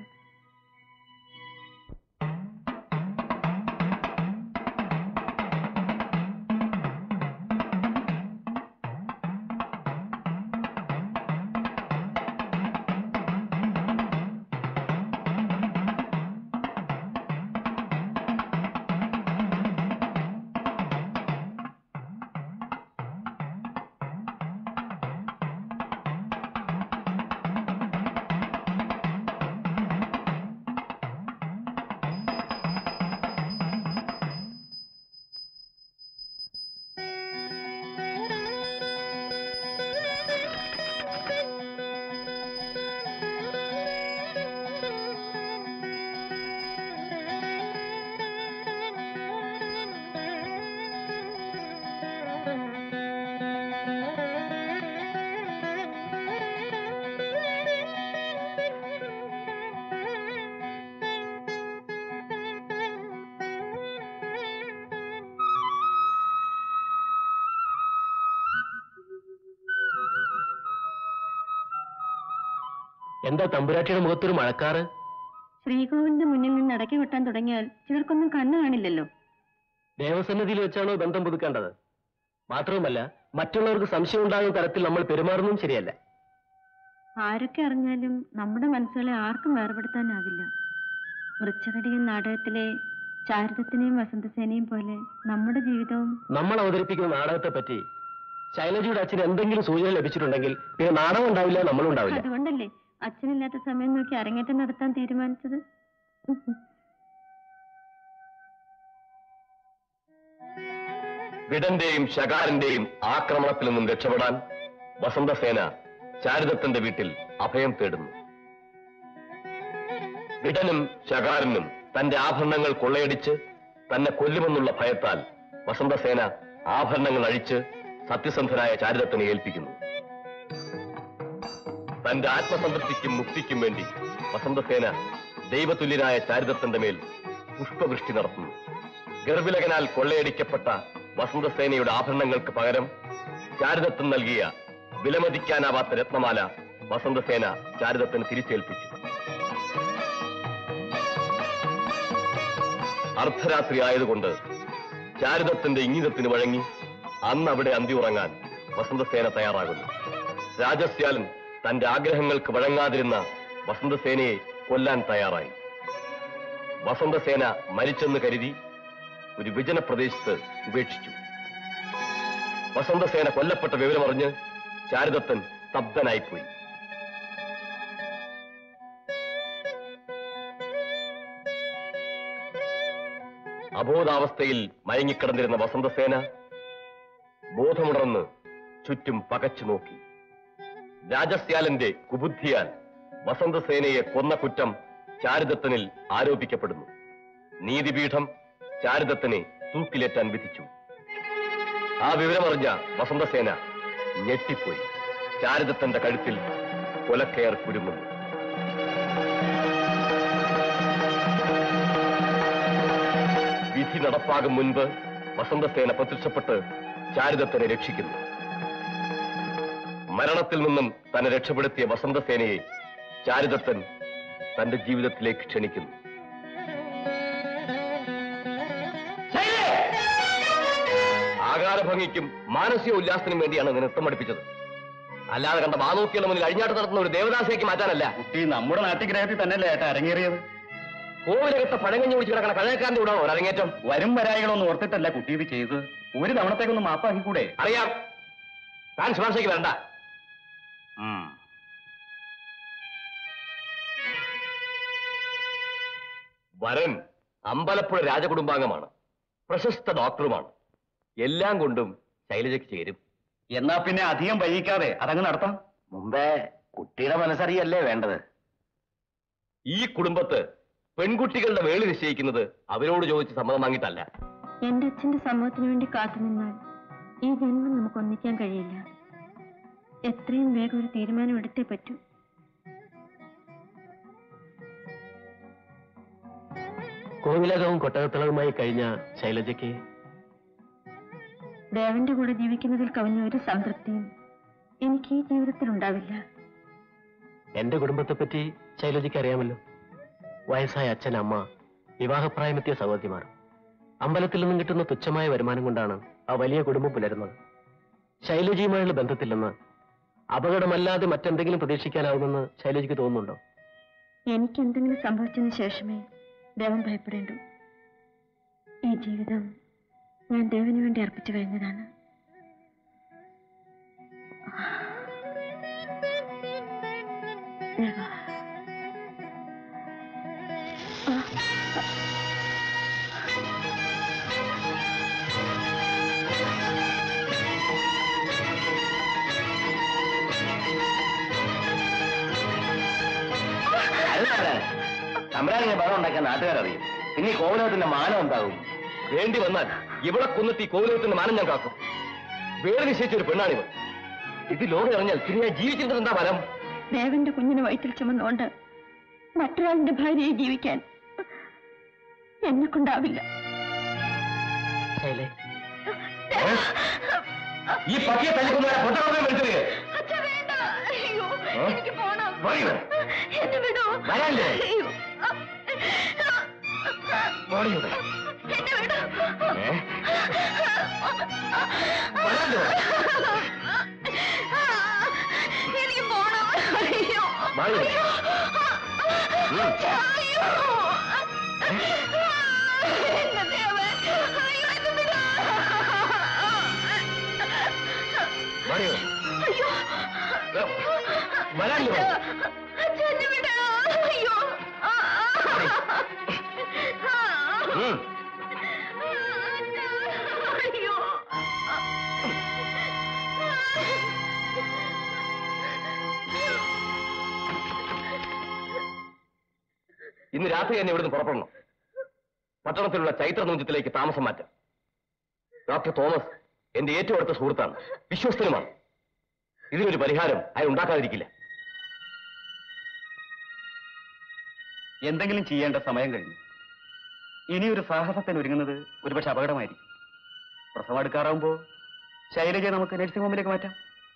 എന്താ തമ്പുരാട്ടിയുടെ മുഖത്തൊരു മഴക്കാറ്? ശ്രീകോവിലിന്റെ മുന്നിൽ നിന്ന് ഇടയ്ക്ക് വെട്ടാൻ തുടങ്ങിയാൽ ചിലർക്കൊന്നും കണ്ണു കാണില്ലല്ലോ. ദേവസന്നിധിയിൽ വെച്ചാണോ ബന്ധം പുതുക്കേണ്ടത്? മാത്രവുമല്ല, മറ്റുള്ളവർക്ക് സംശയം ഉണ്ടാകുന്ന തരത്തിൽ നമ്മൾ പെരുമാറുന്നതും ശരിയല്ല. ആരൊക്കെ അറിഞ്ഞാലും നമ്മുടെ മനസ്സുകളെ ആർക്കും വേർപെടുത്താനാവില്ല. വൃക്ഷകടിയൻ നാടകത്തിലെ ചാരിതത്തിനെയും വസന്തസേനയും പോലെ നമ്മുടെ ജീവിതവും. നമ്മൾ അവതരിപ്പിക്കുന്ന നാടകത്തെ പറ്റി ശൈലജയുടെ അച്ഛന് എന്തെങ്കിലും സൂചന ലഭിച്ചിട്ടുണ്ടെങ്കിൽ പിന്നെ നാടകം ഉണ്ടാവില്ല, നമ്മളും ഉണ്ടാവില്ല. അതുകൊണ്ടല്ലേ അച്ഛനില്ലാത്ത സമയം നോക്കി അരങ്ങേറ്റം നടത്താൻ തീരുമാനിച്ചത്? വിടന്റെയും ശകാരന്റെയും ആക്രമണത്തിൽ നിന്നും രക്ഷപ്പെടാൻ വസന്തസേന ചാരുദത്തന്റെ വീട്ടിൽ അഭയം തേടുന്നു. വിടനും ശകാരനും തന്റെ ആഭരണങ്ങൾ കൊള്ളയടിച്ച് തന്നെ കൊല്ലുമെന്നുള്ള ഭയത്താൽ വസന്തസേന ആഭരണങ്ങൾ അഴിച്ച് സത്യസന്ധനായ ചാരുദത്തനെ ഏൽപ്പിക്കുന്നു. തന്റെ ആത്മസംതൃപ്തിക്കും മുക്തിക്കും വേണ്ടി വസന്തസേന ദൈവതുല്യനായ ചാരുദത്തന്റെ മേൽ പുഷ്പവൃഷ്ടി നടത്തുന്നു. ഗർഭിലകനാൽ കൊള്ളയടിക്കപ്പെട്ട വസന്തസേനയുടെ ആഭരണങ്ങൾക്ക് പകരം ചാരുദത്തൻ നൽകിയ വിലമതിക്കാനാവാത്ത രത്നമാല വസന്തസേന ചാരുദത്തന് തിരിച്ചേൽപ്പിച്ചു. അർദ്ധരാത്രി ആയതുകൊണ്ട് ചാരുദത്തന്റെ ഇംഗിതത്തിന് വഴങ്ങി അന്ന് അവിടെ അന്തിയുറങ്ങാൻ വസന്തസേന തയ്യാറാകുന്നു. രാജസ്യാലൻ തന്റെ ആഗ്രഹങ്ങൾക്ക് വഴങ്ങാതിരുന്ന വസന്തസേനയെ കൊല്ലാൻ തയ്യാറായി. വസന്തസേന മരിച്ചെന്ന് കരുതി ഒരു വിജന പ്രദേശത്ത് ഉപേക്ഷിച്ചു. വസന്തസേന കൊല്ലപ്പെട്ട വിവരമറിഞ്ഞ് ചാരുദത്തൻ സ്തബ്ധനായിപ്പോയി. അബോധാവസ്ഥയിൽ മയങ്ങിക്കിടന്നിരുന്ന വസന്തസേന ബോധമുണർന്ന് ചുറ്റും പകച്ചു നോക്കി. രാജസ്യാലന്റെ കുബുദ്ധിയാൽ വസന്തസേനയെ കൊന്ന കുറ്റം ചാരുദത്തനിൽ ആരോപിക്കപ്പെടുന്നു. നീതിപീഠം ചാരുദത്തനെ തൂക്കിലേറ്റാൻ വിധിച്ചു. ആ വിവരമറിഞ്ഞ വസന്തസേന ഞെട്ടിപ്പോയി. ചാരുദത്തന്റെ കഴുത്തിൽ കൊലക്കയർ കുരുങ്ങുന്നു. വിധി നടപ്പാകും മുൻപ് വസന്തസേന പ്രത്യക്ഷപ്പെട്ട് ചാരുദത്തനെ രക്ഷിക്കുന്നു. മരണത്തിൽ നിന്നും തന്നെ രക്ഷപ്പെടുത്തിയ വസന്തസേനയെ ചാരുദത്തൻ തന്റെ ജീവിതത്തിലേക്ക് ക്ഷണിക്കുന്നു. ആകാരഭംഗിക്കും മാനസിക ഉല്ലാസത്തിനും വേണ്ടിയാണ് നൃത്തം പഠിപ്പിച്ചത്. അല്ലാതെ കണ്ട മാനൂക്കിയുടെ മുന്നിൽ അഴിഞ്ഞാട്ട് നടത്തുന്ന ഒരു ദേവദാസിയേക്ക് മാറ്റാനല്ല. കുട്ടി നമ്മുടെ നാട്യഗ്രഹത്തിൽ തന്നെയല്ലേ ഏട്ടാ അരങ്ങേറിയത്? കോവിലകത്ത് പഴങ്ങഞ്ഞു പിടിച്ച് കിടക്കണ കഴകക്കാരന്റെ കൂടെ ഒരു അരങ്ങേറ്റം. വരും വരായികളൊന്നും ഓർത്തിട്ടല്ല കുട്ടി ഇത് ചെയ്ത്. ഒരു തവണത്തേക്കൊന്ന് മാപ്പാക്കിക്കൂടെ? അറിയാം, താൻ ശുപാർശയ്ക്ക് വരണ്ട. വരൻ അമ്പലപ്പുഴ രാജകുടുംബാംഗമാണ്, പ്രശസ്ത ഡോക്ടറുമാണ്. എല്ലാം കൊണ്ടും ശൈലജയ്ക്ക് ചേരും. എന്നാ പിന്നെ അധികം വൈകിക്കാതെ അതങ്ങ് നടത്താം. മുമ്പേ കുട്ടിയുടെ മനസ്സറിയല്ലേ വേണ്ടത്. ഈ കുടുംബത്ത് പെൺകുട്ടികളുടെ വേളി നിശ്ചയിക്കുന്നത് അവരോട് ചോദിച്ച് സമ്മതം വാങ്ങിയിട്ടല്ല. എന്റെ അച്ഛന്റെ സമ്മതത്തിന് വേണ്ടി കാത്തുനിന്നാൽ ഈ ജന്മം നമുക്ക് ഒന്നിക്കാൻ കഴിയില്ല. എത്രയും വേഗം ഒരു തീരുമാനം എടുത്തേ പറ്റൂ. കോവിലകവും കൊട്ടകത്തളവുമായി കഴിഞ്ഞ ശൈലജയ്ക്ക് ദേവന്റെ കൂടെ ജീവിക്കുന്നതിൽ കവിഞ്ഞ ഒരു സംതൃപ്തിയും എനിക്ക് ഈ ജീവിതത്തിൽ ഉണ്ടാവില്ല. എന്റെ കുടുംബത്തെപ്പറ്റി ശൈലജയ്ക്ക് അറിയാമല്ലോ. വയസ്സായ അച്ഛൻ, അമ്മ, വിവാഹപ്രായമെത്തിയ സഹോദരിമാർ. അമ്പലത്തിൽ നിന്നും കിട്ടുന്ന തുച്ഛമായ വരുമാനം കൊണ്ടാണ് ആ വലിയ കുടുംബം പുലരുന്നത്. ശൈലജയുമായുള്ള ബന്ധത്തില്ലെന്ന് അപകടമല്ലാതെ മറ്റെന്തെങ്കിലും പ്രതീക്ഷിക്കാനാവുമെന്ന് ശൈലജയ്ക്ക് തോന്നുന്നുണ്ടോ? എനിക്ക് എന്തെങ്കിലും സംഭവിച്ചതിന് ശേഷമേ ദേവൻ ഭയപ്പെടേണ്ടു. ഈ ജീവിതം ഞാൻ ദേവന് വേണ്ടി അർപ്പിച്ചു കഴിഞ്ഞതാണ്. ദേവ, തമ്പുരാനെ ബഹളം ഉണ്ടാക്കാൻ നാട്ടുകാരറിയും. പിന്നെ ഈ കോവിലകത്തിന്റെ മാനം എന്താകും? വേണ്ടി വന്നാൽ ഇവിടെ കൊന്നിട്ട് ഈ കോവിലകത്തിന്റെ മാനം ഞാൻ കാക്കും. വേറെ നിശ്ചയിച്ച ഒരു പെണ്ണാണിവർ. ഇത് ലോകം അറിഞ്ഞാൽ പിന്നെ ഞാൻ ജീവിച്ചിരുന്നത് എന്താ ഫലം? ദേവന്റെ കുഞ്ഞിനെ വയറ്റിൽ ചുമന്നുകൊണ്ട് മറ്റൊരാളിന്റെ ഭാര്യയെ ജീവിക്കാൻ എന്നെ കൊണ്ടാവില്ല. ഈ പട്ടിയെ തല്ലിക്കൊന്ന പൊട്ടോളം മനസ്സിലായി. വരാല്ലേ? എനിക്ക് പോണം. എന്റെ ദേവൻ, അയ്യോ എന്നെ വിടാ. അയ്യോ വരാല്ലോ? അച്ഛനെ വിടാ. അയ്യോ ഇന്ന് രാത്രി തന്നെ ഇവിടുന്ന് പുറപ്പെടണം. പട്ടണത്തിലുള്ള ചൈത്ര നൂഞ്ചത്തിലേക്ക് താമസം മാറ്റാം. ഡോക്ടർ തോമസ് എന്റെ ഏറ്റവും അടുത്ത സുഹൃത്താണ്, വിശ്വസ്തനുമാണ്. ഇതിനൊരു പരിഹാരം അയാൾ ഉണ്ടാക്കാതിരിക്കില്ല. എന്തെങ്കിലും ചെയ്യേണ്ട സമയം കഴിഞ്ഞു. ഇനിയൊരു സാഹസത്തിന് ഒരുങ്ങുന്നത് ഒരുപക്ഷെ അപകടമായിരിക്കും. പ്രസവം എടുക്കാറാവുമ്പോ ശൈലജയെ നമുക്ക് നഴ്സിംഗ് ഹോമിലേക്ക് മാറ്റാം.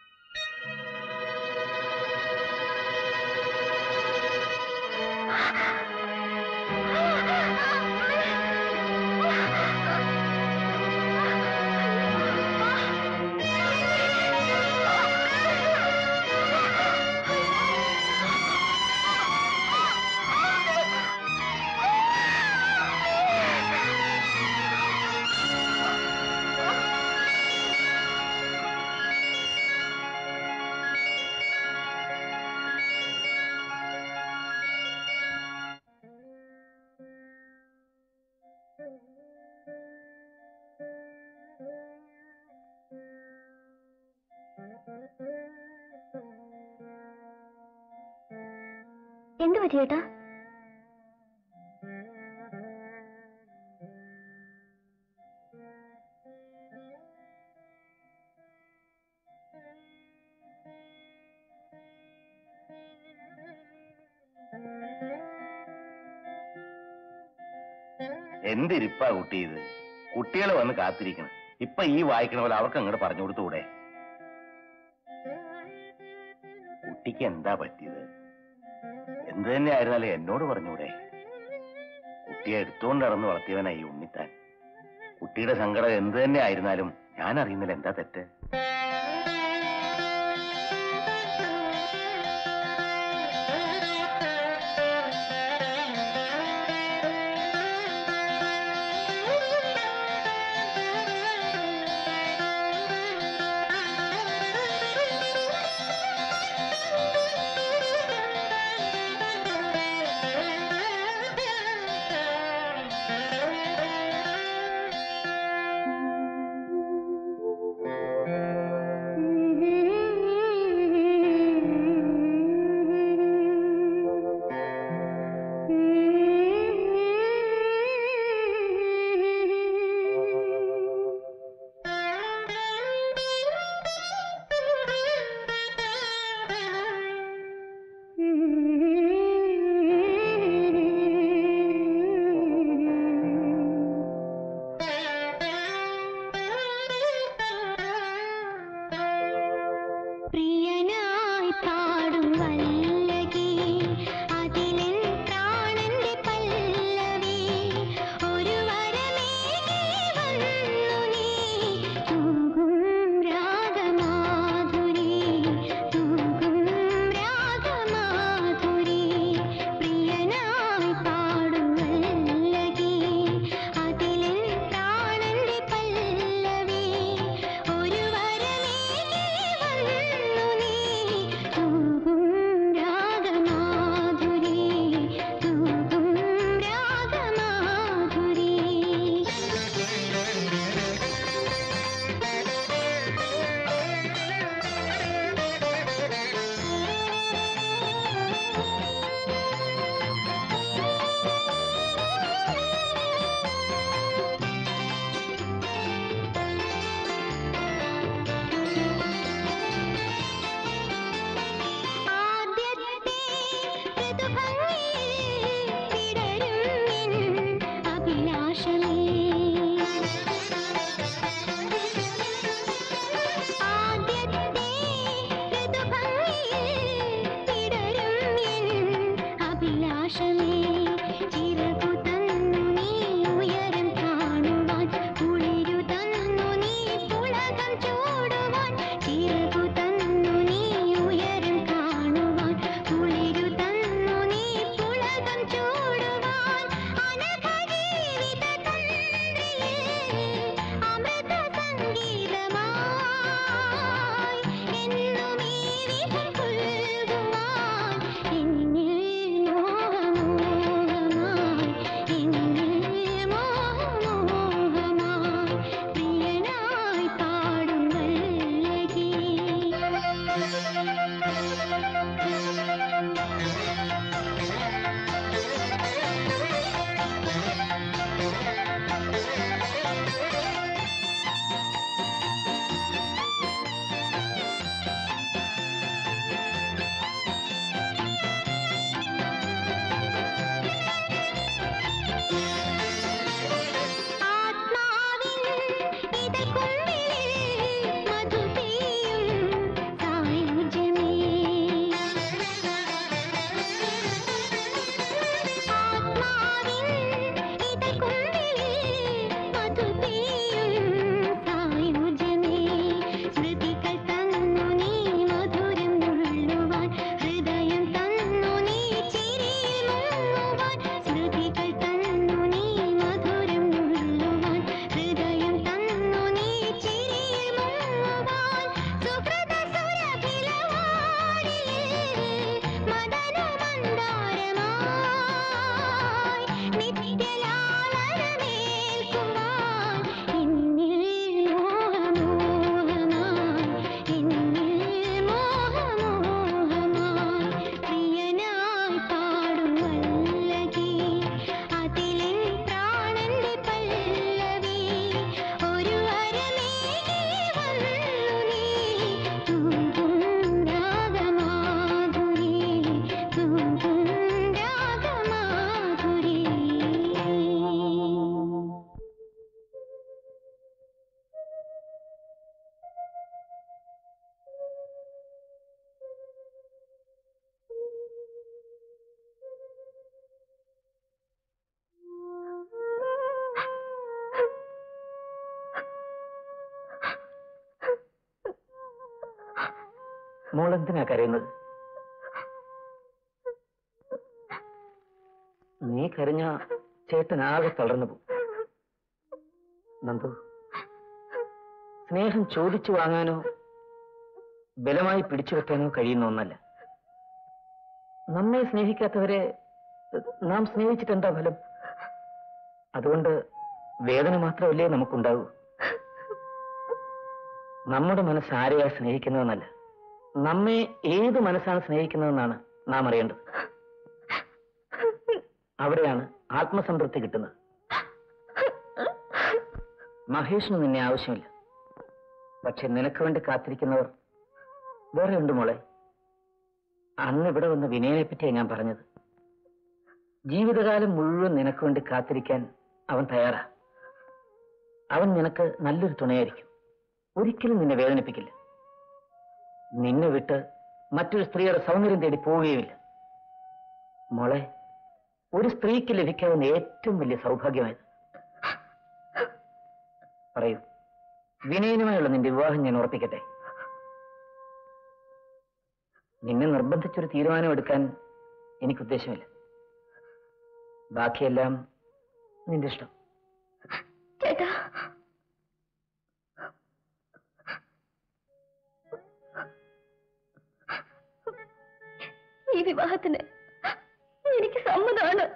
എന്ത് പറ്റി ചേട്ടാ? എന്തിരിപ്പാ കുട്ടി ഇത്? കുട്ടികൾ വന്ന് കാത്തിരിക്കണം. ഇപ്പൊ ഈ വായിക്കണ പോലെ അവർക്ക് അങ്ങോട്ട് പറഞ്ഞു കൊടുത്തുകൂടെ? കുട്ടിക്ക് എന്താ പറ്റിയത്? എന്ത് തന്നെ ആയിരുന്നാലും എന്നോട് പറഞ്ഞൂടെ? കുട്ടിയെ എടുത്തുകൊണ്ട് നടന്ന് വളർത്തിയവനായി ഉണ്ണിത്താൻ. കുട്ടിയുടെ സങ്കടം എന്ത് തന്നെ ആയിരുന്നാലും ഞാൻ അറിയുന്നില്ല എന്താ തെറ്റ്. മോളെന്തിനാ കരയുന്നത്? നീ കരഞ്ഞ ചേട്ടനാകെ തളർന്നു പോകും. നന്ദു, സ്നേഹം ചോദിച്ചു വാങ്ങാനോ ബലമായി പിടിച്ചു വെക്കാനോ കഴിയുന്ന ഒന്നല്ല. നമ്മെ സ്നേഹിക്കാത്തവരെ നാം സ്നേഹിച്ചിട്ട് എന്താ ഫലം? അതുകൊണ്ട് വേദന മാത്രമല്ലേ നമുക്കുണ്ടാകൂ. നമ്മുടെ മനസ്സ് ആരെയാ സ്നേഹിക്കുന്നതെന്നല്ല, നമ്മെ ഏത് മനസ്സാണ് സ്നേഹിക്കുന്നതെന്നാണ് നാം അറിയേണ്ടത്. അവിടെയാണ് ആത്മസംതൃപ്തി കിട്ടുന്നത്. മഹേഷിന് നിന്നെ ആവശ്യമില്ല, പക്ഷെ നിനക്ക് വേണ്ടി കാത്തിരിക്കുന്നവർ വേറെ ഉണ്ട് മോളെ. അന്ന് ഇവിടെ വന്ന വിനയനെ പറ്റിയാണ് ഞാൻ പറഞ്ഞത്. ജീവിതകാലം മുഴുവൻ നിനക്ക് വേണ്ടി കാത്തിരിക്കാൻ അവൻ തയ്യാറാ. അവൻ നിനക്ക് നല്ലൊരു തുണയായിരിക്കും, ഒരിക്കലും നിന്നെ വേദനിപ്പിക്കില്ല. നിന്നെ വിട്ട് മറ്റൊരു സ്ത്രീയുടെ സൗന്ദര്യം തേടി പോവുകയുമില്ല. മോളെ, ഒരു സ്ത്രീക്ക് ലഭിക്കാവുന്ന ഏറ്റവും വലിയ സൗഭാഗ്യമായത്. പറയൂ, വിനയനുമായുള്ള നിന്റെ വിവാഹം ഞാൻ ഉറപ്പിക്കട്ടെ? നിന്നെ നിർബന്ധിച്ചൊരു തീരുമാനം എടുക്കാൻ എനിക്ക് ഉദ്ദേശമില്ല. ബാക്കിയെല്ലാം നിന്റെ ഇഷ്ടം. ചേട്ടാ, ഈ വിവാഹത്തിന് എനിക്ക് സമ്മതമാണ്.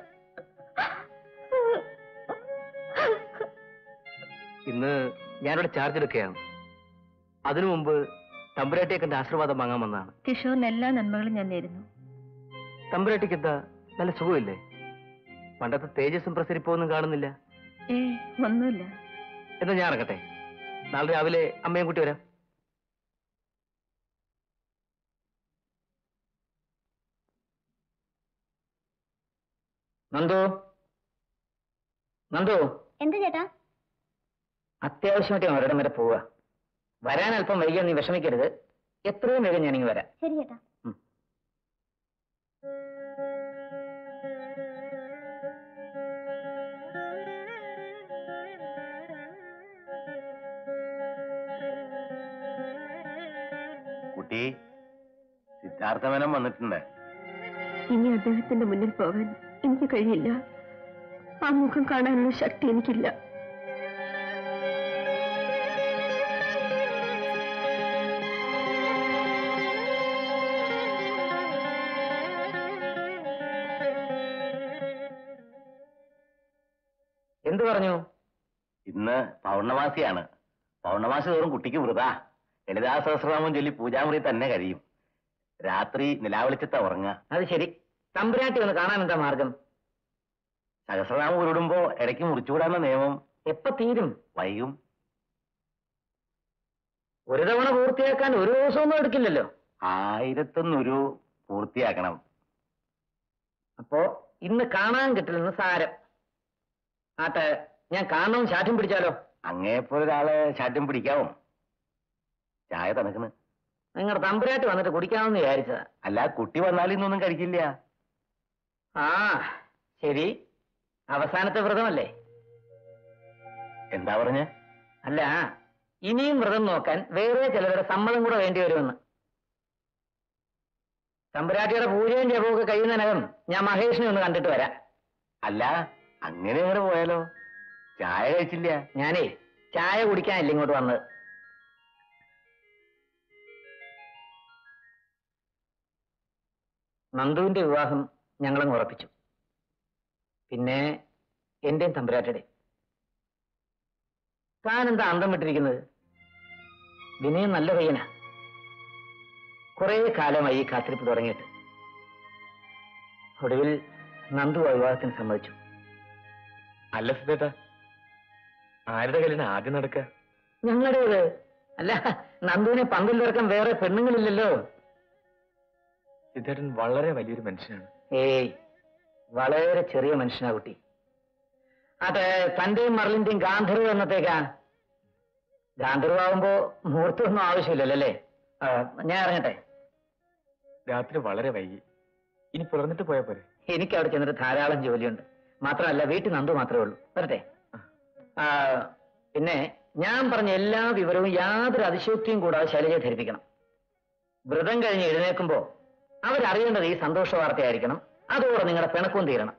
ഇന്ന് ഞാനിവിടെ ചാർജ് എടുക്കുകയാണ്. അതിനു മുമ്പ് തമ്പുരാട്ടിയെ കണ്ട് ആശീർവാദം വാങ്ങാൻ വന്നതാണ്. കിഷോറിന് എല്ലാ നന്മകളും ഞാൻ നേരുന്നു. തമ്പുരാട്ടിക്ക് എന്താ നല്ല സുഖമില്ലേ? പണ്ടത്തെ തേജസ്സും പ്രസരിപ്പൊന്നും കാണുന്നില്ല. ഏ ഒന്നുമില്ല. എന്നാ ഞാൻ ഇറങ്ങട്ടെ. നാളെ രാവിലെ അമ്മയും കൂട്ടി വരാം. നന്ദു, നന്ദു. എന്താ ചേട്ടാ? അത്യാവശ്യമായിട്ട് ഞാൻ ഒരിടം വരെ പോവുക. വരാൻ അല്പം വൈകിയാൽ നീ വിഷമിക്കരുത്. എത്രയും വേഗം ഞാനിങ്ങ് വരാം. ശരി ചേട്ടാ. കുട്ടി, സിദ്ധാർത്ഥമനം വന്നിട്ടുണ്ട്. ഇനി അദ്ദേഹത്തിന്റെ മുന്നിൽ പോകാൻ എനിക്ക് കഴിയില്ല. ആ മുഖം കാണാനുള്ള ശക്തി എനിക്കില്ല. എന്തു പറഞ്ഞു? ഇന്ന് പൗർണമാസിയാണ്. പൗർണമാസി തോറും കുട്ടിക്ക് വൃതാ. ലളിതാ സഹസ്രനാമം ചൊല്ലി പൂജാമുറി തന്നെ കഴിയും. രാത്രി നിലാവെളിച്ചത്താ ഉറങ്ങുക. അത് ശരി. തമ്പുരാട്ടി ഒന്ന് കാണാൻ എന്താ മാർഗം? സഹസ്രനാമം ഉരുടുമ്പോ ഇടയ്ക്ക് മുറിച്ചുകൂടാന്ന നിയമം. എപ്പ തീരും? വൈകും. ഒരു തവണ പൂർത്തിയാക്കാൻ ഒരു ദിവസമൊന്നും എടുക്കില്ലല്ലോ. ആയിരത്തൊന്നൊരു പൂർത്തിയാക്കണം. അപ്പോ ഇന്ന് കാണാൻ കിട്ടില്ലെന്ന് സാരം. ആട്ടെ, ഞാൻ കാണണം ശാഠ്യം പിടിച്ചാലോ? അങ്ങേപ്പോലൊരാളെ ശാഠ്യം പിടിക്കാവും. ചായ തണുക്കണ്. നിങ്ങളുടെ തമ്പുരാട്ടി വന്നിട്ട് കുടിക്കാമെന്ന് വിചാരിച്ചതാ. അല്ല, കുട്ടി വന്നാൽ ഇന്നൊന്നും കഴിക്കില്ല. ആ ശരി, അവസാനത്തെ വ്രതമല്ലേ? എന്താ പറഞ്ഞ? അല്ല, ഇനിയും വ്രതം നോക്കാൻ വേറെ ചിലരുടെ സമ്മതം കൂടെ വേണ്ടി വരുമെന്ന്. തമ്പുരാട്ടിയുടെ പൂജയും ജപവും കഴിയുന്നതിനകം ഞാൻ മഹേഷിനെ ഒന്ന് കണ്ടിട്ട് വരാം. അല്ല, അങ്ങനെ അങ്ങനെ പോയാലോ? ചായ കഴിച്ചില്ല. ഞാനേ ചായ കുടിക്കാനല്ല ഇങ്ങോട്ട് വന്നത്. നന്ദുവിന്റെ വിവാഹം ഞങ്ങളങ്ങ് ഉറപ്പിച്ചു. പിന്നെ എന്റെയും തമ്പുരാട്ടിയുടെ. താൻ എന്താ അന്തം വിട്ടിരിക്കുന്നത്? വിനയം നല്ല പയ്യനാ. കുറെ കാലമായി കാത്തിരിപ്പ് തുടങ്ങിയിട്ട്. ഒടുവിൽ നന്ദു ആ വിവാഹത്തിന് സമ്മതിച്ചു. അല്ല സിദ്ധേട്ടാ, ആരുടെ കല്യാണം ആദ്യം നടക്കുക? ഞങ്ങളുടേത്. അല്ല, നന്ദുവിനെ പന്തിൽ തീർക്കാൻ വേറെ പെണ്ണുങ്ങളില്ലല്ലോ. സിദ്ധേട്ടൻ വളരെ വലിയൊരു മനുഷ്യനാണ്. ഏയ്, വളരെ ചെറിയ മനുഷ്യനാ കുട്ടി. അതെ, തന്റെയും മറലിന്റെയും ഗാന്ധർവ് എന്നത്തേക്കാ. ഗാന്ധർവാകുമ്പോ മുഹൂർത്തമൊന്നും ആവശ്യമില്ലല്ലോ അല്ലേ? ഞാൻ ഇറങ്ങട്ടെ. രാത്രി വളരെ വൈകി. ഇനി പുറന്നിട്ട് പോയാ പോരെ? എനിക്ക് അവിടെ ചെന്നിട്ട് ധാരാളം ജോലിയുണ്ട്. മാത്രമല്ല, വീട്ടിൽ നന്ദു മാത്രമേ ഉള്ളൂ. വരട്ടെ. ആ പിന്നെ ഞാൻ പറഞ്ഞ എല്ലാ വിവരവും യാതൊരു അതിശോക്തിയും കൂടാതെ ശൈലജയെ ധരിപ്പിക്കണം. വ്രതം കഴിഞ്ഞ് എഴുന്നേൽക്കുമ്പോ അവരറിയേണ്ടത് ഈ സന്തോഷ വാർത്തയായിരിക്കണം. അതോടെ നിങ്ങളുടെ പിണക്കവും തീരണം.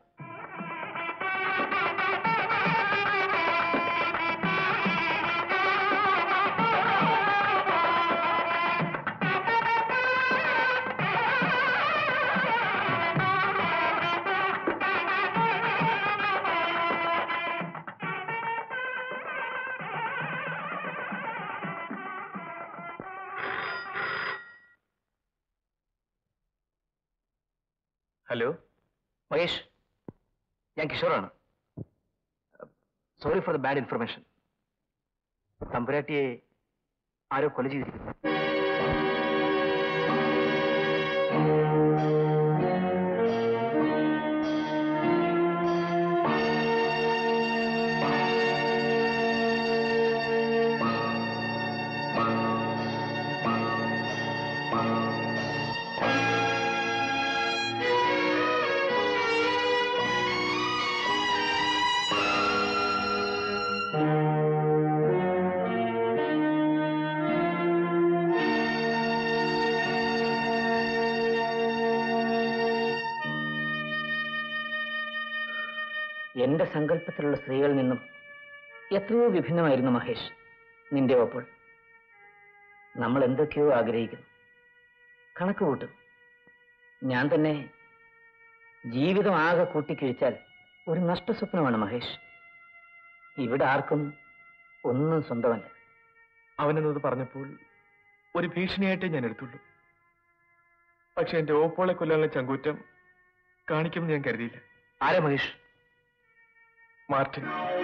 ഹലോ മഹേഷ്, ഞാൻ കിഷോറാണ്. Sorry for the bad information. തമ്പുരാട്ടിയെ ആരോ കൊല ചെയ്തിരിക്കുന്നു. എന്റെ സങ്കല്പത്തിലുള്ള സ്ത്രീകളിൽ നിന്നും എത്രയോ വിഭിന്നമായിരുന്നു മഹേഷ് നിന്റെ ഒപ്പോൾ. നമ്മൾ എന്തൊക്കെയോ ആഗ്രഹിക്കുന്നു, കണക്ക് കൂട്ടും. ഞാൻ തന്നെ ജീവിതം ആകെ കൂട്ടിക്കിഴിച്ചാൽ ഒരു നഷ്ടസ്വപ്നമാണ് മഹേഷ്. ഇവിടെ ആർക്കും ഒന്നും സ്വന്തമല്ല. അവനെന്നത് പറഞ്ഞപ്പോൾ ഒരു ഭീഷണിയായിട്ടേ ഞാൻ എടുത്തുള്ളൂ. പക്ഷെ എന്റെ ഓപ്പോളെ കൊല്ലാനുള്ള ചങ്കൂറ്റം കാണിക്കുമെന്ന് ഞാൻ കരുതിയില്ല. ആരാ മഹേഷ്? മാർട്ടിൻ.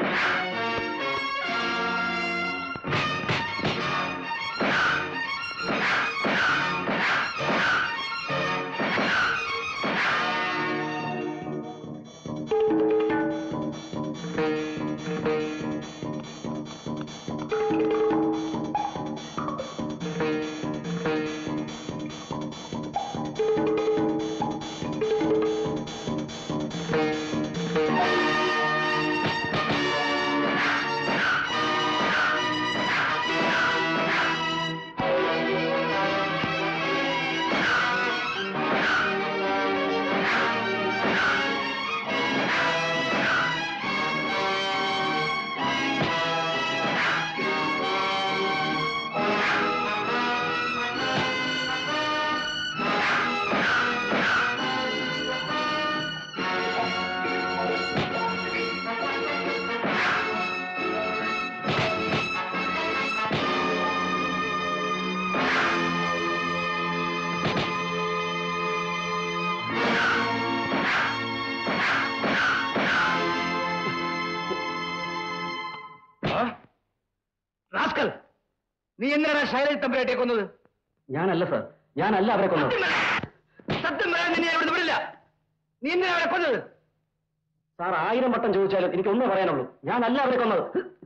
നീ എന്തിനാണ് ശൈലജ തമ്പുരാട്ടിയെ കൊന്നത്? ഞാനല്ല സാർ, ഞാനല്ല അവരെ കൊന്നത്. സത്യം പറയാൻ നിന്നെ ഇവിടെ വിടില്ല. നീ എന്തിനാ അവരെ കൊന്നത്? സാർ ആയിരം വട്ടം ചോദിച്ചാലും എനിക്ക് ഒന്നേ പറയാനുള്ളൂ, ഞാനല്ല അവരെ കൊന്നത്.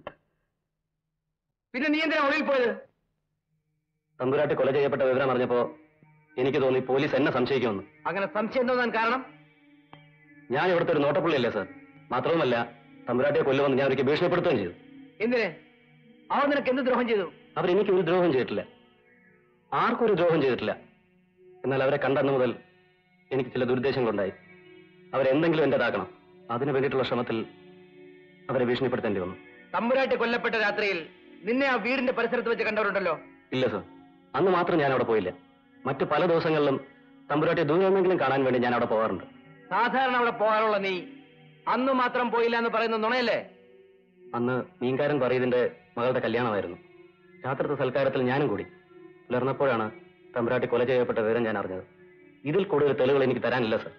പിന്നെ നീ എന്തിനാ ഒളിയിൽ പോയത്? തമ്പുരാട്ടി കൊല ചെയ്യപ്പെട്ട വിവരം അറിഞ്ഞപ്പോ എനിക്ക് തോന്നി പോലീസ് എന്നെ സംശയിക്കുമെന്ന്. അങ്ങനെ സംശയം തോന്നാൻ കാരണം? ഞാൻ ഇവിടുത്തെ ഒരു നോട്ടപ്പുള്ളിയല്ലേ സാർ. മാത്രവുമല്ല തമ്പുരാട്ടിയെ കൊല്ലുമെന്ന് ഞാൻ ഒരിക്കൽ ഭീഷണിപ്പെടുത്തുകയും ചെയ്തു. എന്തിനെ? അവർ നിനക്ക് എന്ത് ദ്രോഹം ചെയ്തു? അവരെനിക്ക് ഒരു ദ്രോഹം ചെയ്തിട്ടില്ല, ആർക്കും ഒരു ദ്രോഹം ചെയ്തിട്ടില്ല. എന്നാൽ അവരെ കണ്ടെന്നു മുതൽ എനിക്ക് ചില ദുരുദ്ദേശങ്ങളുണ്ടായി. അവരെന്തെങ്കിലും എന്റേതാക്കണം, അതിനു വേണ്ടിയിട്ടുള്ള ശ്രമത്തിൽ അവരെ ഭീഷണിപ്പെടുത്തേണ്ടി വന്നു. തമ്പുരാട്ടി കൊല്ലപ്പെട്ട രാത്രിയിൽ നിന്നെ ആ വീടിന്റെ പരിസരത്ത് വെച്ച് കണ്ടവരുണ്ടല്ലോ? ഇല്ല സർ, അന്ന് മാത്രം ഞാൻ അവിടെ പോയില്ല. മറ്റു പല ദിവസങ്ങളിലും തമ്പുരാട്ടി ദൂരെന്നെങ്കിലും കാണാൻ വേണ്ടി ഞാൻ അവിടെ പോകാറുണ്ട്. സാധാരണ അവിടെ പോകാറുള്ള നീ അന്ന് മാത്രം പോയില്ല എന്ന് പറയുന്ന നുണയല്ലേ? അന്ന് മീൻകാരൻ പറയതിന്റെ മകളുടെ കല്യാണമായിരുന്നു. രാത്രിത്തെ സൽക്കാരത്തിൽ ഞാനും കൂടി. പുലർന്നപ്പോഴാണ് തമ്പുരാട്ടി കൊല ചെയ്യപ്പെട്ട വിവരം ഞാൻ അറിഞ്ഞത്. ഇതിൽ കൂടുതൽ തെളിവുകൾ എനിക്ക് തരാനില്ല സർ.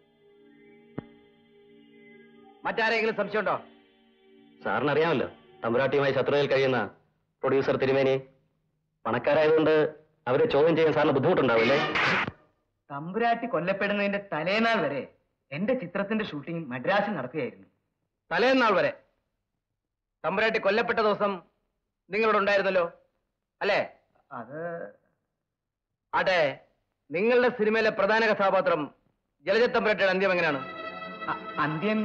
മറ്റാരെങ്കിലും സംശയമുണ്ടോ? സാറിന് അറിയാമല്ലോ, തമ്പുരാട്ടിയുമായി ശത്രുതയിൽ കഴിയുന്ന പ്രൊഡ്യൂസർ തിരുമേനി. പണക്കാരായതുകൊണ്ട് അവരെ ചോദ്യം ചെയ്യാൻ സാറിന് ബുദ്ധിമുട്ടുണ്ടാവില്ലേ? തമ്പുരാട്ടി കൊല്ലപ്പെടുന്നതിന്റെ തലേനാൾ വരെ എന്റെ ചിത്രത്തിന്റെ ഷൂട്ടിംഗ് മദ്രാസിൽ നടക്കുകയായിരുന്നു. തലേനാൾ വരെ? തമ്പുരാട്ടി കൊല്ലപ്പെട്ട ദിവസം നിങ്ങളിവിടെ ഉണ്ടായിരുന്നല്ലോ അല്ലേ? അത് ആട്ടെ, നിങ്ങളുടെ സിനിമയിലെ പ്രധാന കഥാപാത്രം ജലജ തമ്പുരാട്ടിയുടെ അന്ത്യം എങ്ങനെയാണ്? അന്ത്യം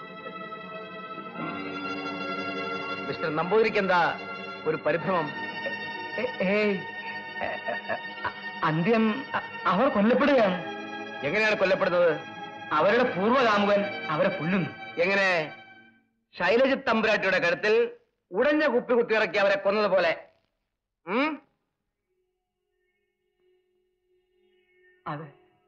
മിസ്റ്റർ നമ്പൂതിരിക്ക് എന്താ ഒരു പരിഭ്രമം? അന്ത്യം അവർ കൊല്ലപ്പെടുകയാണ്. എങ്ങനെയാണ് കൊല്ലപ്പെടുന്നത്? അവരുടെ പൂർവ്വകാമുകൻ അവരെ കൊല്ലുന്നു. എങ്ങനെ? ശൈലജ തമ്പുരാട്ടിയുടെ കരുത്തിൽ ഉടഞ്ഞ കുപ്പി കുത്തിയിറക്കി അവരെ കൊന്നതുപോലെ. അതെ.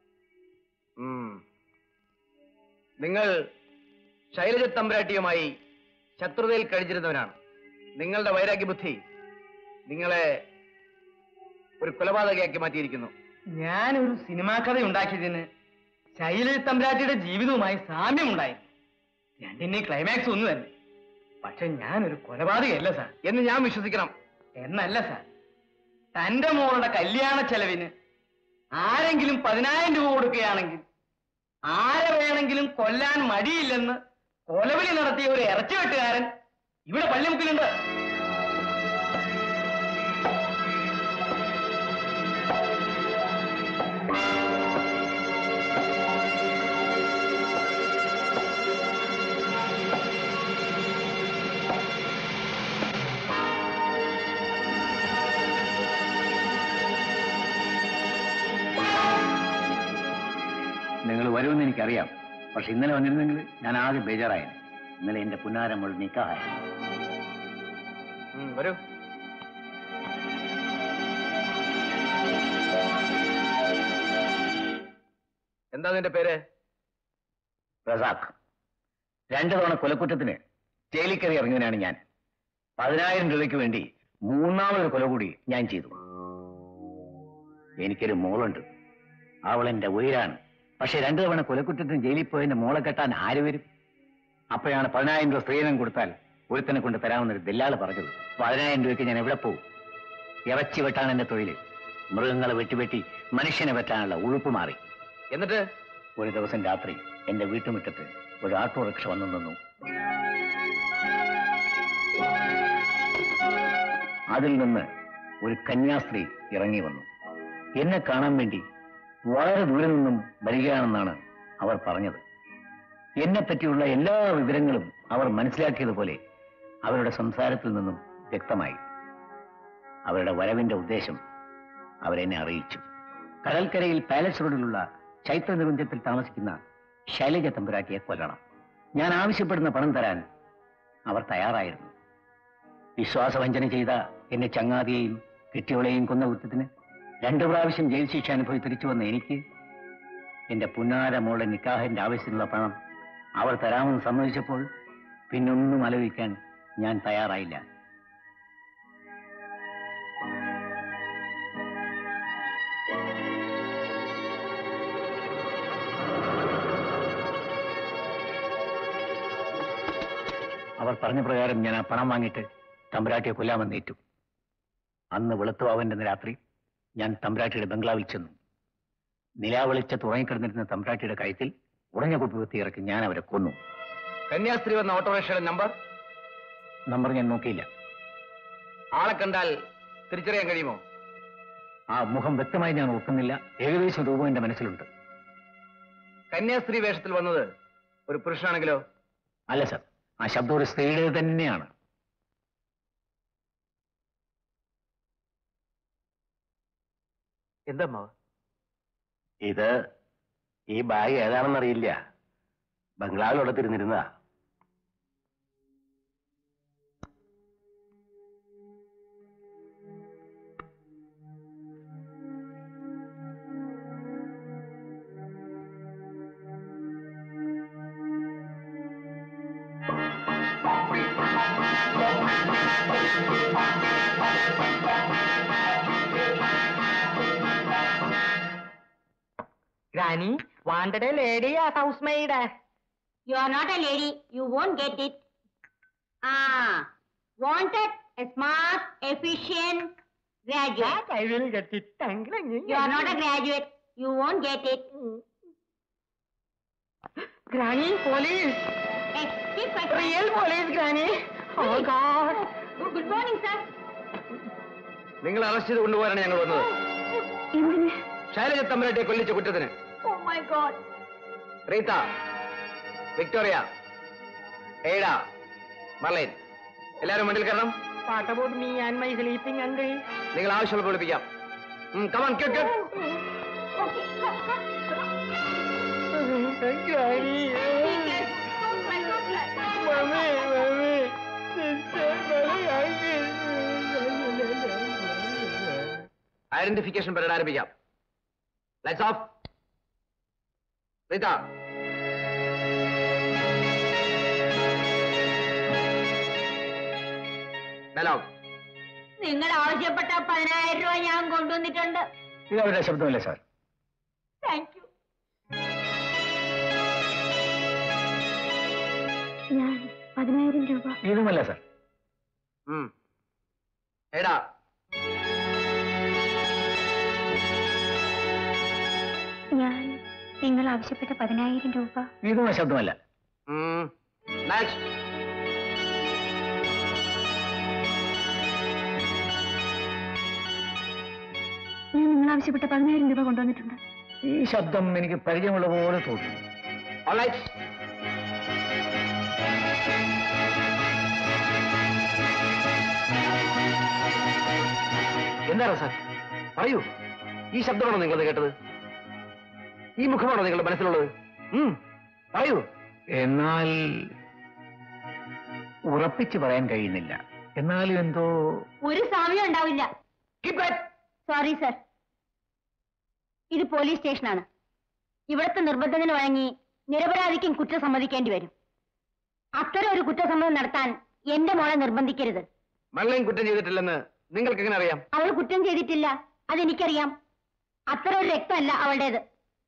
നിങ്ങൾ ശൈലജ തമ്പുരാട്ടിയുമായി ശത്രുതയിൽ കഴിച്ചിരുന്നവനാണ്. നിങ്ങളുടെ വൈരാഗ്യബുദ്ധി നിങ്ങളെ ഒരു കൊലപാതകയാക്കി മാറ്റിയിരിക്കുന്നു. ഞാനൊരു സിനിമാ കഥ ഉണ്ടാക്കിയതിന് ശൈലജ തമ്പുരാട്ടിയുടെ ജീവിതവുമായി സാമ്യമുണ്ടായി. രണ്ടിന്റെ ക്ലൈമാക്സ് ഒന്ന് തന്നെ. പക്ഷെ ഞാനൊരു കൊലപാതകയല്ല സാർ എന്ന് ഞാൻ വിശ്വസിക്കണം. എന്നല്ല സാർ, തന്റെ മോളുടെ കല്യാണ ചെലവിന് ആരെങ്കിലും പതിനായിരം രൂപ കൊടുക്കുകയാണെങ്കിൽ ആരെ വേണമെങ്കിലും കൊല്ലാൻ മടിയില്ലെന്ന് കൊലവിളി നടത്തിയ ഒരു ഇറച്ചിവെട്ടുകാരൻ ഇവിടെ പള്ളിമുക്കിലുണ്ട്. നിങ്ങൾ വരുമെന്ന് എനിക്കറിയാം. പക്ഷെ ഇന്നലെ വന്നിരുന്നെങ്കിൽ ഞാൻ ആകെ ബേജാറായ. ഇന്നലെ എന്റെ പുന്നാരമ്മൾ നിക്കായ. വരൂ. എന്താ നിന്റെ പേര്? റസാഖ്. രണ്ടു തവണ കൊലക്കുറ്റത്തിന് ജയിലിൽ കയറി ഇറങ്ങിയവനാണ് ഞാൻ. പതിനായിരം രൂപയ്ക്ക് വേണ്ടി മൂന്നാമതൊരു കൊല കൂടി ഞാൻ ചെയ്തു. എനിക്കൊരു മോളുണ്ട്. അവൾ എന്റെ ഉയരാണ്. പക്ഷെ രണ്ടു തവണ കൊലക്കുറ്റത്തിന് ജയിലിൽ പോയതിന്റെ മോളെ കെട്ടാൻ ആര് വരും? അപ്പോഴാണ് പതിനായിരം രൂപ സ്ത്രീധനം കൊടുത്താൽ ഒരുത്തനെ കൊണ്ട് തരാമെന്നൊരു ദല്ലാള് പറഞ്ഞത്. പതിനായിരം രൂപയ്ക്ക് ഞാൻ എവിടെ പോകും? ഇറച്ചി വെട്ടാണ് എന്റെ തൊഴിൽ. മൃഗങ്ങളെ വെട്ടിവെട്ടി മനുഷ്യനെ വെട്ടാനുള്ള ഉഴുപ്പ് മാറി. എന്നിട്ട് ഒരു ദിവസം രാത്രി എന്റെ വീട്ടുമുറ്റത്ത് ഒരു ഓട്ടോറിക്ഷ വന്നു നിന്നു. അതിൽ നിന്ന് ഒരു കന്യാസ്ത്രീ ഇറങ്ങി വന്നു. എന്നെ കാണാൻ വേണ്ടി വളരെ ദൂരെ നിന്നും വരികയാണെന്നാണ് അവർ പറഞ്ഞത്. എന്നെ പറ്റിയുള്ള എല്ലാ വിവരങ്ങളും അവർ മനസ്സിലാക്കിയതുപോലെ അവരുടെ സംസാരത്തിൽ നിന്നും വ്യക്തമായി. അവരുടെ വരവിന്റെ ഉദ്ദേശം അവരെന്നെ അറിയിച്ചു. കടൽക്കരയിൽ പാലസ് റോഡിലുള്ള ചൈത്ര നികുഞ്ചത്തിൽ താമസിക്കുന്ന ശൈലജ തമ്പുരാട്ടിയെ കൊല്ലണം. ഞാൻ ആവശ്യപ്പെടുന്ന പണം തരാൻ അവർ തയ്യാറായിരുന്നു. വിശ്വാസവഞ്ചന ചെയ്ത എന്നെ ചങ്ങാതിയെയും കെട്ടിയോളെയും കൊന്ന കുറ്റത്തിന് രണ്ടു പ്രാവശ്യം ജയിൽ ശിക്ഷ അനുഭവി തിരിച്ചു വന്ന എനിക്ക് എന്റെ പുന്നാര മോളുടെ നിക്കാഹിന്റെ ആവശ്യത്തിനുള്ള പണം അവർ തരാമെന്ന് സമ്മതിച്ചപ്പോൾ പിന്നൊന്നും ആലോചിക്കാൻ ഞാൻ തയ്യാറായില്ല. അവർ പറഞ്ഞ പ്രകാരം ഞാൻ ആ പണം വാങ്ങിയിട്ട് തമ്പുരാട്ടിയെ കൊല്ലാമെന്നേറ്റു. അന്ന് വെളുത്തുവാവന്റെ രാത്രി ഞാൻ തമ്പുരാട്ടിയുടെ ബംഗ്ലാവിൽ ചെന്നു. നിലാവെളിച്ചത്ത് ഉറങ്ങിക്കിടന്നിരുന്ന തമ്പുരാട്ടിയുടെ കഴുത്തിൽ ഉടഞ്ഞ കുപ്പി കുത്തി ഇറക്കി ഞാൻ അവരെ കൊന്നു. കന്യാസ്ത്രീ വന്ന ഓട്ടോറിക്ഷയുടെ നമ്പർ നമ്പർ ഞാൻ നോക്കിയില്ല. ആളെ കണ്ടാൽ തിരിച്ചറിയാൻ കഴിയുമോ? ആ മുഖം വ്യക്തമായി ഞാൻ ഓർക്കുന്നില്ല. ഏകദേശം രൂപം എന്റെ മനസ്സിലുണ്ട്. കന്യാസ്ത്രീ വേഷത്തിൽ വന്നത് ഒരു പുരുഷനാണെങ്കിലോ? അല്ല സർ, ആ ശബ്ദം ഒരു സ്ത്രീയുടെ തന്നെയാണ്. എന്താ മാവ ഇത്? ഈ ബാഗ് ഏതാണെന്നറിയില്ല. ബംഗ്ലാവിലൂടെ തിരുന്നിരുന്നതാ. Granny, wanted a lady as housemaid. You are not a lady. You won't get it. Ah, wanted a smart, efficient graduate. I will get it. You are not a graduate. You won't get it. Granny, police. Hey, keep quiet. Real police, Granny. Oh, God. Oh, good morning, sir. നിങ്ങൾ arrest ചെയ്ത് കൊണ്ടുപോകാനാണ് ഞങ്ങൾ വന്നത്. ശൈലജ തമ്പുരാട്ടിയെ കൊല്ലിച്ച കുറ്റത്തിന്. Oh, my God. Rita, Victoria, Ada, Marlene, എല്ലാവരും വണ്ടിയിൽ കയറണം. What about me and my sleeping uncle? നിങ്ങൾ ആവശ്യമുള്ള വിളിപ്പിക്കാം. Come on, get, get. Identification parade ആരംഭിക്കാം. Lights off. Rita, dialogue. നിങ്ങൾ ആവശ്യപ്പെട്ട പതിനായിരം രൂപ ഞാൻ കൊണ്ടുവന്നിട്ടുണ്ട്. ഇത് അവരുടെ ശബ്ദമല്ലേ സാർ? Thank you. ഞാൻ പതിനായിരം രൂപ. ഇതുമല്ല സാർ. എടാ, ഞാൻ നിങ്ങൾ ആവശ്യപ്പെട്ട പതിനായിരം രൂപ. ഇതും ശബ്ദമല്ല. നെക്സ്റ്റ്. ഞാൻ നിങ്ങൾ ആവശ്യപ്പെട്ട പതിനായിരം രൂപ കൊണ്ടുവന്നിട്ടുണ്ട്. ഈ ശബ്ദം എനിക്ക് പരിചയമുള്ള പോലെ തോന്നുന്നു. All right. എന്താണ് സാർ? പറയൂ. ഈ ശബ്ദമാണോ നിങ്ങളത് കേട്ടത്? ഈ മുഖമാണോ നിങ്ങളുടെ മനസ്സിലുള്ളത്? പറയൂ. എന്നാൽ ഉറപ്പിച്ച് പറയാൻ കഴിയുന്നില്ല. എന്നാലും എന്തോ ഒരു സമയം ഉണ്ടാവില്ല. സോറി സർ, ഇത് പോലീസ് സ്റ്റേഷനാണ്. ഇവിടുത്തെ നിർബന്ധത്തിന് വഴങ്ങി നിരപരാധിക്കും കുറ്റം സമ്മതിക്കേണ്ടി വരും. അത്തരം ഒരു കുറ്റസമ്മതം നടത്താൻ എന്റെ മോളെ നിർബന്ധിക്കരുത്. മകളെയും കുറ്റം ചെയ്തിട്ടില്ലെന്ന് നിങ്ങൾക്ക് എങ്ങനെ അറിയാം? അവൾ കുറ്റം ചെയ്തിട്ടില്ല, അതെനിക്കറിയാം. അത്തരം ഒരു രക്തമല്ല അവളുടേത്.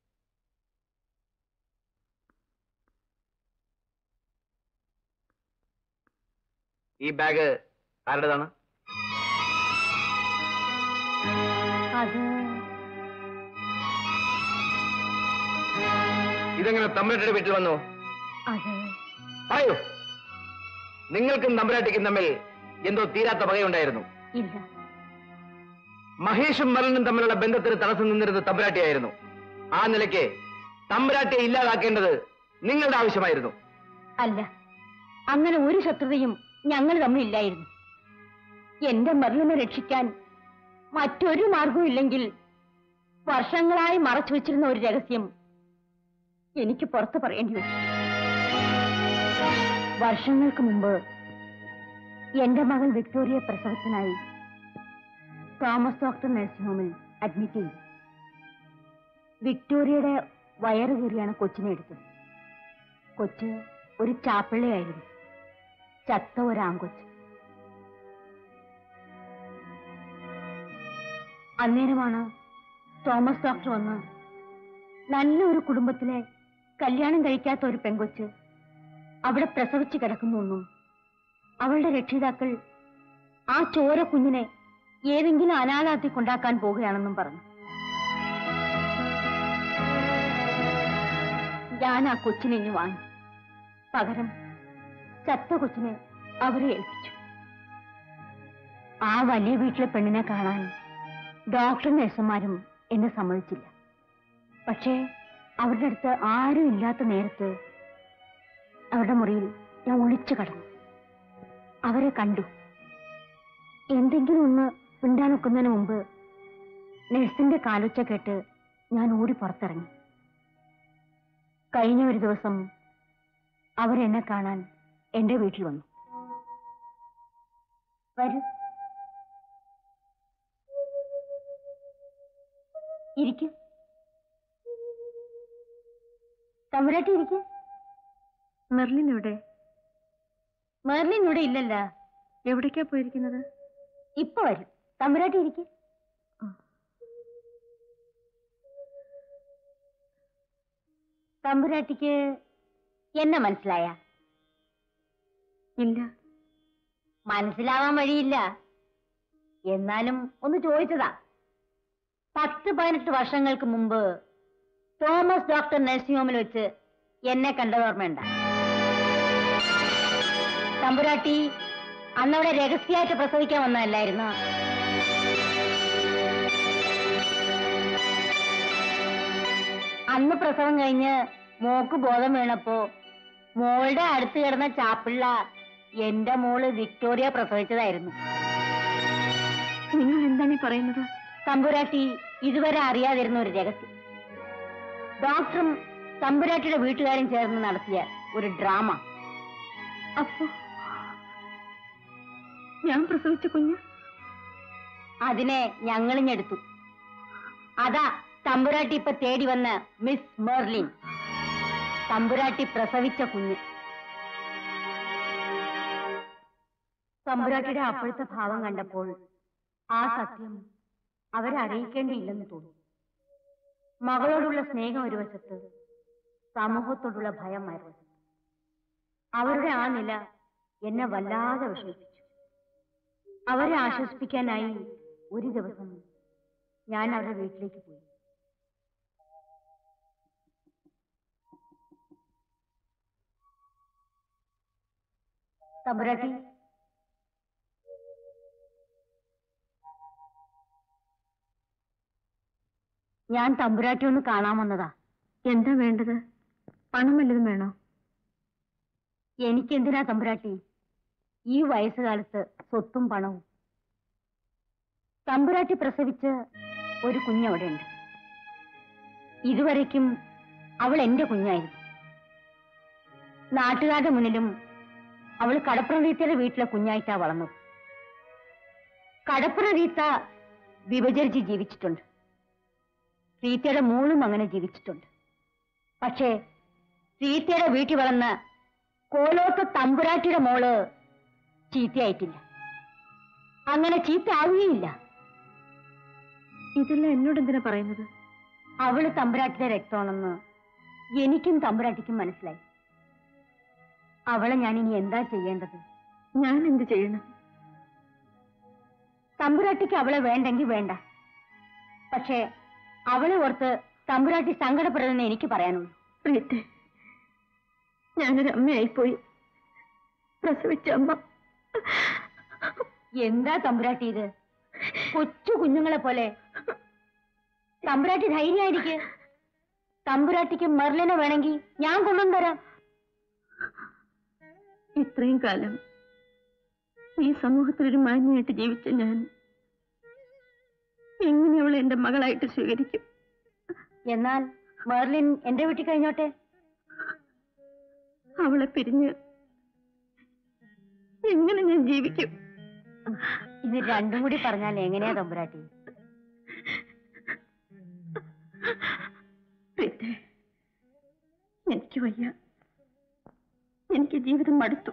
ഈ ബാഗ് ആരുടേതാണ്? അത് ഇതെങ്ങനെ തമ്പുരാട്ടിയുടെ വീട്ടിൽ വന്നു? അത് പറയൂ. നിങ്ങൾക്കും തമ്പുരാട്ടിക്കും തമ്മിൽ എന്തോ തീരാത്ത പകയുണ്ടായിരുന്നു. ഇല്ല. മഹേഷും മരനും തമ്മിലുള്ള ബന്ധത്തിന് തടസ്സം നിന്നിരുന്നത് തമ്പുരാട്ടിയായിരുന്നു. ആ നിലയ്ക്ക് തമ്പുരാട്ടിയെ ഇല്ലാതാക്കേണ്ടത് നിങ്ങളുടെ ആവശ്യമായിരുന്നു. അല്ല, അങ്ങനെ ഒരു ശത്രുതയും ഞങ്ങൾ തമ്മിലില്ലായിരുന്നു. എന്റെ മരലിനെ രക്ഷിക്കാൻ മറ്റൊരു മാർഗവും ഇല്ലെങ്കിൽ വർഷങ്ങളായി മറച്ചു വെച്ചിരുന്ന ഒരു രഹസ്യം എനിക്ക് പുറത്തു പറയേണ്ടി വരും. വർഷങ്ങൾക്ക് മുമ്പ് എന്റെ മകൾ വിക്ടോറിയ പ്രസവത്തിനായി തോമസ് ഡോക്ടർ നഴ്സിംഗ് ഹോമിൽ അഡ്മിറ്റ് ചെയ്തു. വിക്ടോറിയയുടെ വയറ് കീറിയാണ് കൊച്ചിനെ എടുത്തത്. കൊച്ച് ഒരു ചാപ്പിള്ളയായിരുന്നു, ചത്ത ഒരാങ്കൊച്ച്. അന്നേരമാണ് തോമസ് ഡോക്ടർ വന്ന് നല്ലൊരു കുടുംബത്തിലെ കല്യാണം കഴിക്കാത്ത ഒരു പെങ്കൊച്ച് അവിടെ പ്രസവിച്ച് കിടക്കുന്നുവെന്നും അവളുടെ രക്ഷിതാക്കൾ ആ ചോര കുഞ്ഞിനെ ഏതെങ്കിലും അനാഥാലയത്തിൽ കൊണ്ടാക്കാൻ പോവുകയാണെന്നും പറഞ്ഞു. ഞാൻ ആ കൊച്ചിനെ ഇനി വാങ്ങി. പകരം ചത്ത കൊച്ചിനെ അവരെ ഏൽപ്പിച്ചു. ആ വലിയ വീട്ടിലെ പെണ്ണിനെ കാണാൻ ഡോക്ടറും നഴ്സുമാരും എന്നെ സമ്മതിച്ചില്ല. പക്ഷേ അവരുടെ അടുത്ത് ആരും ഇല്ലാത്ത നേരത്ത് അവരുടെ മുറിയിൽ ഞാൻ ഒളിച്ചു കടന്നു. അവരെ കണ്ടു. എന്തെങ്കിലും ഒന്ന് മിണ്ടാൻ വെക്കുന്നതിന് മുമ്പ് നഴ്സിന്റെ കാലൊച്ച കേട്ട് ഞാൻ ഓടി പുറത്തിറങ്ങി. കഴിഞ്ഞ ഒരു ദിവസം അവരെന്നെ കാണാൻ എന്റെ വീട്ടിൽ വന്നു. വരൂ, ഇരിക്കും. തമ്പുരാട്ടി ഇരിക്കും. മെർലിൻ എവിടെ? മെർലിൻ ഇവിടെ ഇല്ലല്ല. എവിടേക്കാ പോയിരിക്കുന്നത്? ഇപ്പൊ വരും. തമ്പുരാട്ടി ഇരിക്കും. തമ്പുരാട്ടിക്ക് എന്നെ മനസ്സിലായ? ഇല്ല. മനസ്സിലാവാൻ വഴിയില്ല. എന്നാലും ഒന്ന് ചോദിച്ചതാ. പത്ത് പതിനെട്ട് വർഷങ്ങൾക്ക് മുമ്പ് തോമസ് ഡോക്ടർ നഴ്സിംഗ് ഹോമിൽ വെച്ച് എന്നെ കണ്ടത് ഓർമ്മയുണ്ട? തമ്പുരാട്ടി അന്നവിടെ രഹസ്യമായിട്ട് പ്രസവിക്കാൻ വന്നതല്ലായിരുന്നു? അന്ന് പ്രസവം കഴിഞ്ഞ് മോക്ക് ബോധം വീണപ്പോ മോളുടെ അടുത്ത് കിടന്ന ചാപ്പിള്ള എന്റെ മോള് വിക്ടോറിയ പ്രസവിച്ചതായിരുന്നു. നിങ്ങൾ എന്താണ് ഈ പറയുന്നത്? തമ്പുരാട്ടി ഇതുവരെ അറിയാതിരുന്ന ഒരു രഹസ്യം. ഡോക്ടറും തമ്പുരാട്ടിയുടെ വീട്ടുകാരും ചേർന്ന് നടത്തിയ ഒരു ഡ്രാമ. അപ്പോ ഞാൻ പ്രസവിച്ച കുഞ്ഞ് അതിനെ ഞങ്ങളിഞ്ഞെടുത്തു. അതാ തമ്പുരാട്ടി ഇപ്പൊ തേടി വന്ന മിസ് മെർലിൻ. തമ്പുരാട്ടി പ്രസവിച്ച കുഞ്ഞ്. തമ്പുരാട്ടിയുടെ അപ്പോഴത്തെ ഭാവം കണ്ടപ്പോൾ ആ സത്യം അവരെ അറിയിക്കേണ്ടിയില്ലെന്ന് തോന്നി. മകളോടുള്ള സ്നേഹം ഒരു വശത്ത്, സമൂഹത്തോടുള്ള ഭയം മറുവശത്ത്. അവരുടെ ആ നില എന്നെ വല്ലാതെ വിഷമിപ്പിച്ചു. അവരെ ആശ്വസിപ്പിക്കാനായി ഒരു ദിവസം ഞാൻ അവരുടെ വീട്ടിലേക്ക് പോയി. തമ്പുരാട്ടി, ഞാൻ തമ്പുരാട്ടി ഒന്ന് കാണാൻ വന്നതാ. എന്താ വേണ്ടത്? പണം വല്ലതും വേണോ? എനിക്കെന്തിനാ തമ്പുരാട്ടി ഈ വയസ്സുകാലത്ത് സ്വത്തും പണവും? തമ്പുരാട്ടി പ്രസവിച്ച് ഒരു കുഞ്ഞവിടെയുണ്ട്. ഇതുവരയ്ക്കും അവൾ എന്റെ കുഞ്ഞായിരുന്നു. നാട്ടുകാരുടെ മുന്നിലും അവൾ കടപ്പുറം റീത്തയുടെ വീട്ടിലെ കുഞ്ഞായിട്ടാ വളർന്നത്. കടപ്പുറം റീത്ത വിഭജിച്ച് ജീവിച്ചിട്ടുണ്ട്. റീത്തയുടെ മോളും അങ്ങനെ ജീവിച്ചിട്ടുണ്ട്. പക്ഷേ റീത്തയുടെ വീട്ടിൽ വളർന്ന കോലോത്ത തമ്പുരാട്ടിയുടെ മോള് ചീത്തയായിട്ടില്ല. അങ്ങനെ ചീത്ത ആവുകയില്ല. ഇതെല്ലാം എന്നോട് എന്തിനാ പറയുന്നത്? അവള് തമ്പുരാട്ടിയുടെ രക്തമാണെന്ന് എനിക്കും തമ്പുരാട്ടിക്കും മനസ്സിലായി. അവളെ ഞാൻ ഇനി എന്താ ചെയ്യേണ്ടത്? ഞാൻ എന്ത് ചെയ്യണം? തമ്പുരാട്ടിക്ക് അവളെ വേണ്ടെങ്കിൽ വേണ്ട. പക്ഷേ അവളെ ഓർത്ത് തമ്പുരാട്ടി സങ്കടപ്പെടുന്നതെന്ന് എനിക്ക് പറയാനുള്ളൂ. റീത്തെ, ഞാനൊരു അമ്മയായിപ്പോയി. പ്രസവിച്ച അമ്മ. എന്താ തമ്പുരാട്ടി ഇത്? കൊച്ചു കുഞ്ഞുങ്ങളെ പോലെ. തമ്പുരാട്ടി ധൈര്യമായിരിക്കെ. തമ്പുരാട്ടിക്ക് മെർലിനെ വേണമെങ്കിൽ ഞാൻ കൊണ്ടുവന്നരാം. ഇത്രയും കാലം ഈ സമൂഹത്തിലൊരു മാന്യമായിട്ട് ജീവിച്ച ഞാൻ എങ്ങനെ അവളെ എന്റെ മകളായിട്ട് സ്വീകരിക്കും? എന്നാൽ മെർലിൻ എന്റെ വീട്ടിൽ കഴിഞ്ഞോട്ടെ. അവളെ പിരിഞ്ഞ് എങ്ങനെ ഞാൻ ജീവിക്കും? ഇത് രണ്ടും കൂടി പറഞ്ഞാൽ എങ്ങനെയാ തമ്പുരാട്ടി? എനിക്ക് വയ്യ. എനിക്ക് ജീവിതം മടുത്തു.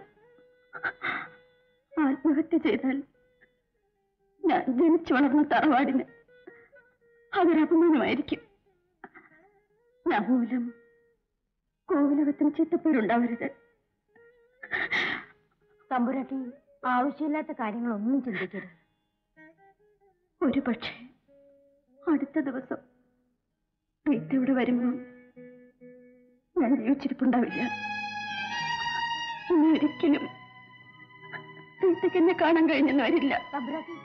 ആത്മഹത്യ ചെയ്താൽ ഞാൻ ജനിച്ചു വളർന്ന തറവാടിന് അതൊരപമാനമായിരിക്കും. ഞാൻ മൂലം കോവിലകത്തിന് ചിത്തപ്പേരുണ്ടാവരുത്. തമ്പുരാട്ടി ആവശ്യമില്ലാത്ത കാര്യങ്ങളൊന്നും ചിന്തിക്കരുത്. ഒരു പക്ഷേ അടുത്ത ദിവസം വീട്ടിവിടെ വരുമ്പോൾ ഞാൻ ജീവിച്ചിരിപ്പുണ്ടാവില്ല. ഇനി ഒരിക്കലും വീട്ടിലേക്ക് എന്നെ കാണാൻ കഴിഞ്ഞെന്ന് വരില്ല. തമ്പുരാട്ടി,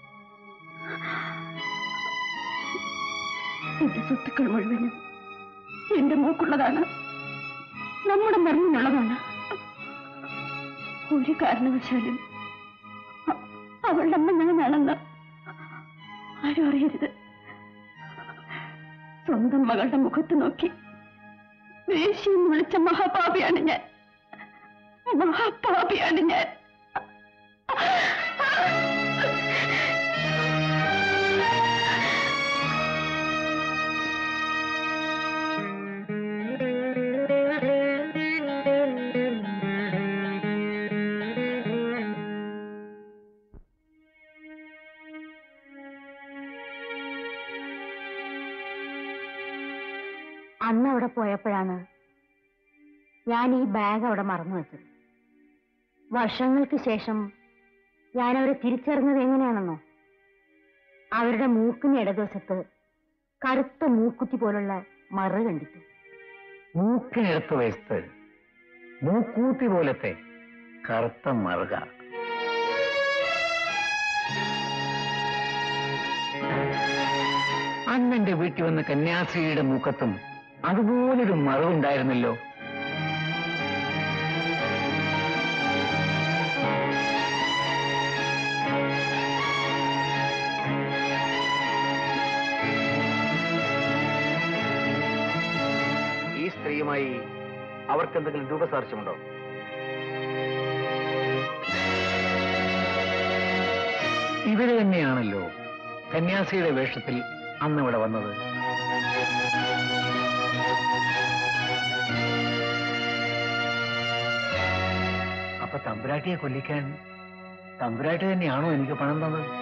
എന്റെ സ്വത്തുക്കൾ മുഴുവനും എന്റെ മോക്കുള്ളതാണ്, നമ്മുടെ മറിഞ്ഞുള്ളതാണ്. ഒരു കാരണവശാലും അവളുടെ അമ്മ ഞാനാണെന്ന് ആരും അറിയരുത്. സ്വന്തം മകളുടെ മുഖത്ത് നോക്കി വേശ്യെന്ന് വിളിച്ച മഹാപാപിയാണ് ഞാൻ. മഹാപാപിയാണ് ഞാൻ. അന്ന് അവിടെ പോയപ്പോഴാണ് ഞാൻ ഈ ബാഗ് അവിടെ മറന്നു വെച്ചത്. വർഷങ്ങൾക്ക് ശേഷം ഞാൻ അവരെ തിരിച്ചറിഞ്ഞത് എങ്ങനെയാണെന്നോ? അവരുടെ മൂക്കിന് ഇടതുവശത്ത് കറുത്ത മൂക്കുത്തി പോലുള്ള മറു കണ്ടിട്ട്. മൂക്കിനെടുത്ത വയസ്സ് മൂക്കൂത്തി പോലത്തെ കറുത്ത മറുക. അന്നെന്റെ വീട്ടിൽ വന്ന കന്യാസ്ത്രീയുടെ മൂക്കത്തും അതുപോലൊരു മറവുണ്ടായിരുന്നല്ലോ. സംബന്ധമായി അവർക്ക് എന്തെങ്കിലും രൂപസാദൃശ്യമുണ്ടോ? ഇവര് തന്നെയാണല്ലോ കന്യാസിയുടെ വേഷത്തിൽ അന്ന് ഇവിടെ വന്നത്. അപ്പൊ തമ്പുരാട്ടിയെ കൊല്ലിക്കാൻ തമ്പുരാട്ടി തന്നെയാണോ എനിക്ക് പണം തന്നത്?